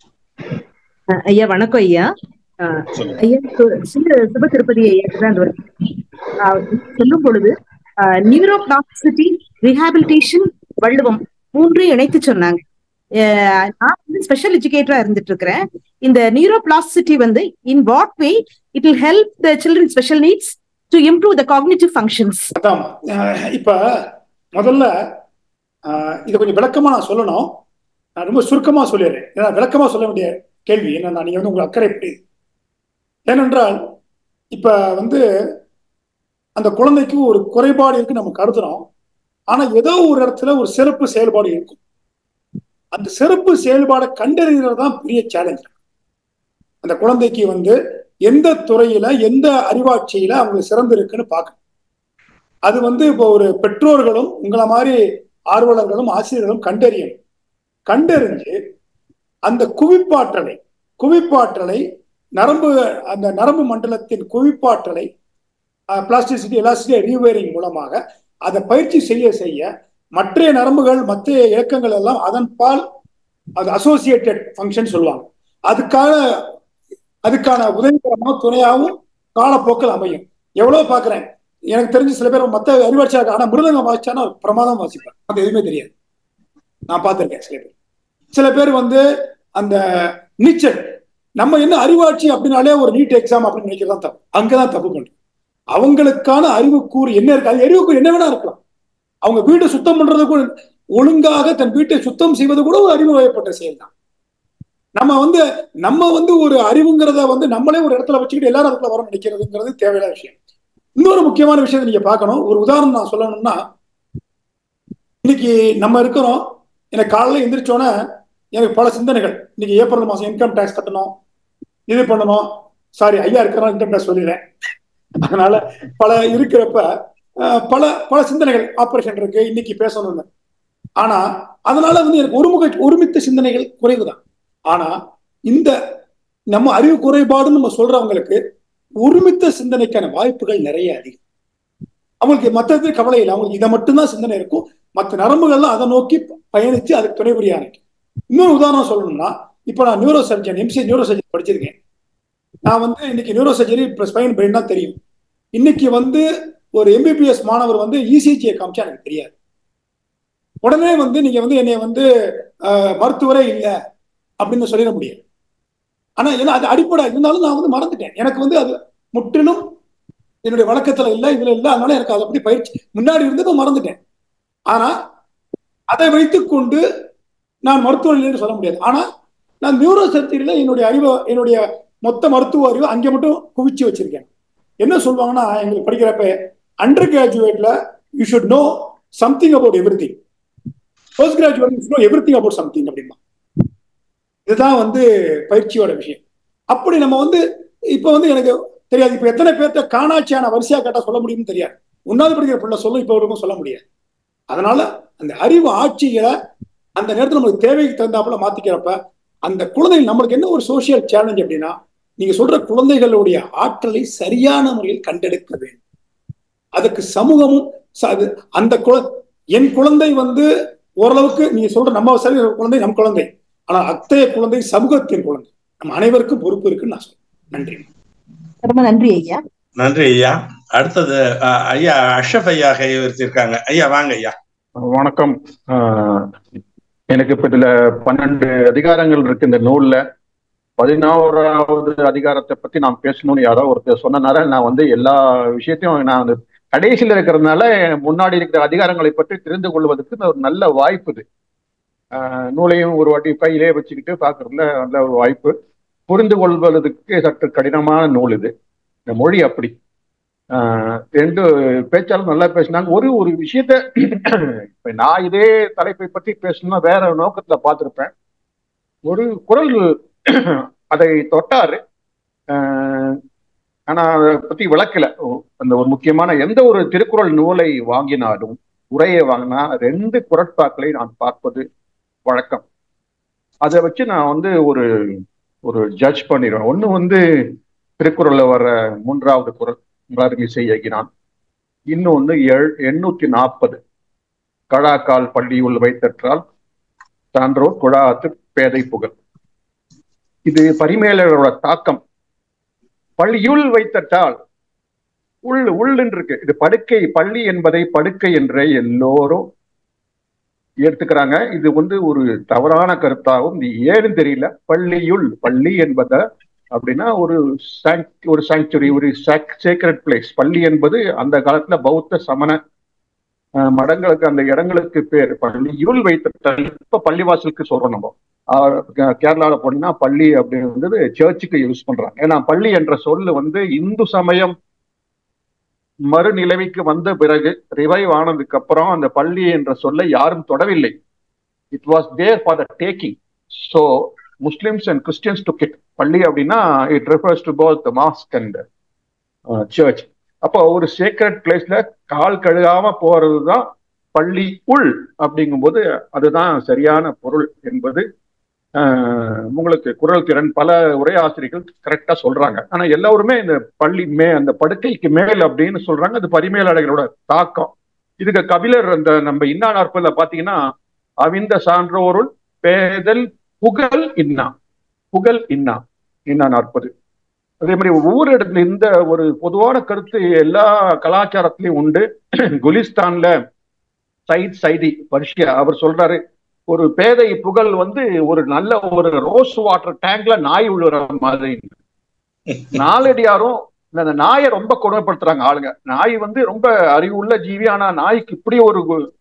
ஐயா வணக்கம் ஐயா. ஐயா சுப திருப்பதி ஐயா சொல்லும் பொழுது நியூரோ பிளாஸ்டிசிட்டி, ரீஹாபிலிட்டேஷன், வள்ளுவம் மூன்று இணைத்து சொன்னாங்க. நான் வந்து ஸ்பெஷல் எஜுகேட்டரா இருந்துட்டு இருக்கிறேன். இந்த நியூரோ பிளாஸ்டிசிட்டி வந்து in what way it will help the children special needs to improve the cognitive functions? இப்ப முதல்ல இதை கொஞ்சம் விளக்கமா நான் சொல்லணும். நான் ரொம்ப சுருக்கமா சொல்லிடுறேன். ஏன்னா விளக்கமா சொல்ல வேண்டிய கேள்வி என்னன்னா, நீங்க வந்து உங்களுக்கு அக்கறை எப்படி? ஏனென்றால் இப்ப வந்து அந்த குழந்தைக்கு ஒரு குறைபாடு இருக்கு நம்ம கருதுறோம். ஆனா ஏதோ ஒரு இடத்துல ஒரு சிறப்பு செயல்பாடு இருக்கும். அந்த சிறப்பு செயல்பாடை கண்டறிகிறது தான் பெரிய சேலஞ்ச். அந்த குழந்தைக்கு வந்து எந்த துறையில எந்த அறிவாட்சியில அவங்க சிறந்து இருக்குன்னு பார்க்கணும். அது வந்து இப்போ ஒரு பெற்றோர்களும் உங்களை மாதிரி ஆர்வலர்களும் ஆசிரியர்களும் கண்டறியணும். கண்டறிஞ்சு அந்த குவிப்பாற்றலை குவிப்பாற்றலை நரம்பு அந்த நரம்பு மண்டலத்தின் குவிப்பாற்றலை பிளாஸ்டிசிட்டி, எலாஸ்டிசிட்டி, ரீவயரிங் மூலமாக அதை பயிற்சி செய்ய செய்ய மற்ற நரம்புகள் மற்ற இயக்கங்கள் எல்லாம் அதன் பால் அது அசோசியேட்டட் ஃபங்க்ஷன் சொல்லுவாங்க. அதுக்கான அதுக்கான உதவிகரமாக துணையாகவும் காலப்போக்கில் அமையும். எவ்வளவு பாக்குறேன், எனக்கு தெரிஞ்சு சில பேர் மற்ற அறிவாட்சியாக ஆனா மிருதங்கம் வாசிச்சானா பிரமாதம் வாசிப்பார். அது எதுவுமே தெரியாது. நான் பார்த்திருக்கேன். சில பேர் சில பேர் வந்து அந்த நீச்சல், நம்ம என்ன அறிவாட்சி அப்படின்னாலே ஒரு நீட் எக்ஸாம் அப்படின்னு நினைக்கிறதான் தப்பு. அங்கதான் தப்பு பண்றோம். அவங்களுக்கான அறிவுக்கூறு என்ன இருக்கு, அது அறிவுக்கூறு என்ன வேணா இருக்கலாம். அவங்க வீட்டை சுத்தம் பண்றது கூட, ஒழுங்காக தன் வீட்டை சுத்தம் செய்வது கூட ஒரு அறிவு வயப்பட்ட செயல் தான். நம்ம வந்து நம்ம வந்து ஒரு அறிவுங்கிறத வந்து நம்மளே ஒரு இடத்துல வச்சுக்கிட்டு எல்லாரும் இடத்துல வர நினைக்கிறதுங்கிறது தேவையான விஷயம். இன்னொரு முக்கியமான விஷயத்தை நீங்க பார்க்கணும். ஒரு உதாரணம் நான் சொல்லணும்னா, இன்னைக்கு நம்ம இருக்கிறோம், எனக்கு காலையில எந்திரிச்சோன்னே எனக்கு பல சிந்தனைகள். இன்னைக்கு ஏப்ரல் மாசம் இன்கம் டேக்ஸ் கட்டணும், இது பண்ணணும். சாரி ஐயா இருக்கிறோம், இன்கம் டேக்ஸ் சொல்லிடுறேன். அதனால பல இருக்கிறப்ப பல பல சிந்தனைகள், ஆபரேஷன் இருக்கு, இன்னைக்கு பேசணும்னு. ஆனா அதனால வந்து எனக்கு ஒருமுக ஒருமித்த சிந்தனைகள் குறைவுதான். ஆனா இந்த நம்ம அறிவு குறைபாடுன்னு நம்ம சொல்றவங்களுக்கு ஒருமித்த சிந்தனைக்கான வாய்ப்புகள் நிறைய அதிகம். அவங்களுக்கு மற்றது கவலை இல்லை, அவங்களுக்கு இதை மட்டும்தான் சிந்தனை இருக்கும். மற்ற நரம்புகள்லாம் அதை நோக்கி பயணிச்சு அதுக்கு துணை புரிய ஆரம்பிக்கும். இன்னொரு உதாரணம் சொல்லணும்னா, இப்ப நான் neurosurgeon, MCA neurosurgeon படிச்சிருக்கேன். நான் வந்து இன்னைக்கு நியூரோ சர்ஜரி ஸ்பைன் பிரெயின் தான் தெரியும். இன்னைக்கு வந்து ஒரு எம்பிபிஎஸ் மாணவர் வந்து இசிஜியை காமிச்சா எனக்கு தெரியாது. உடனே வந்து நீங்க வந்து என்னை வந்து மருத்துவரே இல்லை அப்படின்னு சொல்லிட முடியாது. ஆனா ஏன்னா அது அடிப்படை இருந்தாலும் நான் வந்து மறந்துட்டேன். எனக்கு வந்து அது முற்றிலும் என்னுடைய வழக்கத்துல இல்லை, இதுல இல்லை. அதனால எனக்கு அதை பத்தி பயிற்சி முன்னாடி இருந்தது மறந்துட்டேன். ஆனா அதை வைத்துக்கொண்டு நான் மருத்துவர் இல்லைன்னு சொல்ல முடியாது. ஆனா நான் நியூரோ சர்ஜரியில என்னுடைய அறிவு, என்னுடைய மொத்த மருத்துவ அறிவு அங்கே மட்டும் குவிச்சு வச்சிருக்கேன். என்ன சொல்லுவாங்கன்னா, எங்களுக்கு படிக்கிறப்ப அண்டர் கிராஜுவேட்ல you should know something about everything. Postgraduate know everything about something அப்படிமா. இதுதான் வந்து பயிற்சியோட விஷயம். அப்படி நம்ம வந்து இப்ப வந்து எனக்கு தெரியாது, இப்ப எத்தனை பேர்த்த காணாட்சியான வரிசையா கேட்டா சொல்ல முடியும்னு தெரியாது. ஒன்னாவது படிக்கிற பிள்ளை சொல்லும், இப்ப வரைக்கும் சொல்ல முடியாது. அதனால அந்த அறிவு ஆட்சிகளை அந்த நேரத்தில் நமக்கு தேவைக்கு தகுந்தாப்புல மாத்திக்கிறப்ப அந்த குழந்தைகள் நம்மளுக்கு என்ன ஒரு சோசியல் சேலஞ்ச் அப்படின்னா, நீங்க சொல்ற குழந்தைகளுடைய ஆற்றலை சரியான முறையில் கண்டெடுக்க வேண்டும். அதுக்கு சமூகமும் அந்த என் குழந்தை வந்து ஓரளவுக்கு நீங்க சொல்ற நம்ம சரி குழந்தை நம் குழந்தை, ஆனா அத்தைய குழந்தை சமூகத்தின் குழந்தை. நம்ம அனைவருக்கும் பொறுப்பு இருக்குன்னு நான் சொல்றேன். நன்றி. ரொம்ப நன்றி ஐயா. நன்றி ஐயா. அடுத்தது ஐயா அஷ்ரஃப் ஐயா கை வச்சிருக்காங்க. ஐயா வாங்க ஐயா. வணக்கம். எனக்கு இப்ப இதுல பன்னெண்டு அதிகாரங்கள் இருக்கு இந்த நூல்ல. பதினோராவது அதிகாரத்தை பத்தி நான் பேசணும்னு யாரோ ஒருத்தர் சொன்னனால நான் வந்து எல்லா விஷயத்தையும் நான் வந்து கடைசியில் இருக்கிறதுனால முன்னாடி இருக்கிற அதிகாரங்களை பற்றி தெரிந்து கொள்வதற்கு ஒரு நல்ல வாய்ப்பு இது. ஆஹ் நூலையும் ஒரு வாட்டி கையிலே வச்சுக்கிட்டு பார்க்கறதுல நல்ல ஒரு வாய்ப்பு. புரிந்து கொள்வதற்கு சற்று கடினமான நூல் இது. இந்த மொழி அப்படி. ஆஹ் ரெண்டு பேச்சாலும் நல்லா பேசினாங்க. ஒரு ஒரு விஷயத்த இப்ப நான் இதே தலைப்பை பற்றி பேசணும்னா வேற நோக்கத்துல பார்த்திருப்பேன். ஒரு குரல் அதை தொட்டாரு, ஆனா அதை பத்தி விளக்கல. அந்த ஒரு முக்கியமான எந்த ஒரு திருக்குறள் நூலை வாங்கினாலும் உரையை வாங்கினா ரெண்டு குரட்பாக்களை நான் பார்ப்பது வழக்கம். அதை வச்சு நான் வந்து ஒரு ஒரு ஜட்ஜ் பண்ணிடுவேன். ஒண்ணு வந்து திருக்குறள்ல வர மூன்றாவது குறள் மலர்மிசை எகினான். இன்னொன்னு எழு எண்ணூத்தி நாற்பது கழாக்கால் பள்ளியுள் வைத்தற்றால் சான்றோர் குழாத்து பேதை புகழ். இது பரிமேலரோட தாக்கம். பள்ளியுள் வைத்தட்டால் உள் உள்ளுன்னு இருக்கு. இது படுக்கை, பள்ளி என்பதை படுக்கை என்றே எல்லோரும் எடுத்துக்கிறாங்க. இது வந்து ஒரு தவறான கருத்தாகவும் இது ஏன்னு தெரியல. பள்ளியுள், பள்ளி என்பதை அப்படின்னா ஒரு ஒரு சாங்சுரி, ஒரு சேக்ரெட் பிளேஸ். பள்ளி என்பது அந்த காலத்துல பௌத்த சமண மடங்களுக்கு அந்த இடங்களுக்கு பேர். பள்ளியுள் வைத்தட்டால் இப்ப பள்ளிவாசலுக்கு சொல்றோம் நம்ம. கேரளால போனீங்கன்னா பள்ளி அப்படின்றது சர்ச்சுக்கு யூஸ் பண்றாங்க. ஏன்னா பள்ளி என்ற சொல்லு வந்து இந்து சமயம் மறுநிலைமைக்கு வந்த பிறகு ரிவைவ் ஆனதுக்கு அப்புறம் அந்த பள்ளி என்ற சொல்லை யாரும் தொடவில்லை. It was there for the taking. So Muslims and Christians took it. பள்ளி அப்படின்னா it refers to both the mosque and church. அப்போ ஒரு சேக்ரெட் பிளேஸ்ல கால் கழுகாம போறதுதான் பள்ளி உள் அப்படிங்கும் போது அதுதான் சரியான பொருள் என்பது உங்களுக்கு குரல் திறன் பல உரையாசிரியர்கள் கரெக்டா சொல்றாங்க. ஆனா எல்லாருமே இந்த பள்ளி மே அந்த படுக்கைக்கு மேல் அப்படின்னு சொல்றாங்க. அது பரிமேலழகரோட தாக்கம். இதுக்கு கபிலர் அந்த நம்ம இன்னா நாற்பதுல பாத்தீங்கன்னா அவிந்த சான்றோருள் பேதல் புகழ் இன்னா, புகழ் இன்னா இன்னா நாற்பது. அதே மாதிரி ஒவ்வொரு இடத்துல இந்த ஒரு பொதுவான கருத்து எல்லா கலாச்சாரத்திலையும் உண்டு. குலிஸ்தான்ல சயித் சைதி பர்ஷியா அவர் சொல்றாரு, ஒரு பேதை புகழ் வந்து ஒரு நல்ல ஒரு ரோஸ் வாட்டர் டேங்க்ல நாய் விழுற மாதிரி. நாலடியாரும் இந்த நாயை ரொம்ப கொடுமைப்படுத்துறாங்க ஆளுங்க. நாய் வந்து ரொம்ப அறிவுள்ள ஜீவி, ஆனா நாய்க்கு இப்படி ஒரு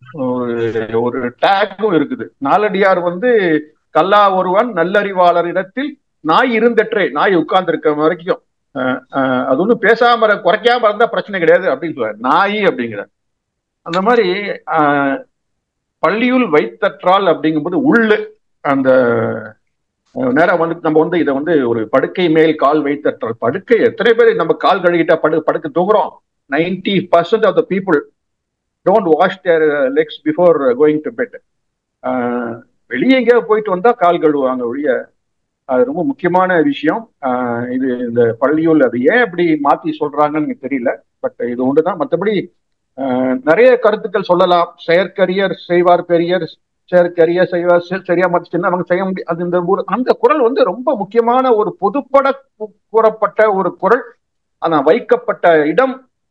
ஒரு டேங்கும் இருக்குது. நாலடியார் வந்து கல்லா ஒருவன் நல்லறிவாளர் இடத்தில் நாய் இருந்தற்றே, நாய் உட்கார்ந்து இருக்க வரைக்கும் அது ஒன்றும் பேசாம குறைக்காம இருந்தா பிரச்சனை கிடையாது அப்படின்னு சொல்றாரு. நாய் அப்படிங்கிற அந்த மாதிரி ஆஹ் பள்ளியுள் வைத்தற்றால் அப்படிங்கும்போது உள்ளு அந்த நேரம் வந்து நம்ம வந்து இதை வந்து ஒரு படுக்கை மேல் கால் வைத்தற்றால். படுக்கை எத்தனை பேர் நம்ம கால் கழுகிட்டா படு படுக்க தூங்குறோம். Ninety percent of the people don't wash their legs before going to bed. வெளியே எங்கேயாவது போயிட்டு வந்தா கால் கழுவுவாங்க ஒழிய. அது ரொம்ப முக்கியமான விஷயம். ஆஹ் இது இந்த பள்ளியுள் அது ஏன் அப்படி மாத்தி சொல்றாங்கன்னு எனக்கு தெரியல. பட் இது ஒன்றுதான். மற்றபடி நிறைய கருத்துக்கள் சொல்லலாம். செயற்கரியர் செய்வார் பெரியர், செயற்கரியர் செய்வார் சரியா மதிச்சுன்னா அவங்க செய்ய முடியும். அது இந்த அந்த குறள் வந்து ரொம்ப முக்கியமான ஒரு பொதுப்பட கூறப்பட்ட ஒரு குறள். ஆனா வைக்கப்பட்ட இடம்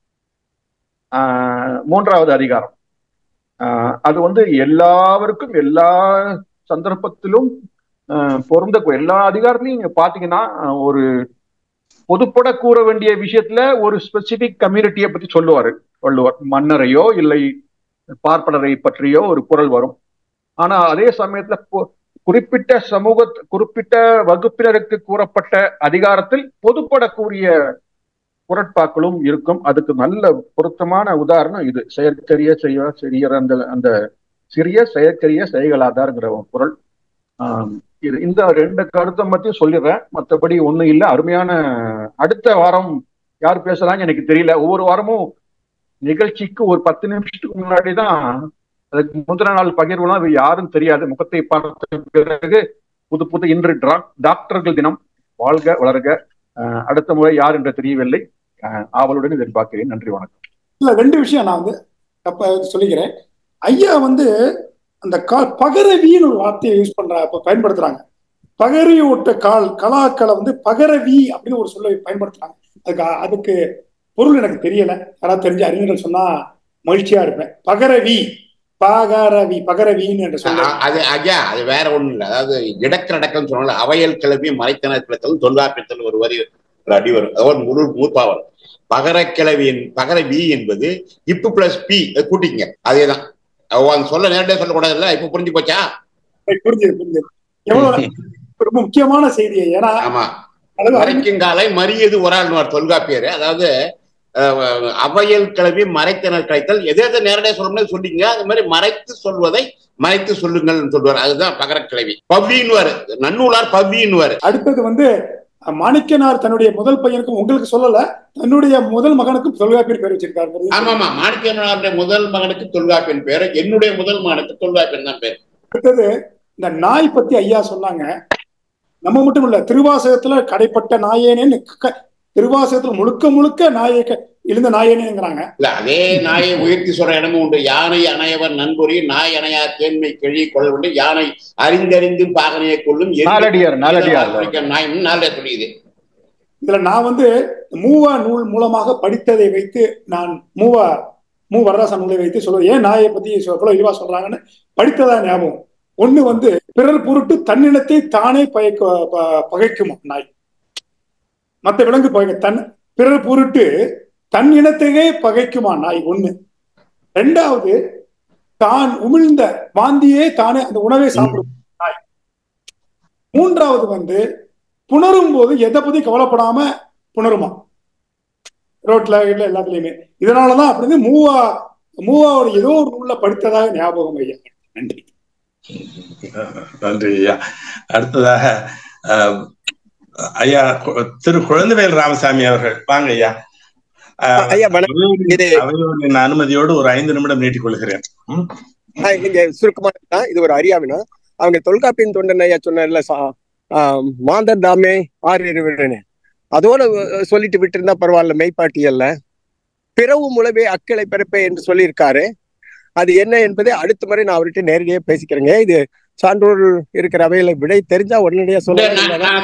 ஆஹ் மூன்றாவது அதிகாரம். ஆஹ் அது வந்து எல்லாருக்கும் எல்லா சந்தர்ப்பத்திலும் ஆஹ் பொருந்த எல்லா அதிகாரத்திலையும் நீங்க பாத்தீங்கன்னா ஒரு பொதுப்பட கூற வேண்டிய விஷயத்துல ஒரு ஸ்பெசிபிக் கம்யூனிட்டியை பத்தி சொல்லுவாரு வள்ளுவர். மன்னரையோ இல்லை பார்ப்பனரை பற்றியோ ஒரு குறள் வரும். ஆனா அதே சமயத்துல குறிப்பிட்ட சமூக குறிப்பிட்ட வகுப்பினருக்கு கூறப்பட்ட அதிகாரத்தில் பொதுப்பட கூறிய குரட்பாக்களும் இருக்கும். அதுக்கு நல்ல பொருத்தமான உதாரணம் இது. செயற்கரிய செய்ய செய்கிற அந்த அந்த சிறிய செயற்கரிய செய்களாதார்ங்கிற குரல். ஆஹ் இது இந்த ரெண்டு கருத்தை மட்டும் சொல்லிடுறேன், மற்றபடி ஒண்ணும் இல்லை. அருமையான. அடுத்த வாரம் யார் பேசுறாங்க எனக்கு தெரியல. ஒவ்வொரு வாரமும் நிகழ்ச்சிக்கு ஒரு பத்து நிமிஷத்துக்கு முன்னாடி தான் அதுக்கு முந்தின நாள் பகிர்வுலாம் அது யாரும் தெரியாது. முகத்தை பார்த்த பிறகு புது புது இன்று டாக்டர்கள் தினம். வாழ்க வளர்க. அடுத்த முறை யார் என்று தெரியவில்லை. ஆவலுடன் எதிர்பார்க்கிறேன். நன்றி, வணக்கம். இல்ல, ரெண்டு விஷயம் நான் வந்து தப்ப சொல்லிக்கிறேன். ஐயா வந்து அந்த கால் பகரவின்னு ஒரு வார்த்தையை யூஸ் பண்ற பயன்படுத்துறாங்க. பகரி ஓட்ட கால் கலாக்களை வந்து பகரவி அப்படின்னு ஒரு சொல்ல பயன்படுத்துறாங்க. அதுக்கு அதுக்கு பொருள் எனக்கு தெரியல. யாராவது தெரிஞ்ச அறிஞர்கள் சொன்னா மகிழ்ச்சியா இருப்பேன். பகரவி பகரவி பகரவின்னு என்று சொல்ல அது ஐயா அது வேற ஒண்ணும் இல்லை. அதாவது இடக்கடக்கம் சொன்னால அவையல் கிளவி மறைத்தன கிளத்தல் தொல்காப்பியத்தில் ஒரு வரி அடி வரும். அதாவது முழு மூப்பாவல். பகரக்கிழவியின் பகரவி என்பது இப்பு பிளஸ் பி கூட்டிங்க. அதேதான். சொல்ல நேரடியாக சொல்லக்கூடாது இல்ல. இப்ப புரிஞ்சு போச்சா? புரிஞ்சது புரிஞ்சது. எவ்வளவு ரொம்ப முக்கியமான செய்தி. ஏன்னா ஆமா, மறைக்குங்காலை மரியது ஒராள்வார் தொல்காப்பியர். அதாவது அவையல் கிளவி மறைத்தனர் கிடைத்தல். எதை எதை நேரடியாக சொல்லணும்னு சொல்லிங்க. அது மாதிரி மறைத்து சொல்வதை மறைத்து சொல்லுங்கள் சொல்லுவார். அதுதான் பகரக்கிழவி. பவ்வின்வாரு நன்னூலார் பவ்வின்வாரு. அடுத்தது வந்து மாணிக்கனார் தன்னுடைய முதல் பையனுக்கும் உங்களுக்கு சொல்லல, தன்னுடைய முதல் மகனுக்கும் தொல்காப்பியர் பேர் வச்சிருக்காரு. ஆமா ஆமா, மாணிக்கனாருடைய முதல் மகனுக்கு தொல்காப்பியன் பேரு, என்னுடைய முதல் மகனுக்கு தொல்காப்பியன் தான் பேர். அடுத்தது இந்த நாய் பத்தி ஐயா சொன்னாங்க. நம்ம மட்டும் இல்ல, திருவாசகத்துல கடைப்பட்ட நாயேனேன்னு திருவாசகத்துல முழுக்க முழுக்க நாயை எழுந்த நாயேனேங்கிறாங்க. இல்ல, அதே நாயை உயர்த்தி சொல்ற இடமும் உண்டு. யானை அணையவர் நண்புரி நாய் அணையா தேன்மை கிழி கொள்ள உண்டு. யானை அறிந்தறிந்து பாகனையை கொள்ளும் நாய் நாளே சொல்லியது. இதுல நான் வந்து மூவா நூல் மூலமாக படித்ததை வைத்து நான் மூவா மூ வரராச நூலை வைத்து சொல்லுவது. ஏன் நாயை பத்தி எவ்வளவு விரிவா சொல்றாங்கன்னு படித்ததா ஞாபகம். ஒண்ணு வந்து பிறர் பொருட்டு தன்னினத்தை தானே பகைக்க பகைக்குமா நாய். மற்ற விலங்கு பகை தன் பிறர் பொருட்டு தன் இனத்தையே பகைக்குமா நாய் ஒண்ணு. ரெண்டாவது, தான் உமிழ்ந்த வாந்தியே தானே அந்த உணவை சாப்பிடும் நாய். மூன்றாவது வந்து புணரும் போது எதை பத்தி கவலைப்படாம புணருமா ரோட்ல வீட்டுல எல்லாத்துலயுமே. இதனாலதான் அப்படி மூவா மூவாவோட ஏதோ ஒரு நூல்ல படித்ததாக ஞாபகம் ஐயா. நன்றி. நன்றி ஐயா. அடுத்ததாக ஐயா திரு குழந்தைவேல் ராமசாமி அவர்கள். வாங்க ஐயா. அவையோரின் அனுமதியோடு ஒரு ஐந்து நிமிடம் நீட்டிக் கொள்கிறேன். நீங்க சுருக்கமா இது ஒரு அறியாவினா அவங்க தொல்காப்பியன் தொண்டன் ஐயா சொன்னார்ல, மாந்தர் தாமே ஆறு இருவிடனே, அதோட சொல்லிட்டு விட்டு இருந்தா பரவாயில்ல. மெய்ப்பாட்டியல்ல பிறவு முளவே அக்களை பிறப்பே என்று சொல்லியிருக்காரு. அது என்ன என்பதை அடுத்த முறை நான் அவர்கிட்ட நேரடியாக பேசிக்கிறேங்க. இது சான்றோர் இருக்கிற அவையில விடை தெரிஞ்சா உடனடியா சொல்றேன்.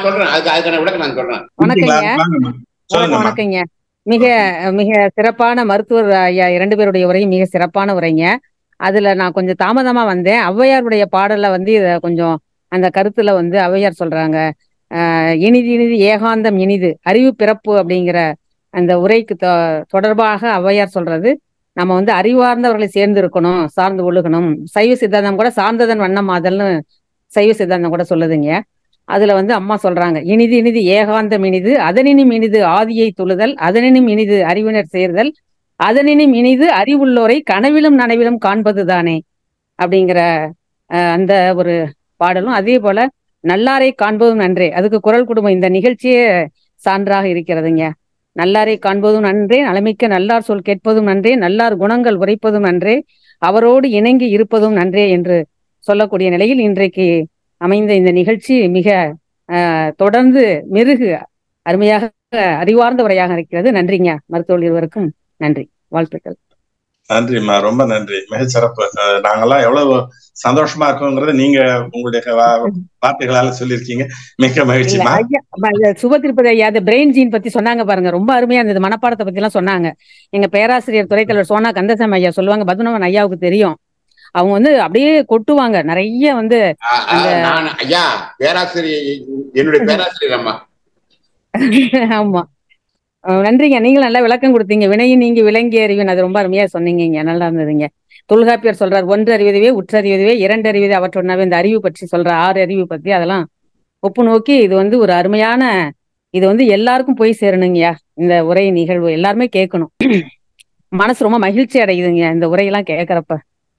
வணக்கங்க. மிக மிக சிறப்பான மருத்துவர் ஐயா இரண்டு பேருடைய உரையும் மிக சிறப்பான உரைங்க. அதுல நான் கொஞ்சம் தாமதமா வந்தேன். ஔவையாருடைய பாடல்ல வந்து இத கொஞ்சம் அந்த கருத்துல வந்து ஔவையார் சொல்றாங்க, ஆஹ் இனிது இனிது ஏகாந்தம் இனிது அறிவு பிறப்பு அப்படிங்கிற அந்த உரைக்கு தொடர்பாக ஔவையார் சொல்றது, நம்ம வந்து அறிவார்ந்தவர்களை சேர்ந்து இருக்கணும், சார்ந்து ஒழுகணும். சைவ சித்தாந்தம் கூட சார்ந்ததன் வண்ணம் ஆதல்னு சைவ சித்தாந்தம் கூட சொல்லுதுங்க. அதுல வந்து அம்மா சொல்றாங்க, இனிது இனிது ஏகாந்தம் இனிது அதனினும் இனிது ஆதியை தொழுதல் அதனினும் இனிது அறிவினர் சேர்தல் அதனினும் இனிது அறிவுள்ளோரை கனவிலும் நனவிலும் காண்பது தானே அப்படிங்கிற அந்த ஒரு பாடலும். அதே போல நல்லாரை காண்பதும் நன்றே, அதுக்கு குரல் குடும்பம் இந்த நிகழ்ச்சியே சான்றாக இருக்கிறதுங்க. நல்லாரை காண்பதும் நன்றே, நலமிக்க நல்லார் சொல் கேட்பதும் நன்றே, நல்லார் குணங்கள் உரைப்பதும் நன்றே, அவரோடு இணங்கி இருப்பதும் நன்றே என்று சொல்லக்கூடிய நிலையில் இன்றைக்கு அமைந்த இந்த நிகழ்ச்சி மிக அஹ் தொடர்ந்து மெருகு அருமையாக அறிவார்ந்த உரையாக இருக்கிறது. நன்றிங்க மருத்துவர் இருவருக்கும் நன்றி, வாழ்த்துக்கள். நன்றிம்மா, ரொம்ப நன்றி, மிக சிறப்பு. நாங்கெல்லாம் எவ்வளவு சந்தோஷமா இருக்கோங்கிறத நீங்க உங்களுடைய வார்த்தைகளால சொல்லியிருக்கீங்க. மிக மகிழ்ச்சி. சுப திருப்பதி ஐயா பிரெயின் ஜீன் பத்தி சொன்னாங்க பாருங்க, ரொம்ப அருமையா இருந்தது. மனப்பாடத்தை பத்தி எல்லாம் சொன்னாங்க. எங்க பேராசிரியர் துறைத்தலைவர் சோனா கந்தசாமி ஐயா சொல்லுவாங்க, பத்மநாபன் ஐயாவுக்கு தெரியும், அவங்க வந்து அப்படியே கொட்டுவாங்க நிறைய வந்து ஐயா பேராசிரியர் என்னுடைய பேராசிரியர் அம்மா. ஆமா, நன்றிங்க. நீங்களும் நல்லா விளக்கம் கொடுத்தீங்க. வினையும் நீங்க விளங்கி அறிவின், அது ரொம்ப அருமையா சொன்னீங்க, நல்லா இருந்ததுங்க. தொல்காப்பியர் சொல்றார், ஒன்று அறிவதுவே உற்றறிவதுவே இரண்டு அறிவது அவற்றொன்னாவே. இந்த அறிவு பற்றி சொல்ற ஆறு அறிவு பத்தி அதெல்லாம் ஒப்பு நோக்கி இது வந்து ஒரு அருமையான, இது வந்து எல்லாருக்கும் போய் சேரணுங்கய்யா. இந்த உரை நிகழ்வு எல்லாருமே கேட்கணும். மனசு ரொம்ப மகிழ்ச்சி அடையுதுங்க இந்த உரையெல்லாம் கேட்கறப்ப.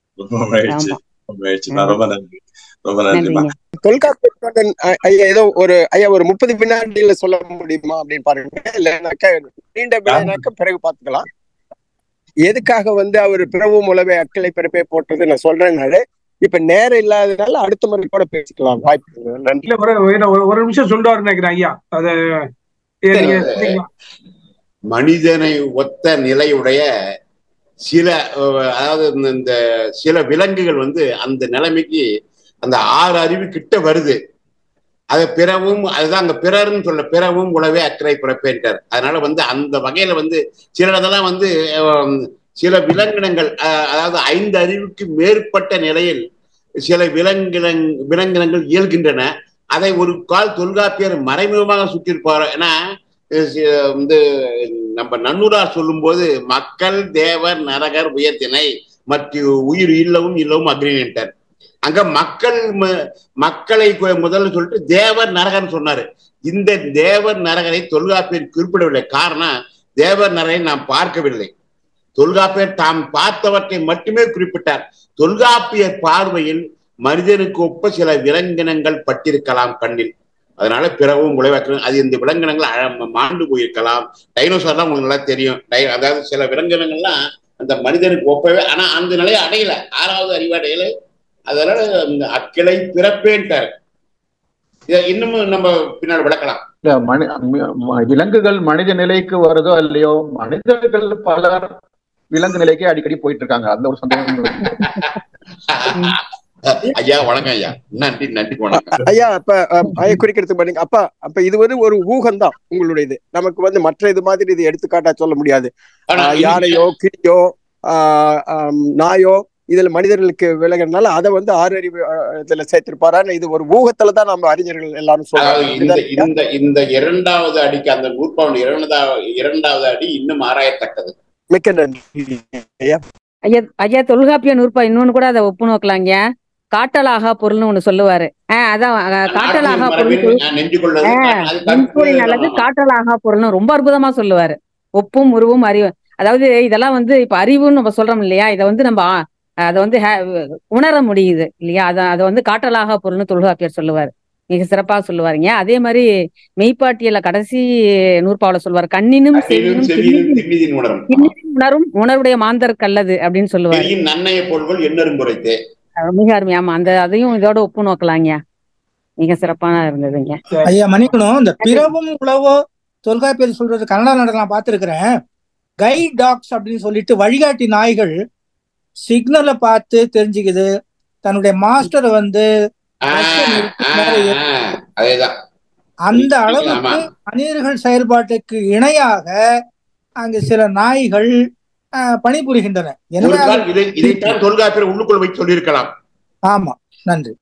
தொல்காப்பியன் ஐயா ஏதோ ஒரு ஐயா ஒரு முப்பது வினாடியில சொல்ல முடியுமா அப்படின்னு பாருங்க. இல்லைனாக்கா நீண்ட வினாக்க பிறகு பாத்துக்கலாம். எதுக்காக வந்து அவர் பிறவும் உழவை அக்களை பிறப்பே போட்டது நான் சொல்றேன்னாலே இப்ப நேரம் இல்லாததுனால அடுத்த முறை கூட பேசிக்கலாம். வாய்ப்பு நன்றி. ஒரு நிமிஷம் சொல்லுவாரு நினைக்கிறேன் ஐயா. அத மனிதனை ஒத்த நிலையுடைய சில அதாவது இந்த சில விலங்குகள் வந்து அந்த நிலைமைக்கு அந்த ஆறு அறிவு கிட்ட வருது. அது பிறவும் அதுதான் அங்க பிறர்ன்னு சொல்ல பிறவும் உழவே அக்கறை பிறப்பேன்றார். அதனால வந்து அந்த வகையில வந்து சிலதெல்லாம் வந்து சில விலங்கினங்கள் அதாவது ஐந்து அறிவுக்கு மேற்பட்ட நிலையில் சில விலங்கினங் விலங்கினங்கள் இயல்கின்றன. அதை ஒரு கால் தொல்காப்பியர் மறைமுகமாக சுட்டியிருப்பார். ஏன்னா வந்து நம்ம நன்னூரார் சொல்லும் போது மக்கள் தேவர் நரகர் உயர்த்தினை மற்றும் உயிர் இல்லவும் இல்லவும் அக்னின்ட்டார். அங்க மக்கள் மக்களை முதல்ல சொல்லிட்டு தேவர் நரகர்னு சொன்னாரு. இந்த தேவர் நரகரை தொல்காப்பியர் குறிப்பிடவில்லை. காரணம் தேவர் நரகரை நாம் பார்க்கவில்லை. தொல்காப்பியர் தாம் பார்த்தவற்றை மட்டுமே குறிப்பிட்டார். தொல்காப்பியர் பார்வையில் மனிதனுக்கு ஒப்ப சில விலங்கினங்கள் பட்டிருக்கலாம் கண்ணில். அதனால பிறவும் உழைவாக்க அது இந்த விலங்கினங்கள் மாண்டு போயிருக்கலாம். டைனோசர்லாம் உங்களுக்கு நல்லா தெரியும். அதாவது சில விலங்கினங்கள்லாம் அந்த மனிதனுக்கு ஒப்பவே ஆனா அந்த நிலையை அடையல. ஆறாவது அறிவடையில அதனால அந்த அக்கிளை பிறப்பேன்ட்டார். இதை இன்னமும் நம்ம பின்னால் விளக்கலாம். மனி விலங்குகள் மனித நிலைக்கு வருதோ இல்லையோ மனிதர்கள் பலர் விலங்கு நிலைக்கே அடிக்கடி போயிட்டு இருக்காங்க. அந்த ஒரு சந்தேகம். ஐயா வணக்கம் ஐயா. நன்றி நன்றி வணக்கம் ஐயா. அப்ப ஐயா குறிக்கிறதுக்கு பண்ணீங்க அப்பா. அப்ப இது வந்து ஒரு ஊகம்தான் உங்களுடையது. நமக்கு வந்து மற்ற இது மாதிரி இது எடுத்துக்காட்டா சொல்ல முடியாது. யானையோ கிளியோ ஆஹ் நாயோ இதுல மனிதர்களுக்கு விலகிறதுனால அதை வந்து ஆறு அறிவு இதுல சேர்த்திருப்பாரான்னு இது ஒரு ஊகத்துலதான் நம்ம அறிஞர்கள் எல்லாரும் சொல்றாங்க. இந்த இந்த இரண்டாவது அடிக்கு அந்த நூற்பாவன் இரண்டாவது இரண்டாவது அடி இன்னும் ஆராயத்தக்கது. மிக்க நன்றி ஐயா. ஐயா ஐயா தொல்காப்பிய நூற்பா இன்னொன்னு கூட அதை ஒப்பு நோக்கலாங்க. காட்டலாகா பொருள்னு ஒண்ணு சொல்லுவாரு. ஆஹ் அதான் காட்டலாகா பொருள் நல்லது காட்டலாகா பொருள்னு ரொம்ப அற்புதமா சொல்லுவாரு. ஒப்பும் உருவும் அறிவு. அதாவது இதெல்லாம் வந்து இப்ப அறிவுன்னு நம்ம சொல்றோம் இல்லையா, இதை வந்து நம்ம அதை வந்து உணர முடியுது இல்லையா. அதை அதை வந்து காட்டலாகா பொருள்னு தொல்காப்பியர் சொல்லுவாரு. மிக சிறப்பா சொல்லுவாருங்க. அதே மாதிரி மெய்ப்பாட்டியல கடைசி நூற்பாவில சொல்லுவாரு கண்ணினும் செவியினும் உணரும் உணர்வுடைய மாந்தருக்கு அல்லது அப்படின்னு சொல்லுவாரு. மிக அருமை. ஆமா அந்த அதையும் இதோட ஒப்பு நோக்கலாங்க. மிக சிறப்பான இருந்ததுங்க ஐயா. மன்னிக்கணும், இந்த பிறவும் உழவோ தொல்காப்பியர் சொல்றது கன்னடா நாடுல நான் பார்த்திருக்கிறேன். கைட் டாக்ஸ் அப்படின்னு சொல்லிட்டு வழிகாட்டி நாய்கள் சிக்னலை பார்த்து தெரிஞ்சுக்குது. தன்னுடைய மாஸ்டரை வந்து அந்த அளவுக்கு மனிதர்கள் செயல்பாட்டுக்கு இணையாக அங்கு சில நாய்கள் பணிபுரிகின்றன. தொல்காப்பியர் உள்ளுக்குள் வைத்து சொல்லியிருக்கலாம். ஆமா நன்றி.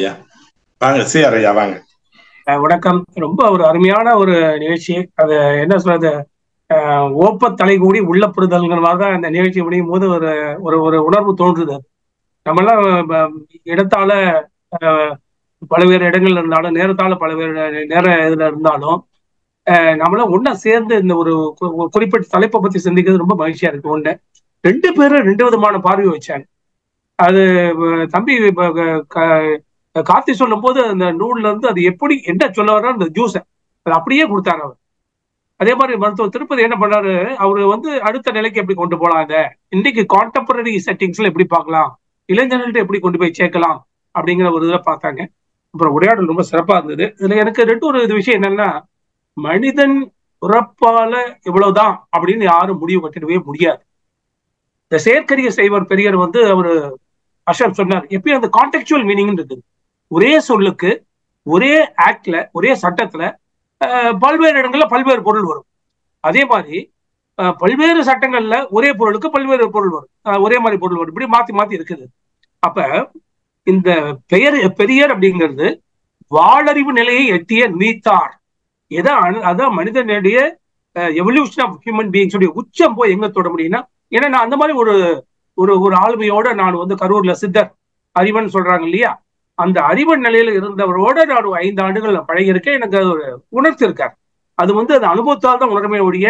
வணக்கம். ரொம்ப ஒரு அருமையான ஒரு நிகழ்ச்சி. அது என்ன சொல்றது, ஓப்ப தலை கூடி உள்ள புரிதல்ங்கிற மாதிரிதான் இந்த நிகழ்ச்சி முடியும் போது ஒரு ஒரு ஒரு உணர்வு தோன்றுது. நம்மெல்லாம் இடத்தால பல்வேறு இடங்கள்ல இருந்தாலும் நேரத்தால பல்வேறு நேர இதுல இருந்தாலும் நம்மளாம் ஒன்னா சேர்ந்து இந்த ஒரு குறிப்பிட்ட தலைப்பை பத்தி சிந்திக்கிறது ரொம்ப மகிழ்ச்சியா இருக்கு. ஒண்ணு ரெண்டு பேரும் ரெண்டு விதமான பார்வை வச்சாங்க. அது தம்பி கார்த்தி சொல்லும் போது அந்த நூல்ல இருந்து அது எப்படி என்ன சொல்ல வர்றாரு அந்த ஜூஸை அது அப்படியே கொடுத்தாரு அவர். அதே மாதிரி மருத்துவர் திருப்பதி என்ன பண்ணாரு, அவரு வந்து அடுத்த நிலைக்கு எப்படி கொண்டு போலாம், இதை இன்னைக்கு கான்டெம்பரரி செட்டிங்ஸ்ல எப்படி பார்க்கலாம், இளைஞர்கள்ட்ட எப்படி கொண்டு போய் சேர்க்கலாம் அப்படிங்கிற ஒரு இதில் பார்த்தாங்க. அப்புறம் உரையாடல் ரொம்ப சிறப்பா இருந்தது. இதுல எனக்கு ரெண்டு ஒரு இது விஷயம் என்னன்னா, மனிதன் பிறப்பால இவ்வளவுதான் அப்படின்னு யாரும் முடிவு கட்டிடவே முடியாது. இந்த செயற்கரிய செய்வர் பெரியர் வந்து அவரு அஷர் சொன்னார், எப்பயும் அந்த கான்டெக்சுவல் மீனிங் இருக்குது. ஒரே சொல்லுக்கு ஒரே ஆக்ட்ல ஒரே சட்டத்துல பல்வேறு இடங்கள்ல பல்வேறு பொருள் வரும். அதே மாதிரி பல்வேறு சட்டங்கள்ல ஒரே பொருளுக்கு பல்வேறு பொருள் வரும், ஒரே மாதிரி பொருள் வரும். இப்படி மாத்தி மாத்தி இருக்குது. அப்ப இந்த பெயர் பெரியர் அப்படிங்கிறது வாளறிவு நிலையை எட்டிய நீத்தார். எதான் அதான் மனிதனுடைய எவல்யூஷன் ஆஃப் ஹியூமன் பீயிங்ஸ் உடைய உச்சம் போய் எங்க தொட முடியும்னா, ஏன்னா நான் அந்த மாதிரி ஒரு ஒரு ஒரு ஆளுமையோட நான் வந்து கரூர்ல சித்தர் அறிவன் சொல்றாங்க இல்லையா, அந்த அறிவன் நிலையில இருந்தவரோட நான் ஐந்து ஆண்டுகள் நான் பழகியிருக்கேன். எனக்கு அது ஒரு உணர்த்தி இருக்கார். அது வந்து அந்த அனுபவத்தால் தான் உணர்மையை ஒழிய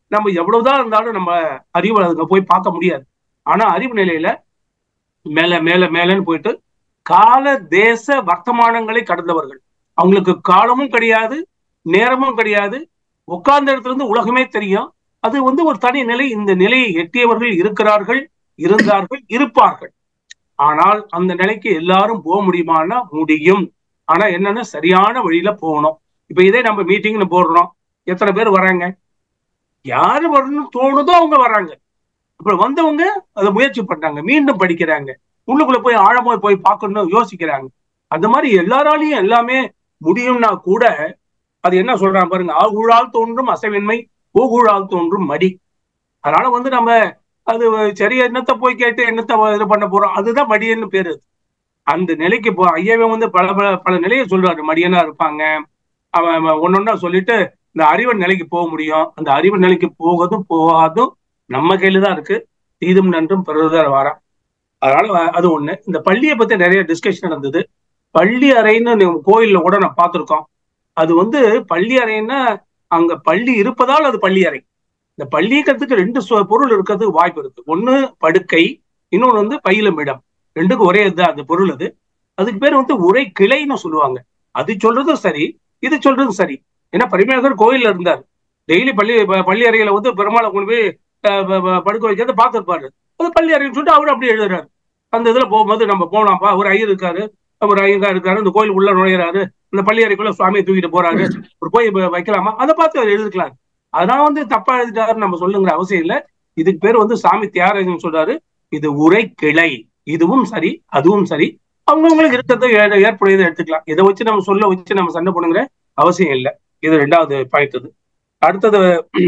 நம்ம எவ்வளவுதான் இருந்தாலும் நம்ம அறிவு அதுங்க போய் பார்க்க முடியாது. ஆனா அறிவு நிலையில மேல மேல மேலன்னு போயிட்டு கால தேச வர்த்தமானங்களை கடந்தவர்கள். அவங்களுக்கு காலமும் கிடையாது, நேரமும் கிடையாது, உட்கார்ந்த இடத்துல இருந்து உலகமே தெரியும். அது வந்து ஒரு தனி நிலை. இந்த நிலையை எட்டியவர்கள் இருக்கிறார்கள், இருந்தார்கள், இருப்பார்கள். ஆனால் அந்த நிலைக்கு எல்லாரும் போக முடியுமானா முடியும். ஆனா என்னன்னா சரியான வழியில போகணும். இப்ப இதே நம்ம மீட்டிங்னு போடுறோம், எத்தனை பேர் வராங்க? யாரு வரணும்னு தோணுதோ அவங்க வராங்க. அப்புறம் வந்தவங்க அதை முயற்சி பண்றாங்க, மீண்டும் படிக்கிறாங்க, உள்ளுக்குள்ள போய் ஆழமா போய் பார்க்கணும்னு யோசிக்கிறாங்க. அந்த மாதிரி எல்லாராலையும் எல்லாமே முடியும்னா கூட அது என்ன சொல்றாங்க பாருங்க, ஆகுழால் தோன்றும் அசைவின்மை, ஊகுழால் தோன்றும் மடி. அதனால வந்து நம்ம அது சரி என்னத்தை போய் கேட்டு என்னத்தை இது பண்ண போறோம், அதுதான் மடியன்னு பேரு. அந்த நிலைக்கு போ ஐயாவே வந்து பல பல பல நிலையை சொல்றாரு. மடியனா இருப்பாங்க, அவன் ஒன்னொன்னா சொல்லிட்டு இந்த அறிவன் நிலைக்கு போக முடியும். அந்த அறிவு நிலைக்கு போவதும் போகாதும் நம்ம கையில தான் இருக்கு. தீதும் நன்றும் பிறர்தான் வாரா. அதனால அது ஒண்ணு. இந்த பள்ளியை பத்தி நிறைய டிஸ்கஷன் நடந்தது. பள்ளி அறைன்னு கோயில்ல கூட நான் பார்த்திருக்கோம். அது வந்து பள்ளி அறைன்னா அங்க பள்ளி இருப்பதால் அது பள்ளி அறை. இந்த பள்ளிக்கிறதுக்கு ரெண்டு பொருள் இருக்கிறதுக்கு வாய்ப்பு இருக்கு. ஒண்ணு படுக்கை, இன்னொன்னு வந்து பயிலும் இடம். ரெண்டுக்கும் ஒரே இதுதான் அந்த பொருள். அது அதுக்கு பேர் வந்து உரை கிளைன்னு சொல்லுவாங்க. அது சொல்றதும் சரி, இது சொல்றதும் சரி. ஏன்னா பரிமேகர் கோயில்ல இருந்தார். டெய்லி பள்ளி பள்ளி அறையில வந்து பெருமாளை கொண்டு போய் படுக்க வைக்கிறத பார்த்துருப்பாரு. அது பள்ளி அறைன்னு சொல்லிட்டு அவரு அப்படி எழுதுறாரு. அந்த இதுல போகும்போது நம்ம போனாப்பா, ஒரு ஐயர் இருக்காரு, ஒரு ஐயங்கா இருக்காரு, இந்த கோயில் உள்ள நுழையிறாரு, இந்த பள்ளி அறைக்குள்ள சுவாமியை தூக்கிட்டு போறாரு, ஒரு போய் வைக்கலாமா, அதை பார்த்து அவர் எழுதிக்கலாம். அதனால வந்து தப்பா எழுதிட்டாருன்னு நம்ம சொல்லுங்கிற அவசியம் இல்லை. இதுக்கு பேர் வந்து சாமி தியாகராஜன் சொல்றாரு, இது உரை கிளை. இதுவும் சரி, அதுவும் சரி, அவங்கவுங்களுக்கு இருக்கிறத ஏற்புடையதை எடுத்துக்கலாம். இதை வச்சு நம்ம சொல்ல வச்சு நம்ம சண்டை போடுங்கிற அவசியம் இல்லை. இது ரெண்டாவது பாயிண்ட். இது அடுத்தது,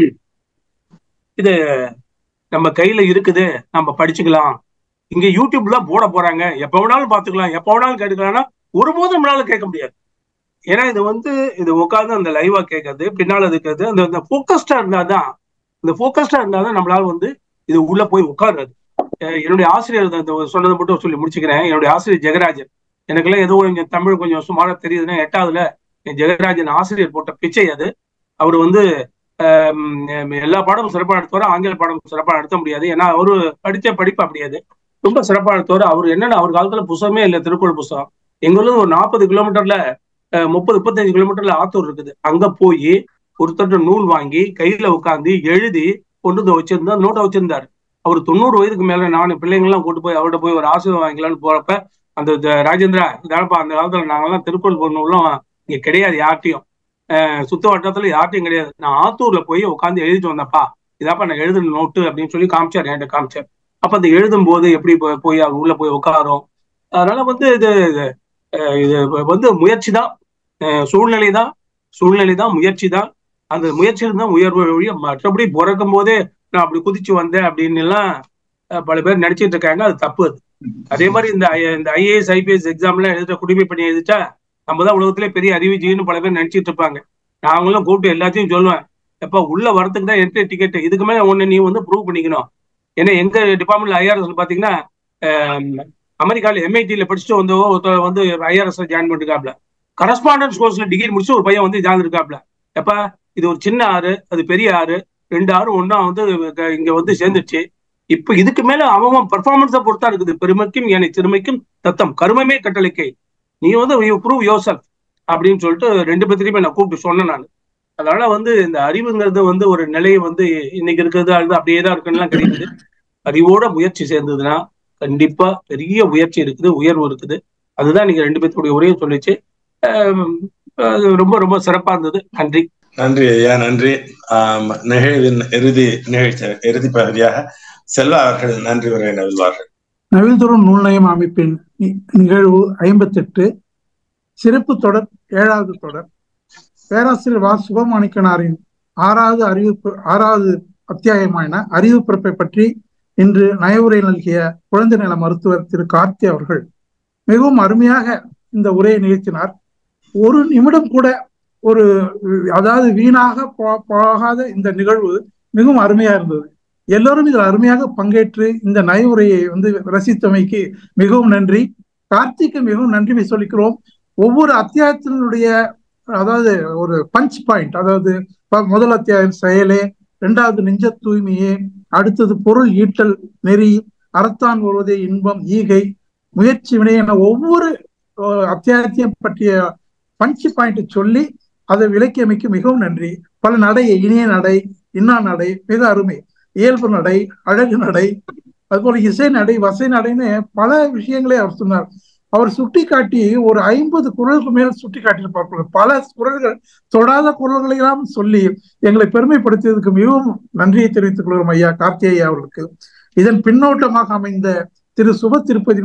இது நம்ம கையில இருக்குது, நம்ம படிச்சுக்கலாம். இங்க யூடியூப்ல போட போறாங்க, எப்ப வேணாலும் பாத்துக்கலாம், எப்ப வேணாலும் கேட்டுக்கலாம்னா ஒருபோதும் நம்மளால கேட்க முடியாது. ஏன்னா இது வந்து இது உட்காந்து அந்த லைவா கேட்கறது, பின்னால இருக்கிறது, அந்த போக்கஸ்டா இருந்தாதான் இந்த போக்கஸ்டா இருந்தாதான் நம்மளால வந்து இது உள்ள போய் உட்கார்றது. என்னுடைய ஆசிரியர் சொன்னதை மட்டும் சொல்லி முடிச்சுக்கிறேன். என்னுடைய ஆசிரியர் ஜெகராஜன், எனக்கெல்லாம் ஏதோ கொஞ்சம் தமிழ் கொஞ்சம் சுமாரா தெரியுதுன்னா எட்டாவதுல என் ஜெகராஜன் ஆசிரியர் போட்ட பிச்சை அது. அவர் வந்து எல்லா பாடமும் சிறப்பாக நடத்துவார், ஆங்கில பாடம் சிறப்பாக நடத்த முடியாது. ஏன்னா அவரு படித்த படிப்பு அப்படியாது, ரொம்ப சிறப்பாக நடத்துவார். அவர் என்னன்னா அவர் காலத்துல புத்தகமே இல்லை, திருக்குறள் புத்தகம். எங்களுக்கு ஒரு நாற்பது கிலோமீட்டர்ல முப்பது முப்பத்தஞ்சு கிலோமீட்டர்ல ஆத்தூர் இருக்குது. அங்க போய் ஒருத்தர் நூல் வாங்கி கையில உட்காந்து எழுதி கொண்டு வந்து வச்சிருந்தா நோட்டை வச்சிருந்தாரு. அவர் தொண்ணூறு வயதுக்கு மேல நானு பிள்ளைங்கள்லாம் கூட்டு போய் அவர்கிட்ட போய் ஒரு ஆசீர்வாதம் வாங்கிக்கலான்னு போறப்ப, அந்த ராஜேந்திரா இதானப்பா, அந்த காலத்துல நாங்கெல்லாம் திருக்குறள் பொண்ணுலாம் இங்க கிடையாது, யார்ட்டையும் அஹ் சுத்த வட்டத்துல யார்ட்டையும் கிடையாது. நான் ஆத்தூர்ல போய் உட்காந்து எழுதிட்டு வந்தப்பா, இதாப்பா நான் எழுதுன நோட்டு அப்படின்னு சொல்லி காமிச்சார், என்கிட்ட காமிச்சார். அப்ப அந்த எழுதும் போது எப்படி போய் அவர் உள்ள போய் உட்காரும். அதனால வந்து இது இது வந்து முயற்சி தான், சூழ்நிலை தான், சூழ்நிலை தான், முயற்சி தான். அந்த முயற்சியில் தான் உயர்வு வழிய, மற்றபடி பிறக்கும் போதே நான் அப்படி குதிச்சு வந்தேன் அப்படின்னு எல்லாம் பல பேர் நினைச்சிட்டு இருக்காங்க. அது தப்பு. அது அதே மாதிரி இந்த இந்த ஐஏஎஸ் ஐபிஎஸ் எக்ஸாம்லாம் எழுதுற குடிமை பண்ணி எழுதிட்டா நம்ம தான் உலகத்திலே பெரிய அறிவுஜீன்னு பல பேர் நினைச்சிட்டு இருப்பாங்க. நாங்களும் கூப்பிட்டு எல்லாத்தையும் சொல்லுவேன், எப்ப உள்ள வரத்துக்கு தான் என்ட்ரி டிக்கெட், இதுக்கு மேல ஒண்ணு நீ வந்து ப்ரூவ் பண்ணிக்கணும். ஏன்னா எங்க டிபார்ட்மெண்ட்ல ஐஆர்எஸ் பாத்தீங்கன்னா அமெரிக்கால எம்ஐடியில படிச்சுட்டு வந்து ஒருத்தர் வந்து ஐஆர்எஸ் ஜாயின் பண்ணிருக்காப்ல, கரஸ்பாண்டன்ஸ் கோர்ஸ்ல டிகிரி முடிச்சு ஒரு பையன் வந்து ஜாயின் இருக்காப்ல. எப்ப இது ஒரு சின்ன ஆறு, அது பெரிய ஆறு, ரெண்டு ஆறு ஒன்னா வந்து இங்க வந்து சேர்ந்துச்சு. இப்ப இதுக்கு மேல அவன் பெர்ஃபார்மன்ஸை பொறுத்தா இருக்குது. பெருமைக்கும் என்னை சிறுமைக்கும் தத்தம் கருமமே கட்டளைக்கை, நீ வந்து ப்ரூவ் யோர் செல்ஃப் அப்படின்னு சொல்லிட்டு ரெண்டு பேர்த்தையுமே நான் கூப்பிட்டு சொன்னேன் நான். அதனால வந்து இந்த அறிவுங்கிறது வந்து ஒரு நிலையை வந்து இன்னைக்கு இருக்கிறது அது அப்படியே தான் இருக்குன்னு கிடையாது. அறிவோட முயற்சி சேர்ந்ததுன்னா கண்டிப்பா பெரிய முயற்சி இருக்குது, உயர்வு இருக்குது. அதுதான் நீங்க ரெண்டு பேர்த்துடைய உரையும் சொல்லிச்சு. ரொம்ப ரொம்ப சிறப்பா இருந்தது. நன்றி. நன்றி ஐயா, நன்றி. ஆஹ் நிகழ்வின் இறுதி நிகழ்ச்சி இறுதி பகுதியாக செல்வா அவர்கள் நன்றி உரை நல்வார்கள். நவீல்தோறும் நூல் நயம் அமைப்பின் நிகழ்வு ஐம்பத்தி எட்டு சிறப்பு தொடர் ஏழாவது தொடர். பேராசிரியர் வா சுபமாணிக்கனாரின் ஆறாவது அறிவிப்பு ஆறாவது அத்தியாயமான அறிவு பிறப்பை பற்றி இன்று நயவுரை நல்கிய குழந்தை நல மருத்துவர் திரு கார்த்தி அவர்கள் மிகவும் அருமையாக இந்த உரையை நிகழ்த்தினார். ஒரு நிமிடம் கூட ஒரு அதாவது வீணாக போகாத இந்த நிகழ்வு மிகவும் அருமையா இருந்தது. எல்லோரும் இதில் அருமையாக பங்கேற்று இந்த நயவுரையை வந்து ரசித்தமைக்கு மிகவும் நன்றி. கார்த்திக்கு மிகவும் நன்றி சொல்லிக்கிறோம். ஒவ்வொரு அத்தியாயத்தினுடைய அதாவது ஒரு பஞ்ச் பாயிண்ட், அதாவது முதல் அத்தியாயம் செயலே, இரண்டாவது நெஞ்ச தூய்மையே, அடுத்தது பொருள் ஈட்டல் நெறி, அறத்தான் வருவதே இன்பம், ஈகை, முயற்சி, வினை என ஒவ்வொரு அத்தியாயத்தையும் பற்றிய பஞ்சு பாயிண்ட் சொல்லி அதை விளக்கியமைக்கு மிகவும் நன்றி. பல நடை, இனிய நடை, இன்னா நடை, மிக அருமை, இயல்பு நடை, அழகு நடை, அதுபோல இசை நடை, வசை நடைன்னு பல விஷயங்களே அவர் சொன்னார். அவர் சுட்டி காட்டி ஒரு ஐம்பது குரலுக்கு மேல் சுட்டி காட்டியிருப்பார்கள். பல குரல்கள், தொடாத குரல்களெல்லாம் சொல்லி எங்களை பெருமைப்படுத்தியதுக்கு மிகவும் நன்றியை தெரிவித்துக் கொள்கிறோம் ஐயா கார்த்திகேயா அவர்களுக்கு. இதன் பின்னோட்டமாக அமைந்த திரு சுப திருப்பதி,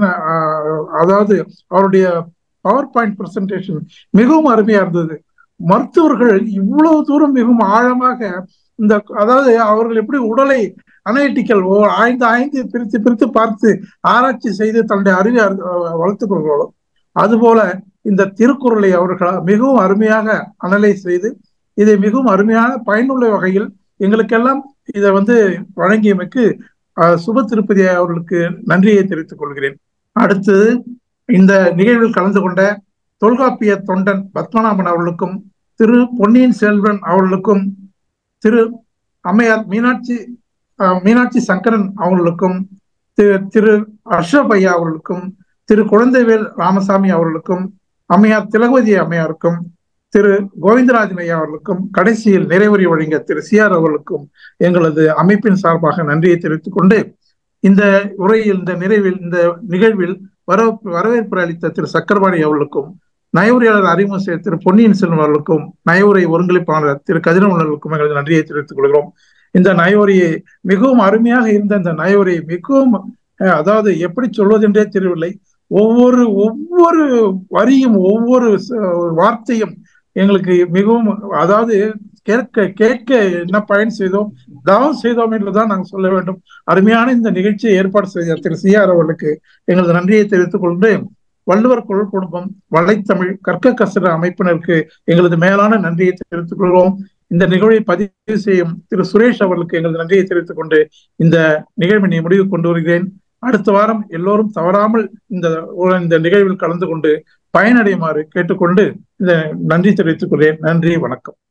அதாவது அவருடைய பவர் பாயிண்ட் பிரசன்டேஷன் மிகவும் அருமையா இருந்தது. மருத்துவர்கள் இவ்வளவு தூரம் மிகவும் ஆழமாக இந்த, அதாவது அவர்கள் எப்படி உடலை அனலிட்டிக்கல் ஆய்ந்து ஆய்ந்து பிரித்து பிரித்து பார்த்து ஆராய்ச்சி செய்து தன்னுடைய அறிவை வளர்த்துக் கொள்கிறார்களோ, அதுபோல இந்த திருக்குறளை அவர்கள் மிகவும் அருமையாக அனலைஸ் செய்து இதை மிகவும் அருமையான பயனுள்ள வகையில் எங்களுக்கெல்லாம் இதை வந்து வழங்கியமைக்கு சுப திருப்பதி அவர்களுக்கு நன்றியை தெரிவித்துக் கொள்கிறேன். அடுத்தது இந்த நிகழ்வில் கலந்து கொண்ட தொல்காப்பிய தொண்டன் பத்மநாபன் அவர்களுக்கும், திரு பொன்னியின் செல்வன் அவர்களுக்கும், திரு அம்மையார் மீனாட்சி மீனாட்சி சங்கரன் அவர்களுக்கும், திரு திரு அர்ஷப் ஐயா அவர்களுக்கும், திரு குழந்தைவேல் ராமசாமி அவர்களுக்கும், அம்மையார் திலகவதி அம்மையாருக்கும், திரு கோவிந்தராஜன் ஐயா அவர்களுக்கும், கடைசியில் நிறைவுரை வழங்கிய திரு சிஆர் அவர்களுக்கும் எங்களது அமைப்பின் சார்பாக நன்றியை தெரிவித்துக் கொண்டு, இந்த உரையில், இந்த நிறைவில், இந்த நிகழ்வில் வர வரவேற்பு அளித்த திரு சக்கரபாணி அவர்களுக்கும், நயவுரையாளர் அறிமுகம் செய்த திரு பொன்னியின் செல்வன் அவர்களுக்கும், நயவுரை ஒருங்கிணைப்பாளர் திரு கதிரவன் அவர்களுக்கும் எங்களது நன்றியை தெரிவித்துக் கொள்கிறோம். இந்த நயவுரையை மிகவும் அருமையாக இருந்த இந்த நயவுரை மிகவும், அதாவது எப்படி சொல்வது என்றே தெரியவில்லை. ஒவ்வொரு ஒவ்வொரு வரியும் ஒவ்வொரு வார்த்தையும் எங்களுக்கு மிகவும், அதாவது கேட்க கேட்க என்ன பயன் செய்தோம், தவம் செய்தோம் என்றுதான் நாங்கள் சொல்ல வேண்டும். அருமையான இந்த நிகழ்ச்சியை ஏற்பாடு செய்த திரு சிஆர் அவர்களுக்கு எங்களது நன்றியை தெரிவித்துக் கொண்டு, வள்ளுவர் குரல் குடும்பம், வலைத்தமிழ், கற்க கசட அமைப்பினருக்கு எங்களது மேலான நன்றியை தெரிவித்துக் கொள்கிறோம். இந்த நிகழ்வை பதிவு செய்யும் திரு சுரேஷ் அவர்களுக்கு எங்களது நன்றியை தெரிவித்துக் கொண்டு இந்த நிகழ்வினை முடிவு கொண்டு வருகிறேன். அடுத்த வாரம் எல்லோரும் தவறாமல் இந்த இந்த நிகழ்வில் கலந்து கொண்டு பயனடையுமாறு கேட்டுக்கொண்டு இந்த நன்றி தெரிவித்துக் கொள்கிறேன். நன்றி, வணக்கம்.